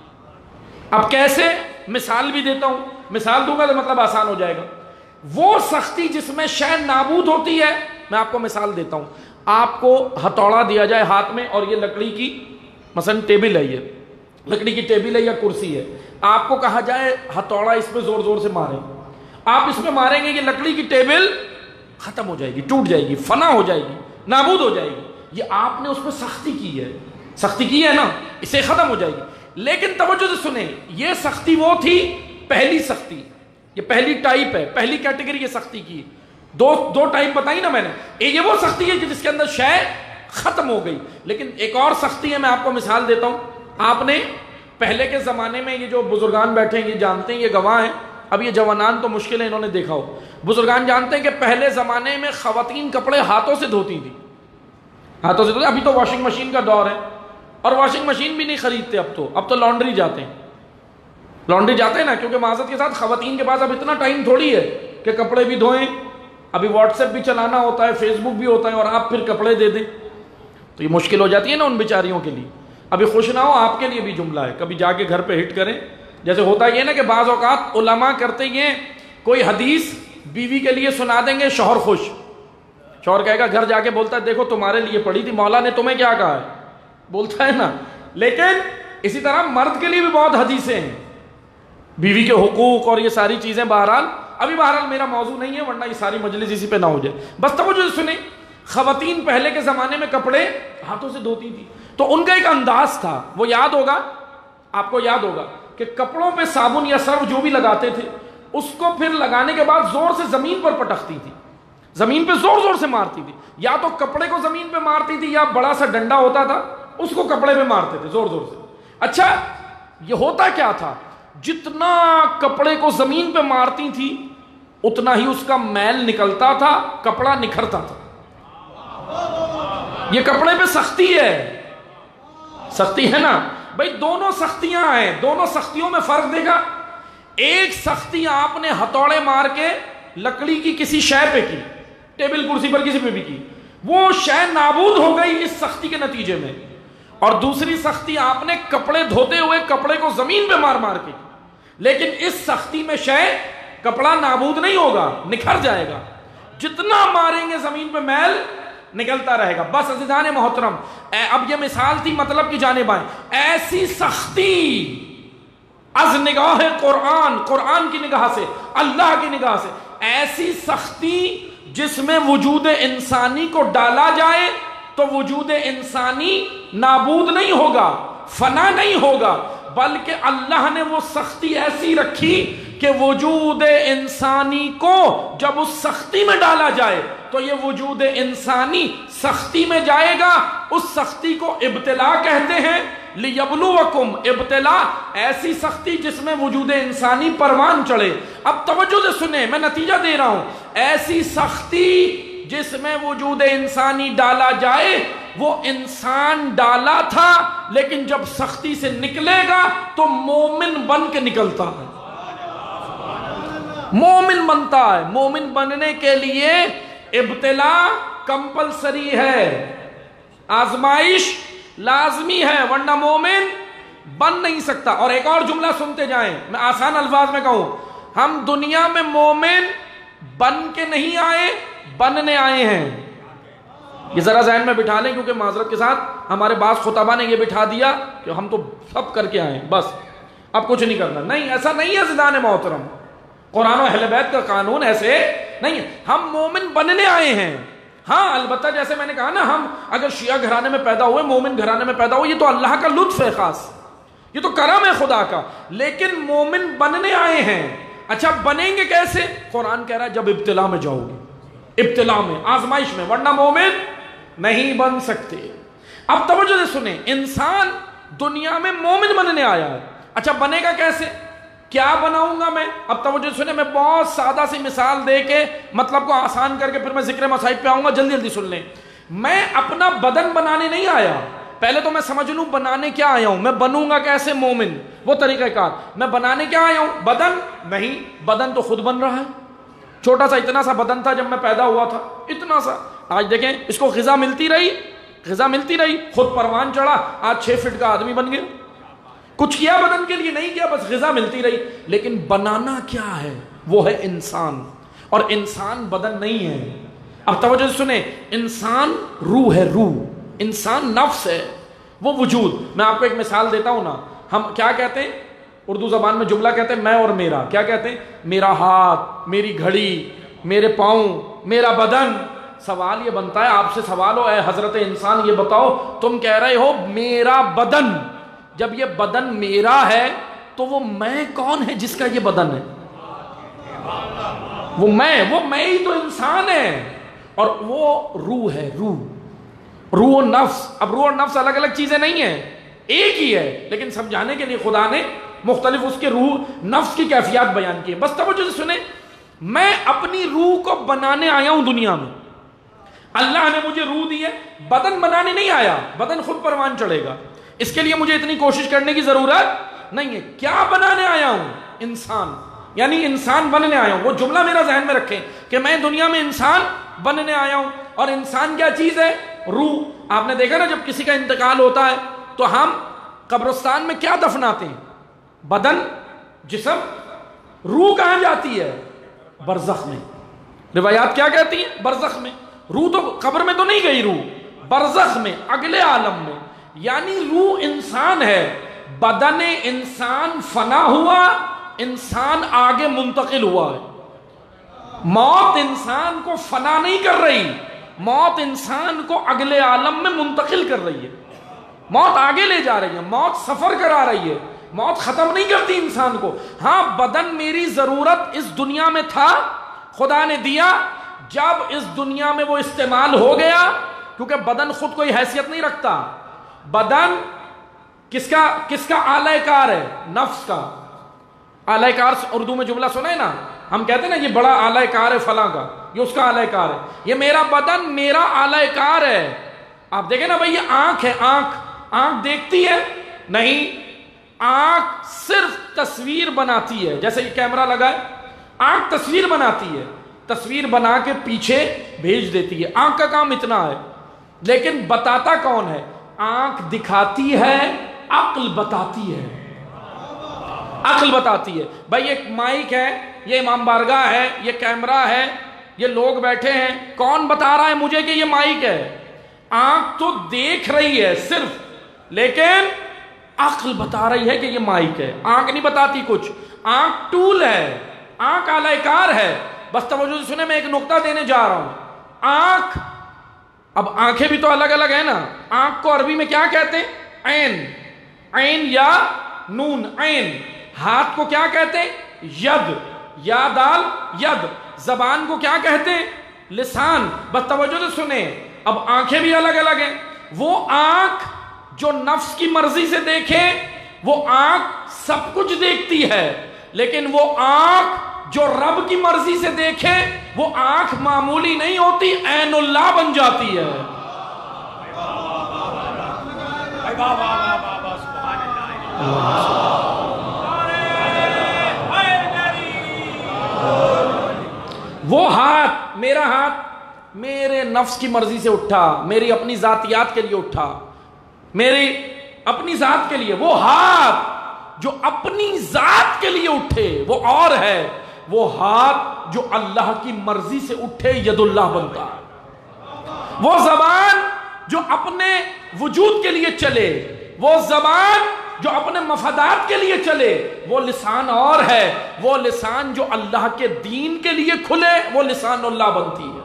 اب کیسے؟ مثال بھی دیتا ہوں، مثال دوں گا تو مطلب آسان ہو جائے گا. وہ سختی جس میں شے نابود ہوتی ہے، میں آپ کو مثال دیتا ہوں. آپ کو ہتھوڑا دیا جائے ہاتھ میں اور یہ لکڑی کی مثلا ٹیبل ہے، یہ لکڑی کی ٹیبل ہے یا کرسی ہے. آپ کو کہا جائے ہتھوڑا اس پہ زور زور سے ماریں. آپ اس پہ ماریں گے، یہ لکڑی کی ٹیبل ختم ہو جائے گی، ٹوٹ جائے گی، فنا ہو جائے گی، نابود ہو جائے گی. یہ آپ نے اس پہ سختی کی ہے، سختی کی ہے نا، اسے ختم ہو جائے گی. لیکن توجہ سے سنیں، یہ سختی وہ تھی پہلی سختی، یہ پہلی ٹائپ ہے، پہلی کیٹیگری یہ سختی کی. دو ٹائپ بتائی نا میں نے، یہ وہ سختی ہے کہ جس کے اندر شے ختم ہو گئی. لیکن ایک اور سختی ہے، میں آپ کو مثال دیتا ہوں. آپ نے پہلے کے زمانے میں، یہ جو بزرگان بیٹھے ہیں یہ جانتے ہیں، یہ گواہ ہیں، اب یہ جوانان تو مشکل ہے انہوں نے دیکھا ہو. بزرگان جانتے ہیں کہ پہلے زمانے میں خواتین کپڑے ہاتھوں سے دھوتی تھی، ہاتھوں سے دھوتی. ابھی تو واشنگ مشین کا دور ہے، اور واشنگ مشین بھی نہیں خریدتے اب تو لانڈری جاتے ہیں. لانڈری جاتے ہیں نا، کیونکہ معذرت کے ساتھ خواتین کے پاس اب اتنا ٹائم تھوڑی ہے کہ کپڑے بھی دھوئیں. ابھی واٹس ایپ بھی چلانا ہوتا ہے، فیس بک بھی ہوتا ہے، اور آپ پھر کپڑے دے دیں تو یہ مشکل ہو جاتی ہے نا ان بیچاریوں کے لیے. ابھی خوش نہ ہو، آپ کے لیے بھی جملہ ہے، کبھی جا کے گھر پہ ہٹ کریں. جیسے ہوتا یہ نا کہ بعض اوقات علماء کرتے یہ کوئی حدیث بیوی کے لیے سنا دیں گے، شوہر خوش، شوہر کہے گا گھر جا کے بولتا ہے دیکھو تمہارے لیے پڑھی تھی، مولا نے تمہیں کیا کہا ہے، بولتا ہے نا. لیکن اسی طرح مرد کے لیے بھی بہت حدیثیں ہیں، بیوی کے حقوق اور یہ ساری چیزیں. بہرحال میرا موضوع نہیں ہے، ورنہ یہ ساری مجلس اسی پہ نہ ہو جائے. بس توجہ سے سنیں، خواتین پہلے کے زمانے میں کپڑے ہاتھوں سے دھوتی تھی، تو ان کا ایک انداز تھا، وہ یاد ہوگا آپ کو، یاد ہوگا کہ کپڑوں پہ صابن یا سرف جو بھی لگاتے تھے، اس کو پھر لگانے کے بعد زور سے زمین پر پٹکتی تھی، زمین پہ زور زور سے مارتی تھی. یا تو کپڑے کو زمین پہ مارتی تھی، یا بڑا سا ڈنڈا ہوتا تھا اس کو کپڑے پہ مارتے تھے زور زور سے. اچھا، یہ ہوتا کیا تھا، جتنا کپڑے کو زمین پہ مارتی تھی اتنا ہی اس کا میل نکلتا تھا، کپڑا نکھرتا تھا. یہ کپڑے پہ سختی ہے نا بھائی. دونوں سختیاں ہیں، دونوں سختیوں میں فرق دے گا. ایک سختی آپ نے ہتھوڑے مار کے لکڑی کی کسی شے پہ کی، ٹیبل کرسی پر کسی پہ بھی کی، وہ شے نابود ہو گئی اس سختی کے نتیجے میں. اور دوسری سختی آپ نے کپڑے دھوتے ہوئے کپڑے کو زمین پہ مار مار کے. لیکن اس سختی میں شے، کپڑا نابود نہیں ہوگا، نکھر جائے گا. جتنا ماریں گے زمین پہ میل نکلتا رہے گا. بس عزیزان محترم، اب یہ مثال تھی مطلب کی جانب آئیں. ایسی سختی از نگاہ قرآن کی نگاہ سے، اللہ کی نگاہ سے، ایسی سختی جس میں وجود انسانی کو ڈالا جائے تو وجود انسانی نابود نہیں ہوگا، فنا نہیں ہوگا، بلکہ اللہ نے وہ سختی ایسی رکھی کہ وجود انسانی کو جب اس سختی میں ڈالا جائے تو یہ وجود انسانی سختی میں جائے گا. اس سختی کو ابتلا کہتے ہیں، لیبلوکم، ابتلا، ایسی سختی جس میں وجود انسانی پروان چڑھے. اب توجہ سے سنیں، میں نتیجہ دے رہا ہوں. ایسی سختی جس میں وجود انسانی ڈالا جائے، وہ انسان ڈالا تھا لیکن جب سختی سے نکلے گا تو مومن بن کے نکلتا ہے، مومن بنتا ہے. مومن بننے کے لیے ابتلا کمپلسری ہے، آزمائش لازمی ہے، ورنہ مومن بن نہیں سکتا. اور ایک اور جملہ سنتے جائیں، میں آسان الفاظ میں کہوں، ہم دنیا میں مومن بن کے نہیں آئے، بننے آئے ہیں. یہ ذرا ذہن میں بٹھا لیں، کیونکہ معذرت کے ساتھ ہمارے بعض خطبہ نے یہ بٹھا دیا کہ ہم تو سب کر کے آئے ہیں، بس اب کچھ نہیں کرنا. نہیں، ایسا نہیں ہے عزیزان محترم. قرآن و اہل بیت کا قانون ایسے نہیں ہے. ہم مومن بننے آئے ہیں. ہاں البتہ جیسے میں نے کہا نا، ہم اگر شیعہ گھرانے میں پیدا ہوئے، مومن گھرانے میں پیدا ہوئے، یہ تو اللہ کا لطف ہے خاص، یہ تو کرم ہے خدا کا. لیکن مومن بننے آئے ہیں. اچھا بنیں گے کیسے؟ قرآن کہہ رہا ہے جب ابتلا میں جاؤ گے، ابتلا میں، آزمائش میں، ورنہ مومن نہیں بن سکتے. اب توجہ سے سنیں، انسان دنیا میں مومن بننے آیا ہے. اچھا بنے گا کیسے؟ کیا بناؤں گا میں؟ اب توجہ سے سنیں، میں بہت سادہ سی مثال دے کے مطلب کو آسان کر کے پھر میں ذکر مصائب پہ آؤں گا. جلدی جلدی سن لیں. میں اپنا بدن بنانے نہیں آیا، پہلے تو میں سمجھ لوں بنانے کیا آیا ہوں، میں بنوں گا کیسے مومن، وہ طریقہ کار. میں بنانے کیا آیا ہوں؟ بدن نہیں، بدن تو خود بن رہا ہے. چھوٹا سا اتنا سا بدن تھا جب میں پیدا ہوا تھا، اتنا سا. آج دیکھیں اس کو غذا ملتی رہی، خود پروان چڑھا، آج 6 فٹ کا آدمی بن گیا. کچھ کیا بدن کے لیے نہیں کیا، بس غذا ملتی رہی. لیکن بنانا کیا ہے؟ وہ ہے انسان، اور انسان بدن نہیں ہے. اب توجہ سے سنیں، انسان روح ہے، روح، انسان نفس ہے، وہ وجود. میں آپ کو ایک مثال دیتا ہوں نا. ہم کیا کہتے ہیں اردو زبان میں؟ جملہ کہتے ہیں میں اور میرا. کیا کہتے ہیں؟ میرا ہاتھ، میری گھڑی، میرے پاؤں، میرا بدن. سوال یہ بنتا ہے، آپ سے سوال ہو، اے حضرت انسان یہ بتاؤ، تم کہہ رہے ہو میرا بدن، جب یہ بدن میرا ہے تو وہ میں کون ہے جس کا یہ بدن ہے؟ وہ میں ہی تو انسان ہے، اور وہ روح ہے، روح و نفس. اب روح اور نفس الگ الگ چیزیں نہیں ہیں، ایک ہی ہے، لیکن سمجھانے کے لیے خدا نے مختلف اس کے روح نفس کی کیفیات بیان کی. بس توجہ سے سنیں، میں اپنی روح کو بنانے آیا ہوں دنیا میں. اللہ نے مجھے روح دی ہے، بدن بنانے نہیں آیا، بدن خود پروان چڑھے گا. اس کے لیے مجھے اتنی کوشش کرنے کی ضرورت نہیں ہے. کیا بنانے آیا ہوں؟ انسان، یعنی انسان بننے آیا ہوں. وہ جملہ میرا ذہن میں رکھیں کہ میں دنیا میں انسان بننے آیا ہوں. اور انسان کیا چیز ہے؟ روح. آپ نے دیکھا نا جب کسی کا انتقال ہوتا ہے تو ہم قبرستان میں کیا دفناتے ہیں؟ بدن، جسم. روح کہاں جاتی ہے؟ برزخ میں. روایات کیا کہتی ہیں؟ برزخ میں. روح تو قبر میں تو نہیں گئی، روح برزخ میں، اگلے عالم میں. یعنی روح انسان ہے، بدن انسان فنا ہوا، انسان آگے منتقل ہوا ہے. موت انسان کو فنا نہیں کر رہی، موت انسان کو اگلے عالم میں منتقل کر رہی ہے. موت آگے لے جا رہی ہے، موت سفر کرا رہی ہے، موت ختم نہیں کرتی انسان کو. ہاں بدن میری ضرورت اس دنیا میں تھا، خدا نے دیا. جب اس دنیا میں وہ استعمال ہو گیا، کیونکہ بدن خود کوئی حیثیت نہیں رکھتا. بدن کس کا آلہ کار ہے؟ نفس کا. آلہ کار اردو میں جملہ سنا ہے نا، ہم کہتے ہیں نا یہ بڑا آلہ کار ہے فلاں کا، یہ اس کا آلہ کار ہے. یہ میرا بدن میرا آلہ کار ہے. آپ دیکھیں نا بھائی، یہ آنکھ ہے، آنکھ دیکھتی ہے نہیں، آنکھ صرف تصویر بناتی ہے. جیسے یہ کیمرہ لگا ہے، آنکھ تصویر بناتی ہے، تصویر بنا کے پیچھے بھیج دیتی ہے. آنکھ کا کام اتنا ہے. لیکن بتاتا کون ہے؟ آنکھ دکھاتی ہے، عقل بتاتی ہے. عقل بتاتی ہے. بھائی ایک مائک ہے، یہ امام بارگاہ ہے، یہ کیمرہ ہے، یہ لوگ بیٹھے ہیں، کون بتا رہا ہے مجھے کہ یہ مائک ہے؟ آنکھ تو دیکھ رہی ہے صرف، لیکن عقل بتا رہی ہے کہ یہ مائک ہے. آنکھ نہیں بتاتی کچھ. آنکھ ٹول ہے، آنکھ آلہ کار ہے. بس توجہ سے سنیں، میں ایک نقطہ دینے جا رہا ہوں. آنکھ، اب آنکھیں بھی تو الگ الگ ہیں نا. آنکھ کو عربی میں کیا کہتے ہیں؟ عین. عین یا نون، عین. ہاتھ کو کیا کہتے ہیں؟ ید. یا دال ید. زبان کو کیا کہتے ہیں؟ لسان. بس توجہ سے سنیں، اب آنکھیں بھی الگ الگ ہیں. وہ آنکھ جو نفس کی مرضی سے دیکھے، وہ آنکھ سب کچھ دیکھتی ہے. لیکن وہ آنکھ جو رب کی مرضی سے دیکھے، وہ آنکھ معمولی نہیں ہوتی، عین اللہ بن جاتی ہے. وہ ہاتھ، میرا ہاتھ میرے نفس کی مرضی سے اٹھا، میری اپنی ذاتیات کے لیے اٹھا، میری اپنی ذات کے لیے. وہ ہاتھ جو اپنی ذات کے لیے اٹھے وہ اور ہے. وہ ہاتھ جو اللہ کی مرضی سے اٹھے ید اللہ بنتا. وہ زبان جو اپنے وجود کے لیے چلے، وہ زبان جو اپنے مفادات کے لیے چلے، وہ لسان اور ہے. وہ لسان جو اللہ کے دین کے لیے کھلے، وہ لسان اللہ بنتی ہے.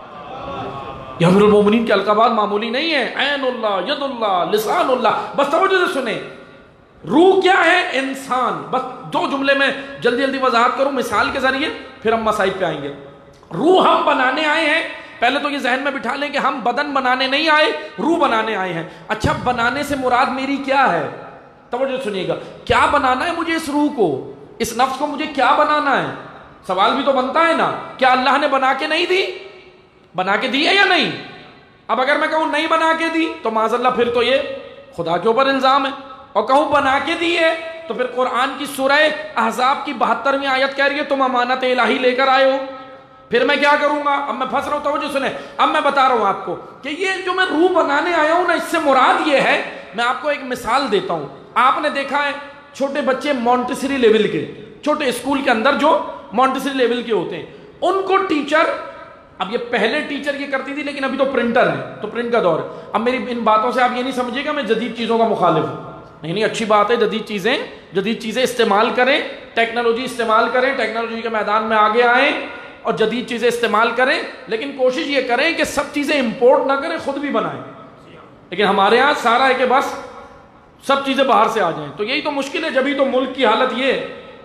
یہ امیر المومنین کے القابات معمولی نہیں ہے. عین اللہ، ید اللہ، لسان اللہ. بس توجہ سے سنیں، روح کیا ہے؟ انسان. بس دو جملے میں جلدی جلدی وضاحت کروں مثال کے ذریعے، پھر ہم مسائل پہ آئیں گے. روح ہم بنانے آئے ہیں. پہلے تو یہ ذہن میں بٹھا لیں کہ ہم بدن بنانے نہیں آئے، روح بنانے آئے ہیں. اچھا، بنانے سے مراد میری کیا ہے؟ توجہ سنیے گا. کیا بنانا ہے مجھے؟ اس روح کو، اس نفس کو مجھے کیا بنانا ہے؟ سوال بھی تو بنتا ہے نا. کیا اللہ نے بنا کے نہیں دی؟ بنا کے دی ہے یا نہیں؟ اب اگر میں کہوں نہیں بنا کے دی تو معاذ اللہ پھر تو یہ خدا کے اوپر الزام ہے. اور کہوں بنا کے دی ہے تو پھر قرآن کی سورہ احزاب کی 72ویں آیت کہہ رہی ہے تم امانت الہی لے کر آئے ہو. پھر میں کیا کروں گا؟ اب میں پھنس رہا ہوں. توجہ سنیں، اب میں بتا رہا ہوں آپ کو کہ یہ جو میں روح بنانے آیا ہوں نا، اس سے مراد یہ ہے. میں آپ کو ایک مثال دیتا ہوں. آپ نے دیکھا ہے چھوٹے بچے مونٹیسری لیول کے، چھوٹے اسکول کے اندر جو مونٹیسری لیول کے ہوتے ہیں، ان کو ٹیچر، اب یہ پہلے ٹیچر یہ کرتی تھی لیکن ابھی تو پرنٹر ہے، تو پرنٹ کا دور ہے. اب میری ان باتوں سے آپ یہ نہیں سمجھے گا میں جدید چیزوں کا مخالف ہوں. نہیں، اچھی بات ہے، جدید چیزیں استعمال کریں، ٹیکنالوجی استعمال کریں، ٹیکنالوجی کے میدان میں آگے آئیں اور جدید چیزیں استعمال کریں. لیکن کوشش یہ کریں کہ سب چیزیں امپورٹ نہ کریں، خود بھی بنائیں. لیکن ہمارے ہاں سارا ہے کہ بس سب چیزیں باہر سے آ جائیں. تو یہی تو مشکل ہے. جبھی تو ملک کی حالت یہ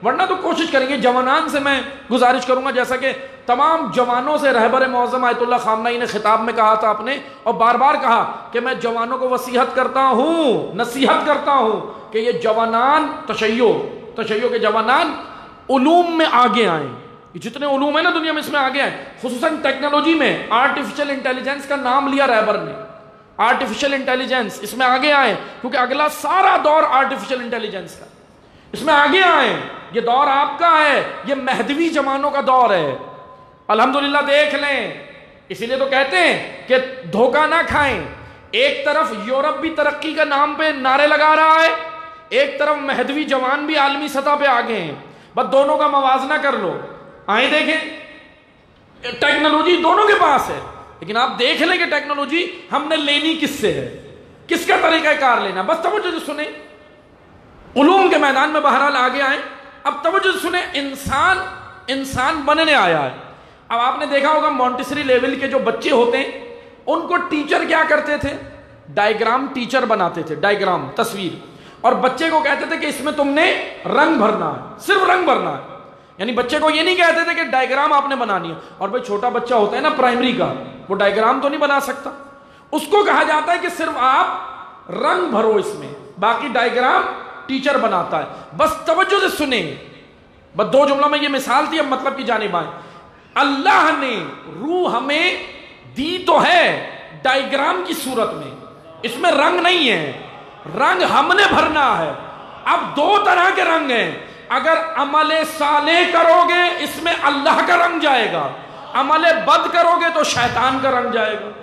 ورنہ تو کوشش کریں گے. جوانان سے میں گزارش کروں گا، جیسا کہ تمام جوانوں سے رہبر معظم آیت اللہ خامنہئی نے خطاب میں کہا تھا اپنے، اور بار بار کہا کہ میں جوانوں کو وصیحت کرتا ہوں، نصیحت کرتا ہوں کہ یہ جوانان تشیع کے جوانان علوم میں آگے آئیں. یہ جتنے علوم ہیں نا دنیا میں، اس میں آگے آئیں. خصوصاً ٹیکنالوجی میں آرٹیفیشل انٹیلیجنس کا نام لیا رہبر نے. آرٹیفیشل انٹیلیجنس اس میں آگے آئیں، کیونکہ اگلا سارا دور آرٹیفیشل انٹیلیجنس کا. اس میں آگے آئیں، یہ دور آپ کا ہے، یہ مہدوی زمانوں کا دور ہے. الحمدللہ دیکھ لیں. اسی لیے تو کہتے ہیں کہ دھوکہ نہ کھائیں. ایک طرف یورپ بھی ترقی کا نام پہ نعرے لگا رہا ہے، ایک طرف مہدوی جوان بھی عالمی سطح پہ آگے ہیں. بس دونوں کا موازنہ کر لو. آئیں دیکھیں، ٹیکنالوجی دونوں کے پاس ہے، لیکن آپ دیکھ لیں کہ ٹیکنالوجی ہم نے لینی کس سے ہے، کس کا طریقہ کار لینا. بس توجہ سے سنیں. علوم کے میدان میں بہرحال آگے آئیں. اب توجہ سے سنیں. انسان بننے آیا ہے. اب آپ نے دیکھا ہوگا مونٹیسری لیول کے جو بچے ہوتے ہیں ان کو ٹیچر کیا کرتے تھے؟ ڈائیگرام ٹیچر بناتے تھے، ڈائیگرام تصویر، اور بچے کو کہتے تھے کہ اس میں تم نے رنگ بھرنا ہے، صرف رنگ بھرنا ہے. یعنی بچے کو یہ نہیں کہتے تھے کہ ڈائیگرام آپ نے بنانی ہے. اور بھائی چھوٹا بچہ ہوتا ہے نا پرائمری کا، وہ ڈائیگرام تو نہیں بنا سکتا. اس کو کہا جاتا ہے کہ صرف آپ رنگ بھرو اس میں، باقی ڈائیگرام ٹیچر بناتا ہے. بس توجہ سے سنیں. بس دو جملوں میں یہ مثال تھی، اب مطلب کی جانب آئیں. اللہ نے روح ہمیں دی تو ہے ڈائیگرام کی صورت میں، اس میں رنگ نہیں ہے، رنگ ہم نے بھرنا ہے. اب دو طرح کے رنگ ہیں. اگر عمل صالح کرو گے اس میں اللہ کا رنگ جائے گا، عمل بد کرو گے تو شیطان کا رنگ جائے گا.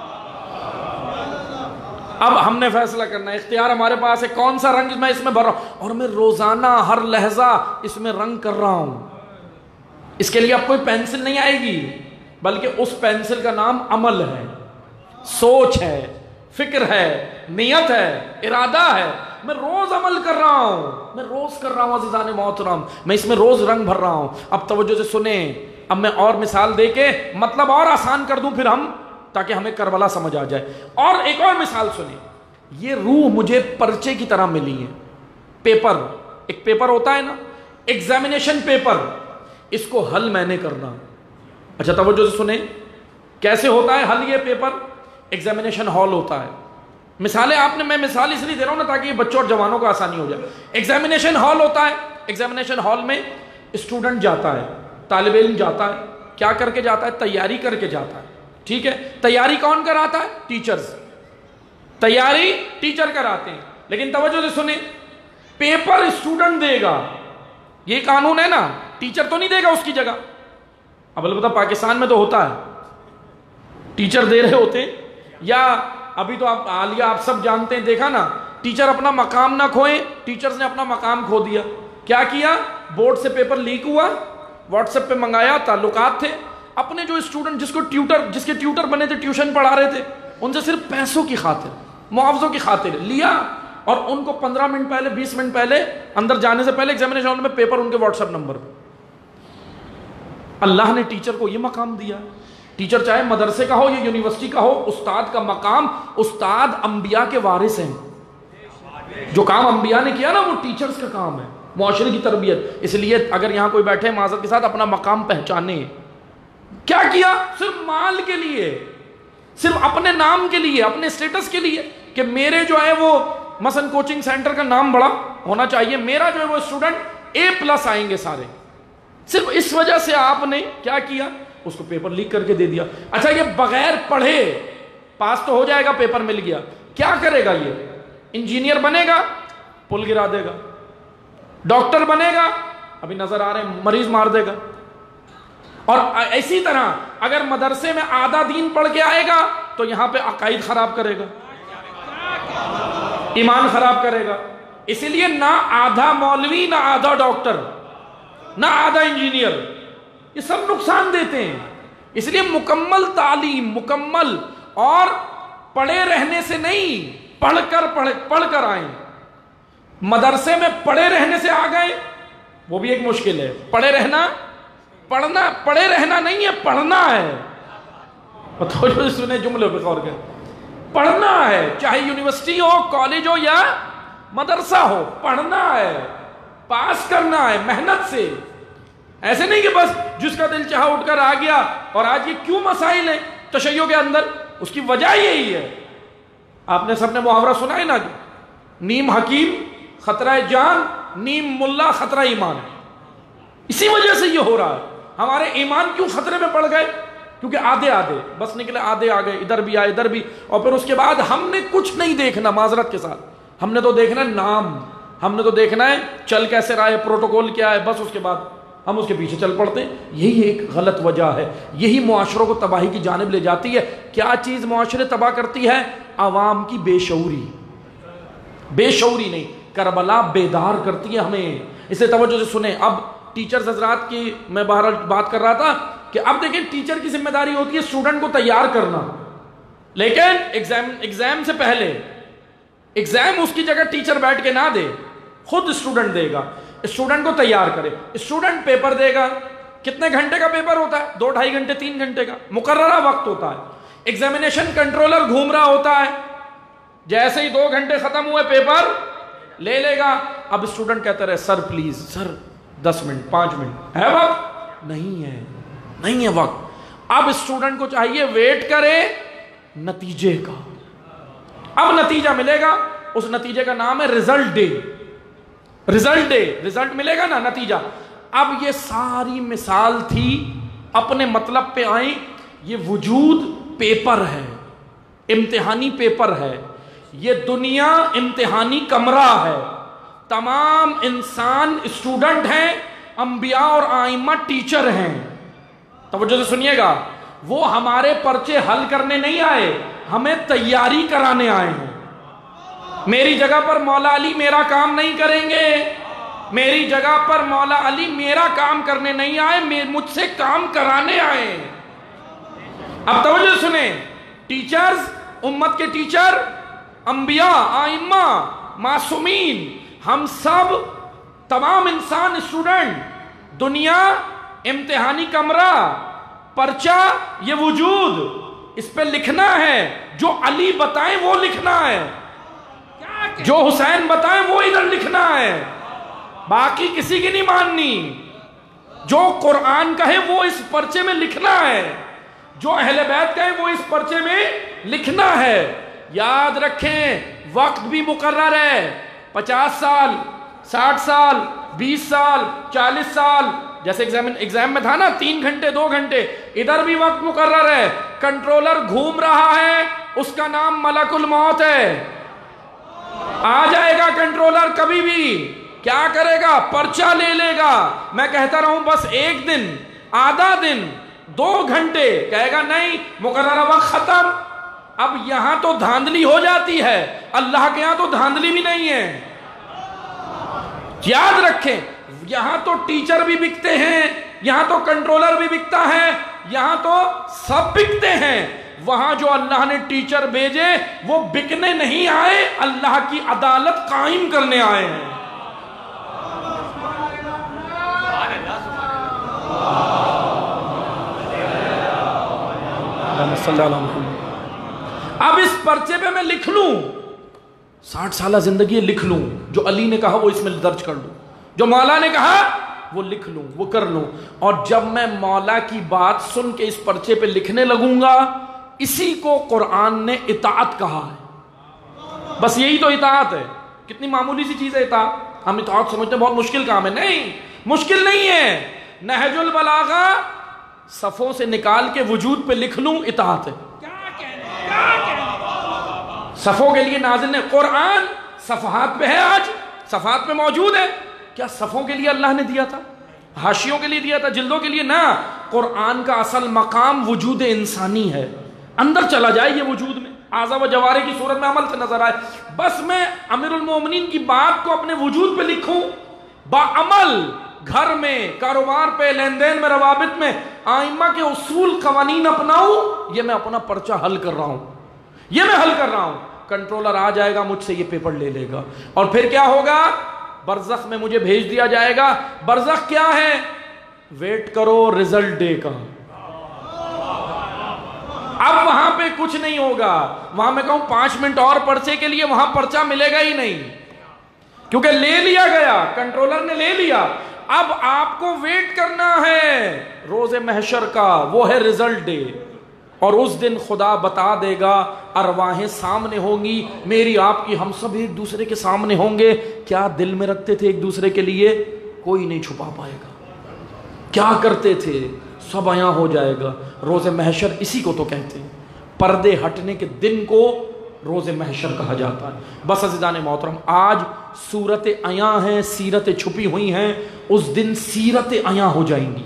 اب ہم نے فیصلہ کرنا ہے، اختیار ہمارے پاس ہے کون سا رنگ میں اس میں بھر رہا ہوں. اور میں روزانہ ہر لحظہ اس میں رنگ کر رہا ہوں. اس کے لیے اب کوئی پینسل نہیں آئے گی، بلکہ اس پینسل کا نام عمل ہے، سوچ ہے، فکر ہے، نیت ہے، ارادہ ہے. میں روز عمل کر رہا ہوں، میں روز کر رہا ہوں عزیزان محترم، میں اس میں روز رنگ بھر رہا ہوں. اب توجہ سے سنیں. اب میں اور مثال دے کے مطلب اور آسان کر دوں پھر ہم، تاکہ ہمیں کربلا سمجھ آ جائے. اور ایک اور مثال سنیں. یہ روح مجھے پرچے کی طرح ملی ہے. پیپر، ایک پیپر ہوتا ہے نا، ایگزامینیشن پیپر، اس کو حل میں نے کرنا. اچھا توجہ سے سنیں. کیسے ہوتا ہے حل؟ یہ پیپر ایگزامینیشن ہال ہوتا ہے. مثالیں آپ نے، میں مثال اس لیے دے رہا ہوں نا تاکہ یہ بچوں اور جوانوں کو آسانی ہو جائے. ایگزامینیشن ہال ہوتا ہے. ایگزامینیشن ہال میں اسٹوڈنٹ جاتا ہے، طالب علم جاتا ہے. کیا کر کے جاتا ہے؟ تیاری کر کے جاتا ہے. ٹھیک ہے. تیاری کون کراتا ہے؟ ٹیچرز. تیاری ٹیچر کراتے ہیں. لیکن توجہ سے سنیں، پیپر اسٹوڈنٹ دے گا. یہ قانون ہے نا، ٹیچر تو نہیں دے گا اس کی جگہ. اب البتہ پاکستان میں تو ہوتا ہے، ٹیچر دے رہے ہوتے ہیں. یا ابھی تو آپ عالیہ آپ سب جانتے ہیں، دیکھا نا، ٹیچر اپنا مقام نہ کھوئیں، ٹیچرز نے اپنا مقام کھو دیا. کیا کیا؟ بورڈ سے پیپر لیک ہوا، واٹس ایپ پہ منگایا، تعلقات تھے اپنے جو اسٹوڈنٹ جس کے ٹیوٹر بنے تھے، ٹیوشن پڑھا رہے تھے، ان سے صرف پیسوں کی خاطر، معاوضوں کی خاطر لیا، اور ان کو 15 منٹ پہلے 20 منٹ پہلے اندر جانے سے پہلے ایگزامینیشن ہال میں پیپر ان کے واٹس ایپ نمبر پہ. اللہ نے ٹیچر کو یہ مقام دیا. ٹیچر چاہے مدرسے کا ہو یا یونیورسٹی کا ہو، استاد کا مقام، استاد انبیاء کے وارث ہیں. جو کام انبیاء نے کیا نا وہ ٹیچرز کا کام ہے، معاشرے کی تربیت. اس لیے اگر یہاں کوئی بیٹھے معذرت کے ساتھ اپنا مقام پہچانے. کیا کیا؟ صرف مال کے لیے، صرف اپنے نام کے لیے، اپنے اسٹیٹس کے لیے کہ میرے جو ہے وہ مثلا کوچنگ سینٹر کا نام بڑا ہونا چاہیے، میرا جو ہے وہ اسٹوڈنٹ A+ آئیں گے سارے. صرف اس وجہ سے آپ نے کیا کیا؟ اس کو پیپر لیک کر کے دے دیا. اچھا یہ بغیر پڑھے پاس تو ہو جائے گا، پیپر مل گیا، کیا کرے گا؟ یہ انجینئر بنے گا، پل گرا دے گا. ڈاکٹر بنے گا، ابھی نظر آ رہے ہیں، مریض مار دے گا. اور اسی طرح اگر مدرسے میں آدھا دین پڑھ کے آئے گا تو یہاں پہ عقائد خراب کرے گا، ایمان خراب کرے گا. اسی لیے نہ آدھا مولوی، نہ آدھا ڈاکٹر، نہ آدھا انجینئر، یہ سب نقصان دیتے ہیں. اس لیے مکمل تعلیم، مکمل، اور پڑھے رہنے سے نہیں، پڑھ کر آئیں. مدرسے میں پڑھے رہنے سے آ گئے وہ بھی ایک مشکل ہے. پڑھے رہنا نہیں ہے، پڑھنا ہے. سنے جملے پہ غور کر، پڑھنا ہے، چاہے یونیورسٹی ہو، کالج ہو یا مدرسہ ہو، پڑھنا ہے. پاس کرنا ہے محنت سے. ایسے نہیں کہ بس جس کا دل چاہا اٹھ کر آ گیا. اور آج یہ کیوں مسائل ہیں تشیع کے اندر؟ اس کی وجہ یہی ہے. آپ نے سب نے محاورہ سنا ہے نا، نیم حکیم خطرہ جان، نیم ملا خطرہ ایمان. اسی وجہ سے یہ ہو رہا ہے. ہمارے ایمان کیوں خطرے میں پڑ گئے؟ کیونکہ آدھے بس نکلے، آدھے آ گئے، ادھر بھی آئے ادھر بھی. اور پھر اس کے بعد ہم نے کچھ نہیں دیکھنا. معذرت کے ساتھ ہم نے تو دیکھنا ہے نام، ہم نے تو دیکھنا ہے چل کیسے رہا ہے، پروٹوکول کیا ہے، بس اس کے بعد ہم اس کے پیچھے چل پڑتے ہیں. یہی ایک غلط وجہ ہے. یہی معاشروں کو تباہی کی جانب لے جاتی ہے. کیا چیز معاشرے تباہ کرتی ہے؟ عوام کی بے شعوری. بے شعوری نہیں، کربلا بیدار کرتی ہے ہمیں. اسے توجہ سے سنیں. اب ٹیچرز حضرات کی میں بہرحال بات کر رہا تھا کہ اب دیکھیں ٹیچر کی ذمہ داری ہوتی ہے اسٹوڈنٹ کو تیار کرنا، لیکن ایگزام سے پہلے ایگزام اس کی جگہ ٹیچر بیٹھ کے نہ دے، خود اسٹوڈنٹ دے گا. اسٹوڈنٹ کو تیار کرے. اسٹوڈنٹ پیپر دے گا. کتنے گھنٹے کا پیپر ہوتا ہے؟ 2-2.5 گھنٹے 3 گھنٹے کا مقررہ وقت ہوتا ہے. ایگزامینیشن کنٹرولر گھوم رہا ہوتا ہے. جیسے ہی 2 گھنٹے ختم ہوئے پیپر لے لے گا. اب اسٹوڈنٹ کہتا رہے sir please, sir 10 minute 5 minute ہے وقت؟ نہیں ہے وقت. اب اسٹوڈنٹ کو چاہیے ویٹ کرے نتیجے کا. اب نتیجہ ملے گا. اس نتیجے کا نام ہے رزلٹ ڈے. رزلٹ ملے گا نا، نتیجہ. اب یہ ساری مثال تھی، اپنے مطلب پہ آئیں. یہ وجود پیپر ہے، امتحانی پیپر ہے. یہ دنیا امتحانی کمرہ ہے. تمام انسان اسٹوڈنٹ ہیں، انبیاء اور ائمہ ٹیچر ہیں. توجہ سے سنیے گا. وہ ہمارے پرچے حل کرنے نہیں آئے، ہمیں تیاری کرانے آئے ہیں. میری جگہ پر مولا علی میرا کام نہیں کریں گے. میری جگہ پر مولا علی میرا کام کرنے نہیں آئے، مجھ سے کام کرانے آئے. اب توجہ سنیں. ٹیچرز، امت کے ٹیچر، انبیاء، ائمہ، معصومین، ہم سب تمام انسان اسٹوڈنٹ. دنیا امتحانی کمرہ، پرچہ یہ وجود، اس پہ لکھنا ہے. جو علی بتائیں وہ لکھنا ہے، جو حسین بتائیں وہ ادھر لکھنا ہے. باقی کسی کی نہیں ماننی. جو قرآن کہے وہ اس پرچے میں لکھنا ہے. جو اہل بیت کہے وہ اس پرچے میں لکھنا ہے. یاد رکھیں وقت بھی مقرر ہے. 50 سال، 60 سال، 20 سال، 40 سال. جیسے ایگزام میں تھا نا 3 گھنٹے 2 گھنٹے، ادھر بھی وقت مقرر ہے. کنٹرولر گھوم رہا ہے، اس کا نام ملک الموت ہے. آ جائے گا کنٹرولر کبھی بھی. کیا کرے گا؟ پرچہ لے لے گا. میں کہتا رہوں بس 1 دن، آدھا دن، 2 گھنٹے، کہے گا نہیں مقررہ وقت ختم. اب یہاں تو دھاندلی ہو جاتی ہے، اللہ کے یہاں تو دھاندلی بھی نہیں ہے. یاد رکھیں یہاں تو ٹیچر بھی بکتے ہیں، یہاں تو کنٹرولر بھی بکتا ہے، یہاں تو سب بکتے ہیں. وہاں جو اللہ نے ٹیچر بھیجے وہ بکنے نہیں آئے، اللہ کی عدالت قائم کرنے آئے ہیں. اب اس پرچے پہ میں لکھ لوں 60 سالہ زندگی لکھ لوں، جو علی نے کہا وہ اس میں درج کر لوں، جو مولا نے کہا وہ لکھ لوں، وہ کر لوں. اور جب میں مولا کی بات سن کے اس پرچے پہ لکھنے لگوں گا، اسی کو قرآن نے اطاعت کہا ہے. بس یہی تو اطاعت ہے. کتنی معمولی سی چیز ہے اطاعت. ہم اطاعت سمجھتے ہیں بہت مشکل کام ہے. نہیں، مشکل نہیں ہے. نہج البلاغہ صفوں سے نکال کے وجود پہ لکھ لوں، اطاعت ہے. صفوں کے لیے نازل نے قرآن صفحات پہ ہے، آج صفحات پہ موجود ہے. کیا صفوں کے لیے اللہ نے دیا تھا؟ حاشیوں کے لیے دیا تھا؟ جلدوں کے لیے؟ نہ. قرآن کا اصل مقام وجود انسانی ہے. اندر چلا جائے یہ وجود میں، اعضاء و جوارح کی صورت میں عمل سے نظر آئے. بس میں امیر المومنین کی بات کو اپنے وجود پہ لکھوں، بعمل گھر میں، کاروبار پہ، لین دین میں، روابط میں ائمہ کے اصول قوانین اپناؤں. یہ میں اپنا پرچہ حل کر رہا ہوں، یہ میں حل کر رہا ہوں. کنٹرولر آ جائے گا، مجھ سے یہ پیپر لے لے گا. اور پھر کیا ہوگا؟ برزخ میں مجھے بھیج دیا جائے گا. برزخ کیا ہے؟ ویٹ کرو رزلٹ ڈے کا. اب وہاں پہ کچھ نہیں ہوگا. وہاں میں کہوں 5 منٹ اور پرچے کے لیے، وہاں پرچہ ملے گا ہی نہیں. کیونکہ لے لیا گیا، کنٹرولر نے لے لیا، اب آپ کو ویٹ کرنا ہے روز محشر کا، وہ ہے رزلٹ ڈے، اور اس دن خدا بتا دے گا، ارواحیں سامنے ہوں گی میری آپ کی، ہم سب ایک دوسرے کے سامنے ہوں گے، کیا دل میں رکھتے تھے ایک دوسرے کے لیے کوئی نہیں چھپا پائے گا، کیا کرتے تھے سب عیاں ہو جائے گا۔ روز محشر اسی کو تو کہتے ہیں، پردے ہٹنے کے دن کو روز محشر کہا جاتا ہے۔ بس عزیزان محترم، آج صورت عیاں ہیں، سیرتیں چھپی ہوئی ہیں، اس دن سیرت عیاں ہو جائیں گی،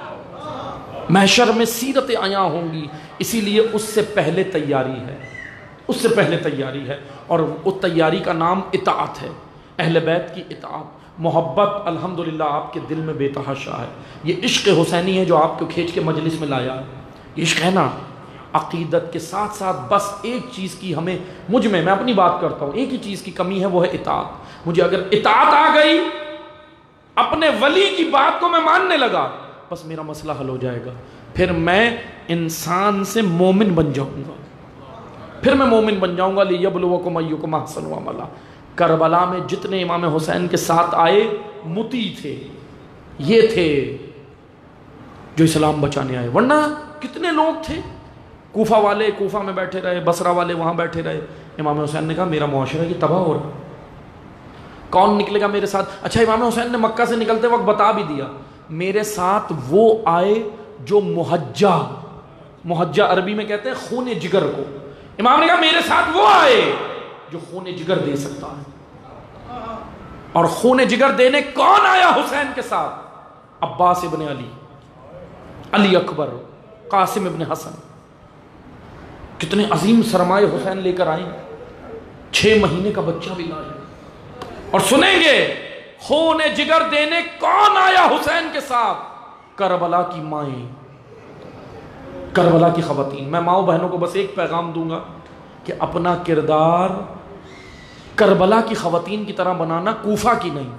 محشر میں سیرت عیاں ہوں گی، اسی لیے اس سے پہلے تیاری ہے، اس سے پہلے تیاری ہے، اور اس تیاری کا نام اطاعت ہے، اہل بیت کی اطاعت، محبت الحمدللہ آپ کے دل میں بے تحاشا ہے۔ یہ عشق حسینی ہے جو آپ کو کھینچ کے مجلس میں لایا ہے، یہ عشق ہے نا، عقیدت کے ساتھ ساتھ بس ایک چیز کی ہمیں، مجھ میں اپنی بات کرتا ہوں، ایک ہی چیز کی کمی ہے، وہ ہے اطاعت۔ مجھے اگر اطاعت آ گئی، اپنے ولی کی بات کو میں ماننے لگا، بس میرا مسئلہ حل ہو جائے گا، پھر میں انسان سے مومن بن جاؤں گا، پھر میں مومن بن جاؤں گا۔ لِيَبْلُوَكُمْ أَيُّكُمْ أَحْسَنُ عَمَلًا۔ کربلا میں جتنے امام حسین کے ساتھ آئے متی تھے، یہ تھے جو اسلام بچانے آئے، ورنہ کتنے لوگ تھے، کوفہ والے کوفہ میں بیٹھے رہے، بصرہ والے وہاں بیٹھے رہے۔ امام حسین نے کہا میرا معاشرہ یہ تباہ ہو رہا، کون نکلے گا میرے ساتھ؟ اچھا، امام حسین نے مکہ سے نکلتے وقت بتا بھی دیا، میرے ساتھ وہ آئے جو محجہ عربی میں کہتے ہیں خون جگر کو، امام نے کہا میرے ساتھ وہ آئے جو خون جگر دے سکتا ہے، اور خون جگر دینے کون آیا حسین کے ساتھ؟ عباس ابن علی، علی اکبر، قاسم ابن حسن، کتنے عظیم سرمایہ حسین لے کر آئیں، 6 مہینے کا بچہ بھی لائے، اور سنیں گے خون جگر دینے کون آیا حسین کے ساتھ؟ کربلا کی مائیں، کربلا کی خواتین۔ میں ماؤں بہنوں کو بس ایک پیغام دوں گا کہ اپنا کردار کربلا کی خواتین کی طرح بنانا، کوفہ کی نہیں۔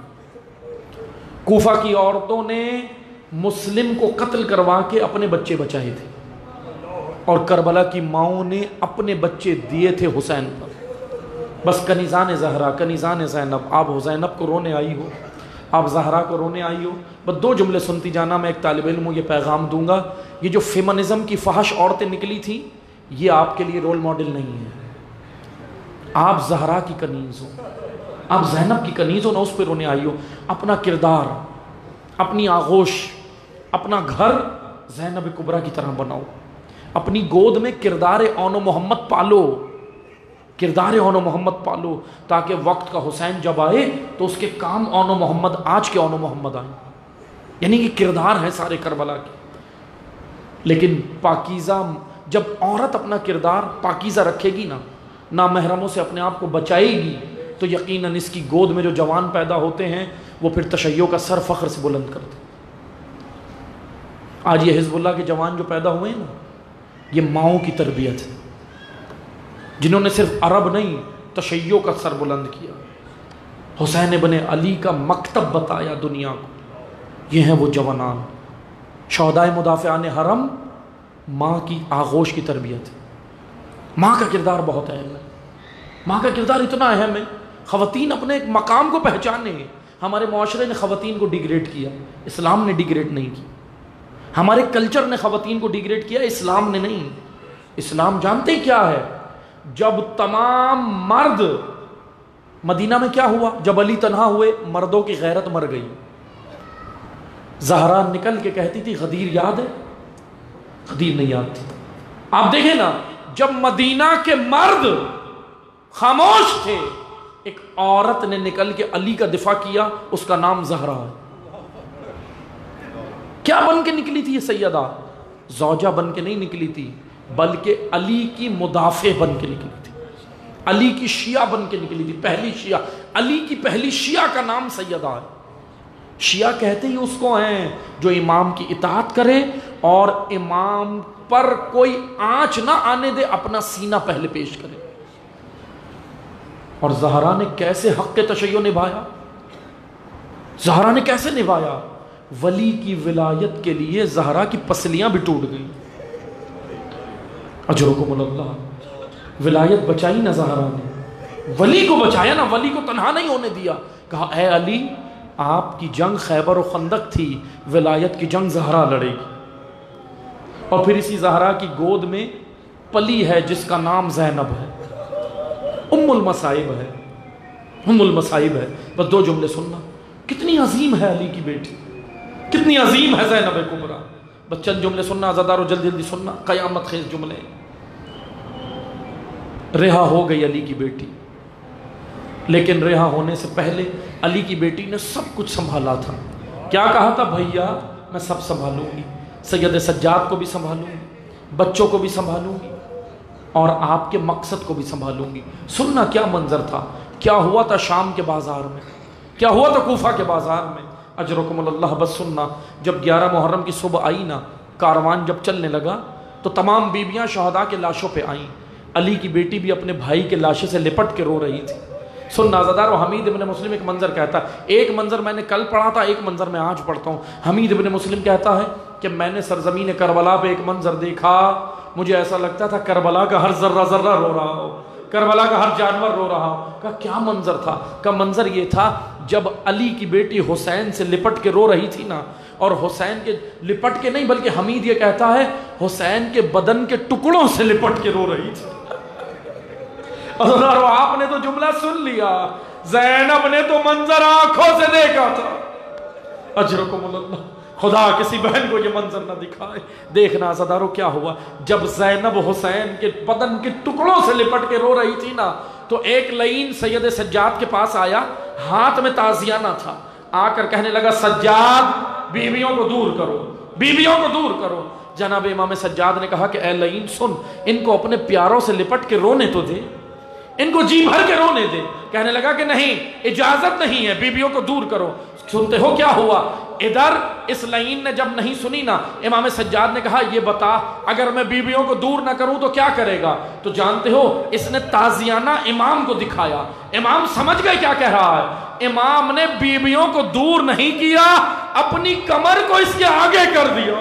کوفہ کی عورتوں نے مسلم کو قتل کروا کے اپنے بچے بچائے تھے، اور کربلا کی ماؤں نے اپنے بچے دیے تھے حسین پر۔ بس کنیزان زہرا، کنیزان زینب، آپ زینب کو رونے آئی ہو، آپ زہرا کو رونے آئی ہو، بس 2 جملے سنتی جانا، میں ایک طالب علم ہوں، یہ پیغام دوں گا، یہ جو فیمنزم کی فحش عورتیں نکلی تھیں، یہ آپ کے لیے رول ماڈل نہیں ہے۔ آپ زہرا کی کنیز ہو، آپ زینب کی کنیز ہو، نہ اس پہ رونے آئی ہو۔ اپنا کردار، اپنی آغوش، اپنا گھر زینب کبریٰ کی طرح بناؤ، اپنی گود میں کردار اون و محمد پالو، کردار اون و محمد پالو، تاکہ وقت کا حسین جب آئے تو اس کے کام اون و محمد، آج کے اون و محمد آئیں، یعنی کہ کردار ہے سارے کربلا کے۔ لیکن پاکیزہ، جب عورت اپنا کردار پاکیزہ رکھے گی نا، نامحرموں سے اپنے آپ کو بچائے گی، تو یقیناً اس کی گود میں جو جوان پیدا ہوتے ہیں وہ پھر تشیع کا سر فخر سے بلند کرتے ہیں۔ آج یہ حزب اللہ کے جوان جو پیدا ہوئے ہیں نا، یہ ماؤں کی تربیت ہے، جنہوں نے صرف عرب نہیں تشیع کا سر بلند کیا، حسین ابن علی کا مکتب بتایا دنیا کو۔ یہ ہیں وہ جوانان، شہدائے مدافعان حرم، ماں کی آغوش کی تربیت ہے۔ ماں کا کردار بہت اہم ہے، ماں کا کردار اتنا اہم ہے، خواتین اپنے ایک مقام کو پہچانے۔ ہمارے معاشرے نے خواتین کو ڈیگریڈ کیا، اسلام نے ڈیگریڈ نہیں کی۔ ہمارے کلچر نے خواتین کو ڈیگریڈ کیا، اسلام نے نہیں۔ اسلام جانتے کیا ہے؟ جب تمام مرد، مدینہ میں کیا ہوا جب علی تنہا ہوئے؟ مردوں کی غیرت مر گئی۔ زہرا نکل کے کہتی تھی غدیر یاد ہے؟ غدیر نہیں یاد تھی۔ آپ دیکھیں نا، جب مدینہ کے مرد خاموش تھے، ایک عورت نے نکل کے علی کا دفاع کیا، اس کا نام زہرا ہے۔ کیا بن کے نکلی تھی یہ سیدہ؟ زوجہ بن کے نہیں نکلی تھی، بلکہ علی کی مدافع بن کے نکلی تھی، علی کی شیعہ بن کے نکلی تھی، پہلی شیعہ، علی کی پہلی شیعہ کا نام سیدہ ہے۔ شیعہ کہتے ہی اس کو ہیں جو امام کی اطاعت کرے اور امام پر کوئی آنچ نہ آنے دے، اپنا سینہ پہلے پیش کرے۔ اور زہرا نے کیسے حق تشیع نبھایا، زہرا نے کیسے نبھایا؟ ولی کی ولایت کے لیے زہرا کی پسلیاں بھی ٹوٹ گئیں۔ اجرکم اللہ، ولایت بچائی نا زہرا نے، ولی کو بچایا نا، ولی کو تنہا نہیں ہونے دیا۔ کہا اے علی آپ کی جنگ خیبر و خندق تھی، ولایت کی جنگ زہرا لڑے گی، اور پھر اسی زہرا کی گود میں پلی ہے جس کا نام زینب ہے، ام المصائب ہے، ام المصائب ہے۔ بس 2 جملے سننا، کتنی عظیم ہے علی کی بیٹی، کتنی عظیم ہے زینب کبریٰ۔ بس چند جملے سننا عزادارو، جلدی جلدی سننا، قیامت خیز جملے۔ رہا ہو گئی علی کی بیٹی، لیکن رہا ہونے سے پہلے علی کی بیٹی نے سب کچھ سنبھالا تھا۔ کیا کہا تھا؟ بھیا میں سب سنبھالوں گی، سید سجاد کو بھی سنبھالوں گی، بچوں کو بھی سنبھالوں گی، اور آپ کے مقصد کو بھی سنبھالوں گی۔ سننا کیا منظر تھا، کیا ہوا تھا شام کے بازار میں، کیا ہوا تھا کوفہ کے بازار میں۔ اجرکم اللہ، بس سننا، جب 11 محرم کی صبح آئی نا، کاروان جب چلنے لگا تو تمام بیویاں شہداء کے لاشوں پہ آئیں، علی کی بیٹی بھی اپنے بھائی کے لاشے سے لپٹ کے رو رہی تھی۔ سننا عزادارو، حمید ابن مسلم ایک منظر کہتا ہے، ایک منظر میں نے کل پڑھا تھا، ایک منظر میں آج پڑھتا ہوں۔ حمید ابن مسلم کہتا ہے کہ میں نے سرزمین کربلا پہ ایک منظر دیکھا، مجھے ایسا لگتا تھا کربلا کا ہر ذرہ ذرہ رو رہا ہو، کربلا کا ہر جانور رو رہا ہو۔ کہا کیا منظر تھا؟ کا منظر یہ تھا جب علی کی بیٹی حسین سے لپٹ کے رو رہی تھی نا، اور حسین کے لپٹ کے نہیں بلکہ حمید یہ کہتا ہے حسین کے بدن کے ٹکڑوں سے لپٹ کے رو رہی تھی۔ اور آپ نے تو جملہ سن لیا، زینب نے تو منظر آنکھوں سے دیکھا تھا۔ اجرکم اللہ، خدا کسی بہن کو یہ منظر نہ دکھائے۔ دیکھنا عزادارو کیا ہوا، جب زینب حسین کے بدن کے ٹکڑوں سے لپٹ کے رو رہی تھی نا، تو ایک لعین سید سجاد کے پاس آیا، ہاتھ میں تازیانہ تھا، آ کر کہنے لگا سجاد بیویوں کو دور کرو، بیویوں کو دور کرو۔ جناب امام سجاد نے کہا کہ اے لعین سن، ان کو اپنے پیاروں سے لپٹ کے رونے تو دے، ان کو جی بھر کے رونے دے۔ کہنے لگا کہ نہیں، اجازت نہیں ہے، بیویوں کو دور کرو۔ سنتے ہو کیا ہوا؟ ادھر اس لعین نے جب نہیں سنی نا، امام سجاد نے کہا یہ بتا اگر میں بیویوں کو دور نہ کروں تو کیا کرے گا؟ تو جانتے ہو اس نے تازیانہ امام کو دکھایا۔ امام سمجھ گئے کیا کہہ رہا ہے؟ امام نے بیویوں کو دور نہیں کیا، اپنی کمر کو اس کے آگے کر دیا۔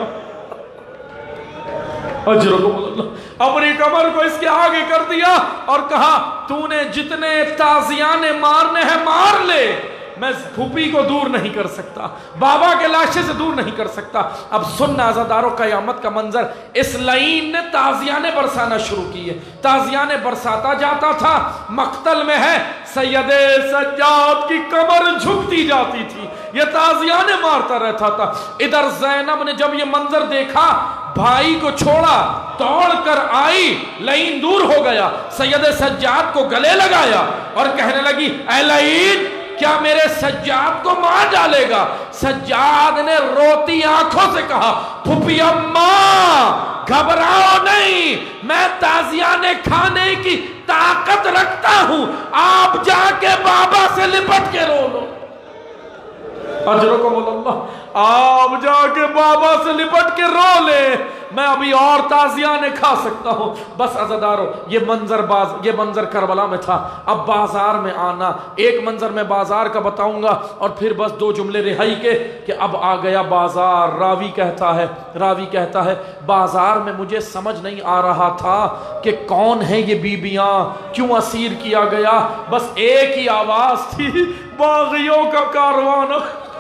اجرکم اللہ، اپنی کمر کو اس کے آگے کر دیا اور کہا تو نے جتنے تازیانے مارنے ہیں مار لے، میں پھوپھی کو دور نہیں کر سکتا، بابا کے لاشے سے دور نہیں کر سکتا۔ اب سننا عزادارو قیامت کا منظر، اس لعین نے تازیانے برسانا شروع کیے، تازیانے برساتا جاتا تھا، مقتل میں ہے سید سجاد کی کمر جھکتی جاتی تھی، یہ تازیانے مارتا رہتا تھا۔ ادھر زینب نے جب یہ منظر دیکھا، بھائی کو چھوڑا، دوڑ کر آئی، لعین دور ہو گیا، سید سجاد کو گلے لگایا اور کہنے لگی اے لعین کیا میرے سجاد کو مار ڈالے گا؟ سجاد نے روتی آنکھوں سے کہا پھوپھی اماں گھبراؤ نہیں، میں تازیانے کھانے کی طاقت رکھتا ہوں، آپ جا کے بابا سے لپٹ کے رو لو۔ اجرکم اللہ، آپ جا کے بابا سے لپٹ کے رو لے، میں ابھی اور تازیانے کھا سکتا ہوں۔ بس عزادارو یہ منظر کربلا میں تھا۔ اب بازار میں آنا، ایک منظر میں بازار کا بتاؤں گا اور پھر بس 2 جملے رہائی کے کہ اب آ گیا بازار۔ راوی کہتا ہے بازار میں مجھے سمجھ نہیں آ رہا تھا کہ کون ہے یہ بیبیاں، کیوں اسیر کیا گیا، بس ایک ہی آواز تھی باغیوں کا کاروان،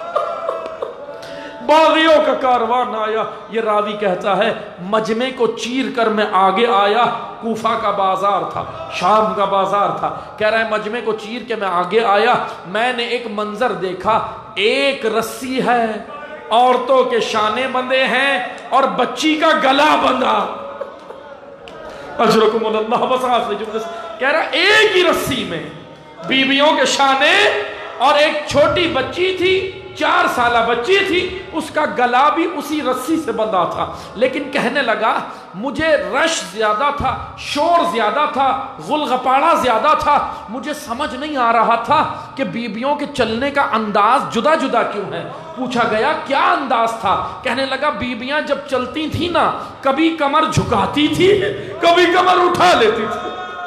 باغیوں کا کاروان آیا۔ یہ راوی کہتا ہے مجمع کو چیر کر میں آگے آیا، کوفہ کا بازار تھا، شام کا بازار تھا، کہہ رہا ہے مجمع کو چیر کے میں آگے آیا، میں نے ایک منظر دیکھا، ایک رسی ہے، عورتوں کے شانے بندھے ہیں اور بچی کا گلا بندھا۔ اجرکم اللہ، بس آخری جملے سے کہہ رہا ہے ایک ہی رسی میں بیویوں کے شانے اور ایک چھوٹی بچی تھی، 4 سالہ بچی تھی، اس کا گلا بھی اسی رسی سے بندھا تھا۔ لیکن کہنے لگا مجھے رش زیادہ تھا، شور زیادہ تھا، غلغپاڑا زیادہ تھا، مجھے سمجھ نہیں آ رہا تھا کہ بیبیوں کے چلنے کا انداز جدا جدا کیوں ہے۔ پوچھا گیا کیا انداز تھا؟ کہنے لگا بیبیاں جب چلتی تھی نا، کبھی کمر جھکاتی تھی، کبھی کمر اٹھا لیتی تھی۔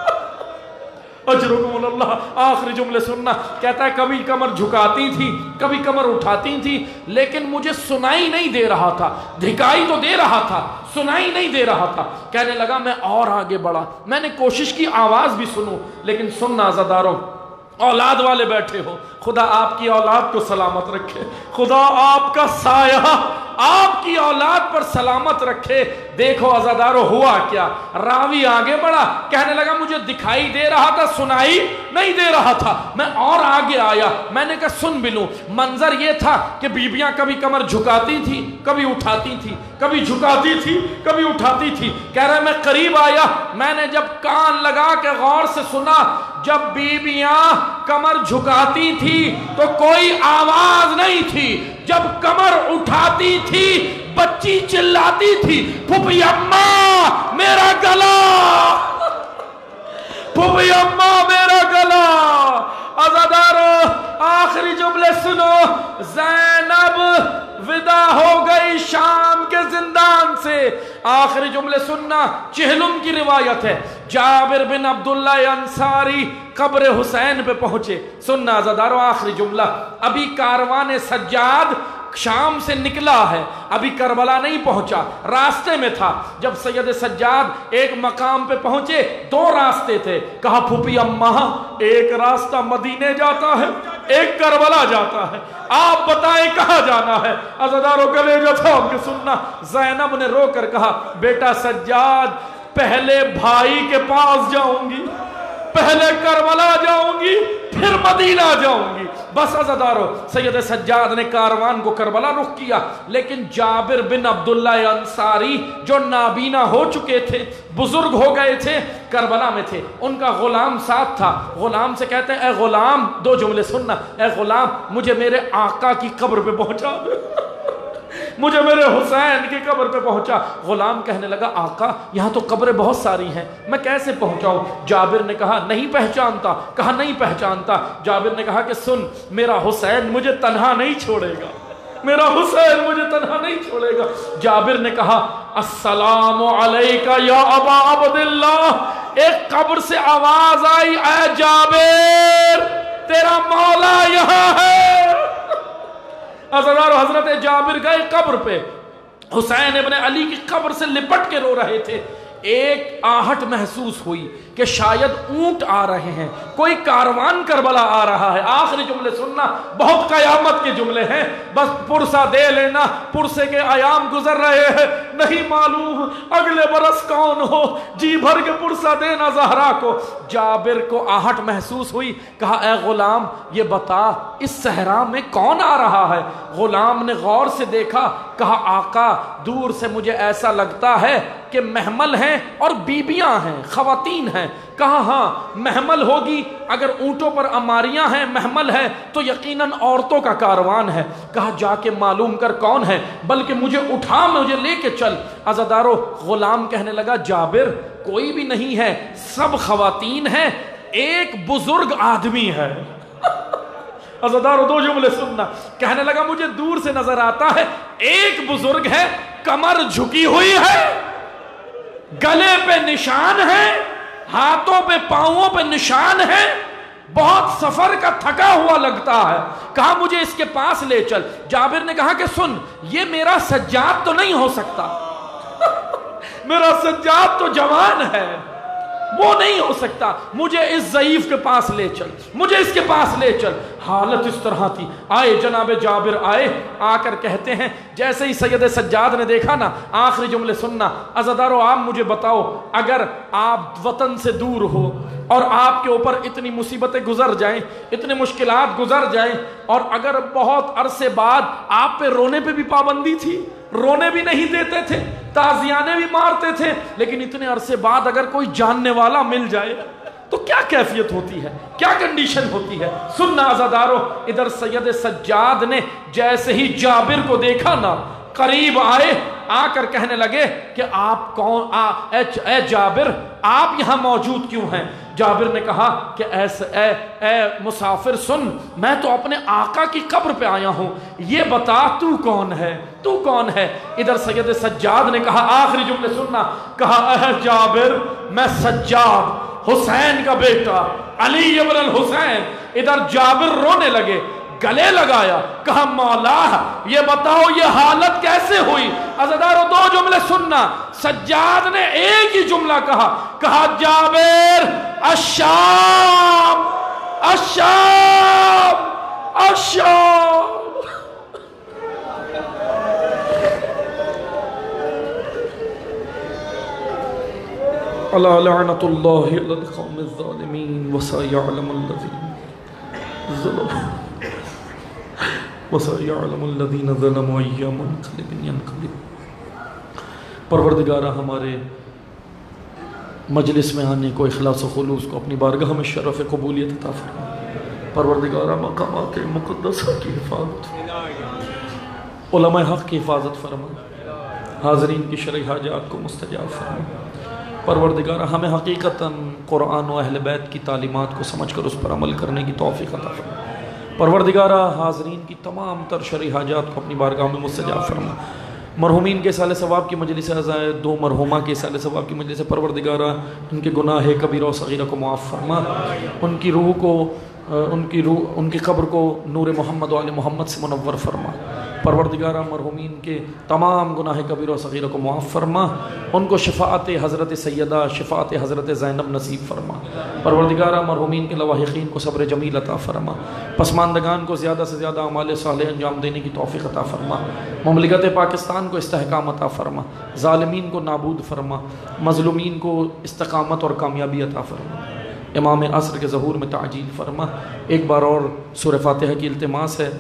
اجرکم اللہ، آخری جملے سننا، کہتا ہے کبھی کمر جھکاتی تھی، کبھی کمر اٹھاتی تھی، لیکن مجھے سنائی نہیں دے رہا تھا، دھکائی تو دے رہا تھا، سنائی نہیں دے رہا تھا۔ کہنے لگا میں اور آگے بڑھا، میں نے کوشش کی آواز بھی سنوں، لیکن سننا عزاداروں، औलाद वाले बैठे हो, खुदा आपकी औलाद को सलामत रखे, खुदा आपका साया आपकी औलाद पर सलामत रखे। देखो अज़ादारो हुआ क्या, रावी आगे बढ़ा, कहने लगा मुझे दिखाई दे रहा था, सुनाई नहीं दे रहा था। मैं और आगे आया, मैंने कहा सुन भी लूं। मंजर ये था कि बीबियां कभी कमर झुकाती थी, कभी उठाती थी, कभी झुकाती थी, कभी उठाती थी। कह रहा मैं करीब आया, मैंने जब कान लगा के गौर से सुना, जब बीबियां कमर झुकाती थी तो कोई आवाज नहीं थी, जब कमर उठाती थी बच्ची चिल्लाती थी, फूफी अम्मा मेरा गला, फूफी अम्मा मेरा गला। अज़ादारो आखिरी जुमले सुनो, ज़ैनब विदा हो गई शाम के जिंदान से। आखिरी जुमले सुनना, चिहलुम की रिवायत है, जाबिर बिन अब्दुल्ला अंसारी कब्र हुसैन पे पहुंचे। सुनना अज़ादारो आखिरी जुमला, अभी कारवान सज्जाद शाम से निकला है, अभी करबला नहीं पहुंचा, रास्ते में था। जब सैयद सज्जाद एक मकाम पे पहुंचे, दो रास्ते थे। कहा फूफी अम्मा एक रास्ता मदीने जाता है, एक करबला जाता है, आप बताएं कहां जाना है। अज़ादारों कलेजा थाम के सुनना, ज़ैनब ने रोकर कहा बेटा सज्जाद पहले भाई के पास जाऊंगी, पहले करबला जाऊंगी, फिर मदीना जाऊंगी। बस अज़ादारो सैयद सज्जाद ने कारवान को करबला रुख किया, लेकिन जाबिर बिन अब्दुल्ला अंसारी जो नाबीना हो चुके थे, बुजुर्ग हो गए थे, करबला में थे, उनका गुलाम साथ था। गुलाम से कहते हैं ए गुलाम, दो जुमले सुनना, ए गुलाम मुझे मेरे आका की कब्र पे पहुंचा दे, मुझे मेरे हुसैन की कब्र पे पहुंचा। गुलाम कहने लगा आका यहाँ तो कब्रें बहुत सारी हैं, मैं कैसे पहुंचाऊं। जाबिर ने कहा नहीं पहचानता। कहा नहीं पहचानता। जाबिर ने कहा कि सुन, मेरा हुसैन मुझे तन्हा नहीं छोड़ेगा, मेरा हुसैन मुझे तन्हा नहीं छोड़ेगा। जाबिर ने कहा अस्सलामु अलैका या अबा अब्दुल्लाह। एक कब्र से आवाज आई, ऐ जाबिर तेरा मौला यहाँ है। हजरत जाबिर गए कब्र पे, हुसैन इब्ने अली की कब्र से लिपट के रो रहे थे। एक आहट महसूस हुई कि शायद ऊंट आ रहे हैं, कोई कारवान करबला आ रहा है। आखिरी जुमले सुनना, बहुत कयामत के जुमले हैं, बस पुरसा दे लेना, पुरसे के आयाम गुजर रहे हैं, नहीं मालूम अगले बरस कौन हो, जी भर के पुरसा देना ज़हरा को। जाबिर को आहट महसूस हुई, कहा ए गुलाम ये बता इस सहरा में कौन आ रहा है। गुलाम ने गौर से देखा, कहा आका दूर से मुझे ऐसा लगता है कि महमल हैं और बीबियां हैं, खवातीन हैं। कहा हाँ महमल होगी, अगर ऊंटों पर अमारियां हैं, महमल है तो यकीनन औरतों का कारवान है। कहा जाके मालूम कर कौन है, बल्कि मुझे उठा, मुझे लेके चल। अज़ादारो गुलाम कहने लगा जाबिर कोई भी नहीं है, सब खवातीन हैं, एक बुजुर्ग आदमी है। अज़ादारो दो जुमले सुनना, कहने लगा मुझे दूर से नजर आता है एक बुजुर्ग है, कमर झुकी हुई है, गले पे निशान है, हाथों पे पांवों पे निशान है, बहुत सफर का थका हुआ लगता है। कहा मुझे इसके पास ले चल। जाबिर ने कहा कि सुन ये मेरा सज्जाद तो नहीं हो सकता, मेरा सज्जाद तो जवान है, वो नहीं हो सकता, मुझे इस ज़ईफ के पास ले चल, मुझे इसके पास ले चल। हालत इस तरह थी। आए जनाबे जाबिर आए, आकर कहते हैं जैसे ही सैयद सज्जाद ने देखा ना, आखिरी जुमले सुनना अज़ादारो आप मुझे बताओ, अगर आप वतन से दूर हो और आपके ऊपर इतनी मुसीबतें गुजर जाएं, इतनी मुश्किलात गुजर जाएं, और अगर बहुत अरसे बाद आप पे रोने पे भी पाबंदी थी, रोने भी नहीं देते थे, ताजियाने भी मारते थे, लेकिन इतने अरसे बाद अगर कोई जानने वाला मिल जाए तो क्या कैफियत होती है, क्या कंडीशन होती है। सुनना अज़ादारो, इधर सैयद सज्जाद ने जैसे ही जाबिर को देखा ना, करीब आए, आकर कहने लगे कि आप कौन, ए जाबिर आप यहां मौजूद क्यों हैं। जाबिर ने कहा कि ए मुसाफिर सुन, मैं तो अपने आका की कब्र पे आया हूं, ये बता तू कौन है, तू कौन है। इधर सैयद सज्जाद ने कहा, आखिरी जुमले सुनना, कहा जाबिर मैं सज्जाद हुसैन का बेटा अली इब्न हुसैन। इधर जाबिर रोने लगे, गले लगाया, कहा मौला ये बताओ ये हालत कैसे हुई। अज़ादारो दो जुमले सुनना, सज्जाद ने एक ही जुमला कहा, कहा जाबिर अश्शाम الشام الشام. الا لعنت اللہ علی القوم الظالمین وسيعلم الذین ظلموا وسيعلم الذین ظلموا أي منقلب ينقلب. پروردگارہ ہمارے مجلس میں آنے کو، اخلاص و خلوص کو، اپنی بارگاہ میں شرف قبولیت عطا فرما. پروردگارہ مقامات مقدسہ کی حفاظت، علماء حق کی حفاظت فرما، حاضرین کی شرعی حاجات کو مستجاب فرما. پروردگارہ ہمیں حقیقتاً قرآن و اہل بیت کی تعلیمات کو سمجھ کر اس پر عمل کرنے کی توفیق عطا فرما. پروردگارہ حاضرین کی تمام تر شرعی حاجات کو اپنی بارگاہ میں مستجاب فرما. مرحومین کے سال ثواب کی مجلس عزائے، 2 مرحومہ کے سال ثواب کی مجلس، پروردگارہ ان کے گناہ کبیرہ و صغیرہ کو معاف فرما. ان کی روح کو، ان کی قبر کو نور محمد و آل محمد سے منور فرما. پروردگارہ مرحومین کے تمام گناہ کبیرہ و صغیرہ کو معاف فرما. ان کو شفاعت حضرت سیدہ، شفاعت حضرت زینب نصیب فرما. پروردگارہ مرحومین کے لواحقین کو صبر جمیل عطا فرما. پسماندگان کو زیادہ سے زیادہ اعمال صالح انجام دینے کی توفیق عطا فرما. مملکت پاکستان کو استحکام عطا فرما. ظالمین کو نابود فرما. مظلومین کو استقامت اور کامیابی عطا فرما. امام عصر کے ظہور میں تعجیل فرما. ایک بار اور سورہ فاتحہ کی التماس ہے.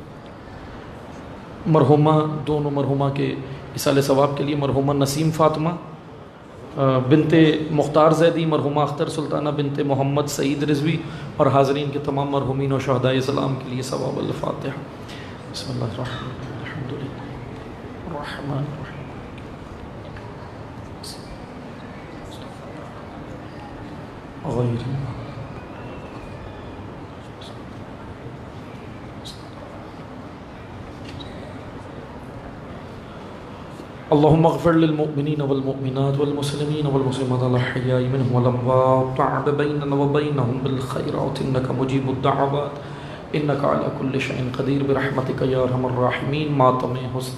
مرحومہ، دونوں مرحومہ کے اصال ثواب کے لیے، مرحومہ نسیم فاطمہ بنت مختار زیدی، مرحومہ اختر سلطانہ بنت محمد سعید رضوی، اور حاضرین کے تمام مرحومین و شہداء اسلام کے لیے ثواب الفاتحہ. بسم اللہ الرحمن الرحیم. الحمدللہ الرحمن الرحیم. غیر اللهم اغفر للمؤمنين والمؤمنات والمسلمين والمسلمات الأحياء منهم والأموات وتعب بيننا وبينهم بالخيرات إنك مجيب الدعوات إنك على كل شيء قدير برحمتك يا أرحم الراحمين. ماتم حسن.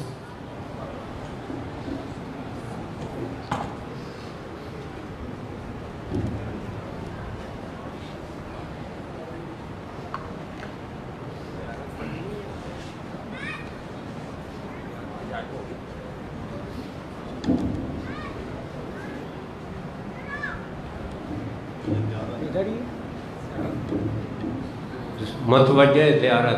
متوجہ زیارت.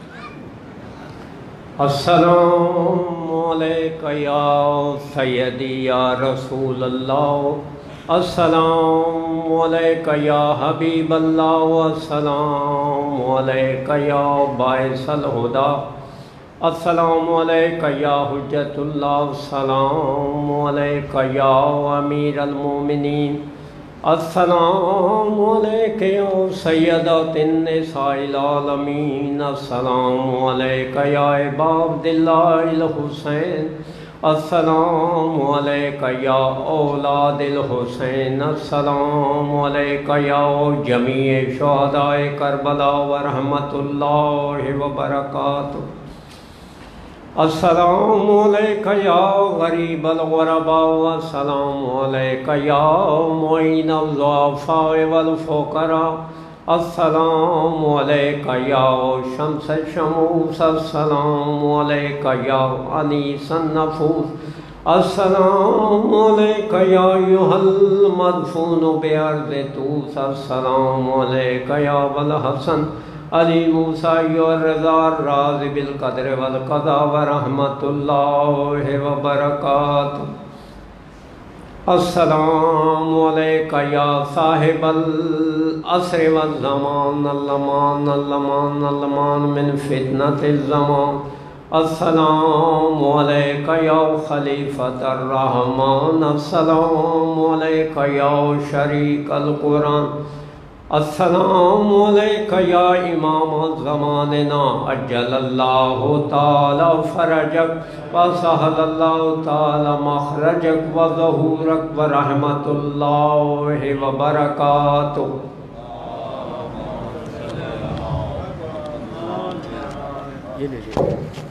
السلام علیکہ یا سیدی یا رسول اللہ، السلام علیکہ یا حبیب اللہ، السلام علیکہ یا باعث الہدی، السلام علیکہ یا حجت اللہ، السلام علیکہ یا امیر المومنین، السلام علیکہ یا سیدات النساء العالمین، السلام علیکہ یا ابا عبداللہ الحسین، السلام علیکہ یا اولاد الحسین، السلام علیکہ یا جمیع شہداء کربلا ورحمۃ اللہ وبرکاتہ، السلام علیکہ یا غریب الغرباء، السلام علیکہ یا معین الضعفاء والفقراء، السلام علیکہ یا شمس الشموس، السلام علیکہ یا انیس النفوس، السلام علیکہ یا ایھا المدفون بارض طوس، السلام علیکہ یا ابا الحسن علی موسیٰ الرضا الراض بالقدر والقضاء ورحمۃ اللہ وبرکاتہ، السلام علیکہ یا صاحب العصر والزمان، اللمان اللمان اللمان من فتنة الزمان، السلام علیکہ یا خلیفۃ الرحمن، السلام علیکہ یا شریک القرآن، السلام علیکہ یا امام زماننا، عجل اللہ تعالی فرجک وسہل اللہ تعالی مخرجک وظہورک ورحمۃ اللہ وبرکاتہ. یہ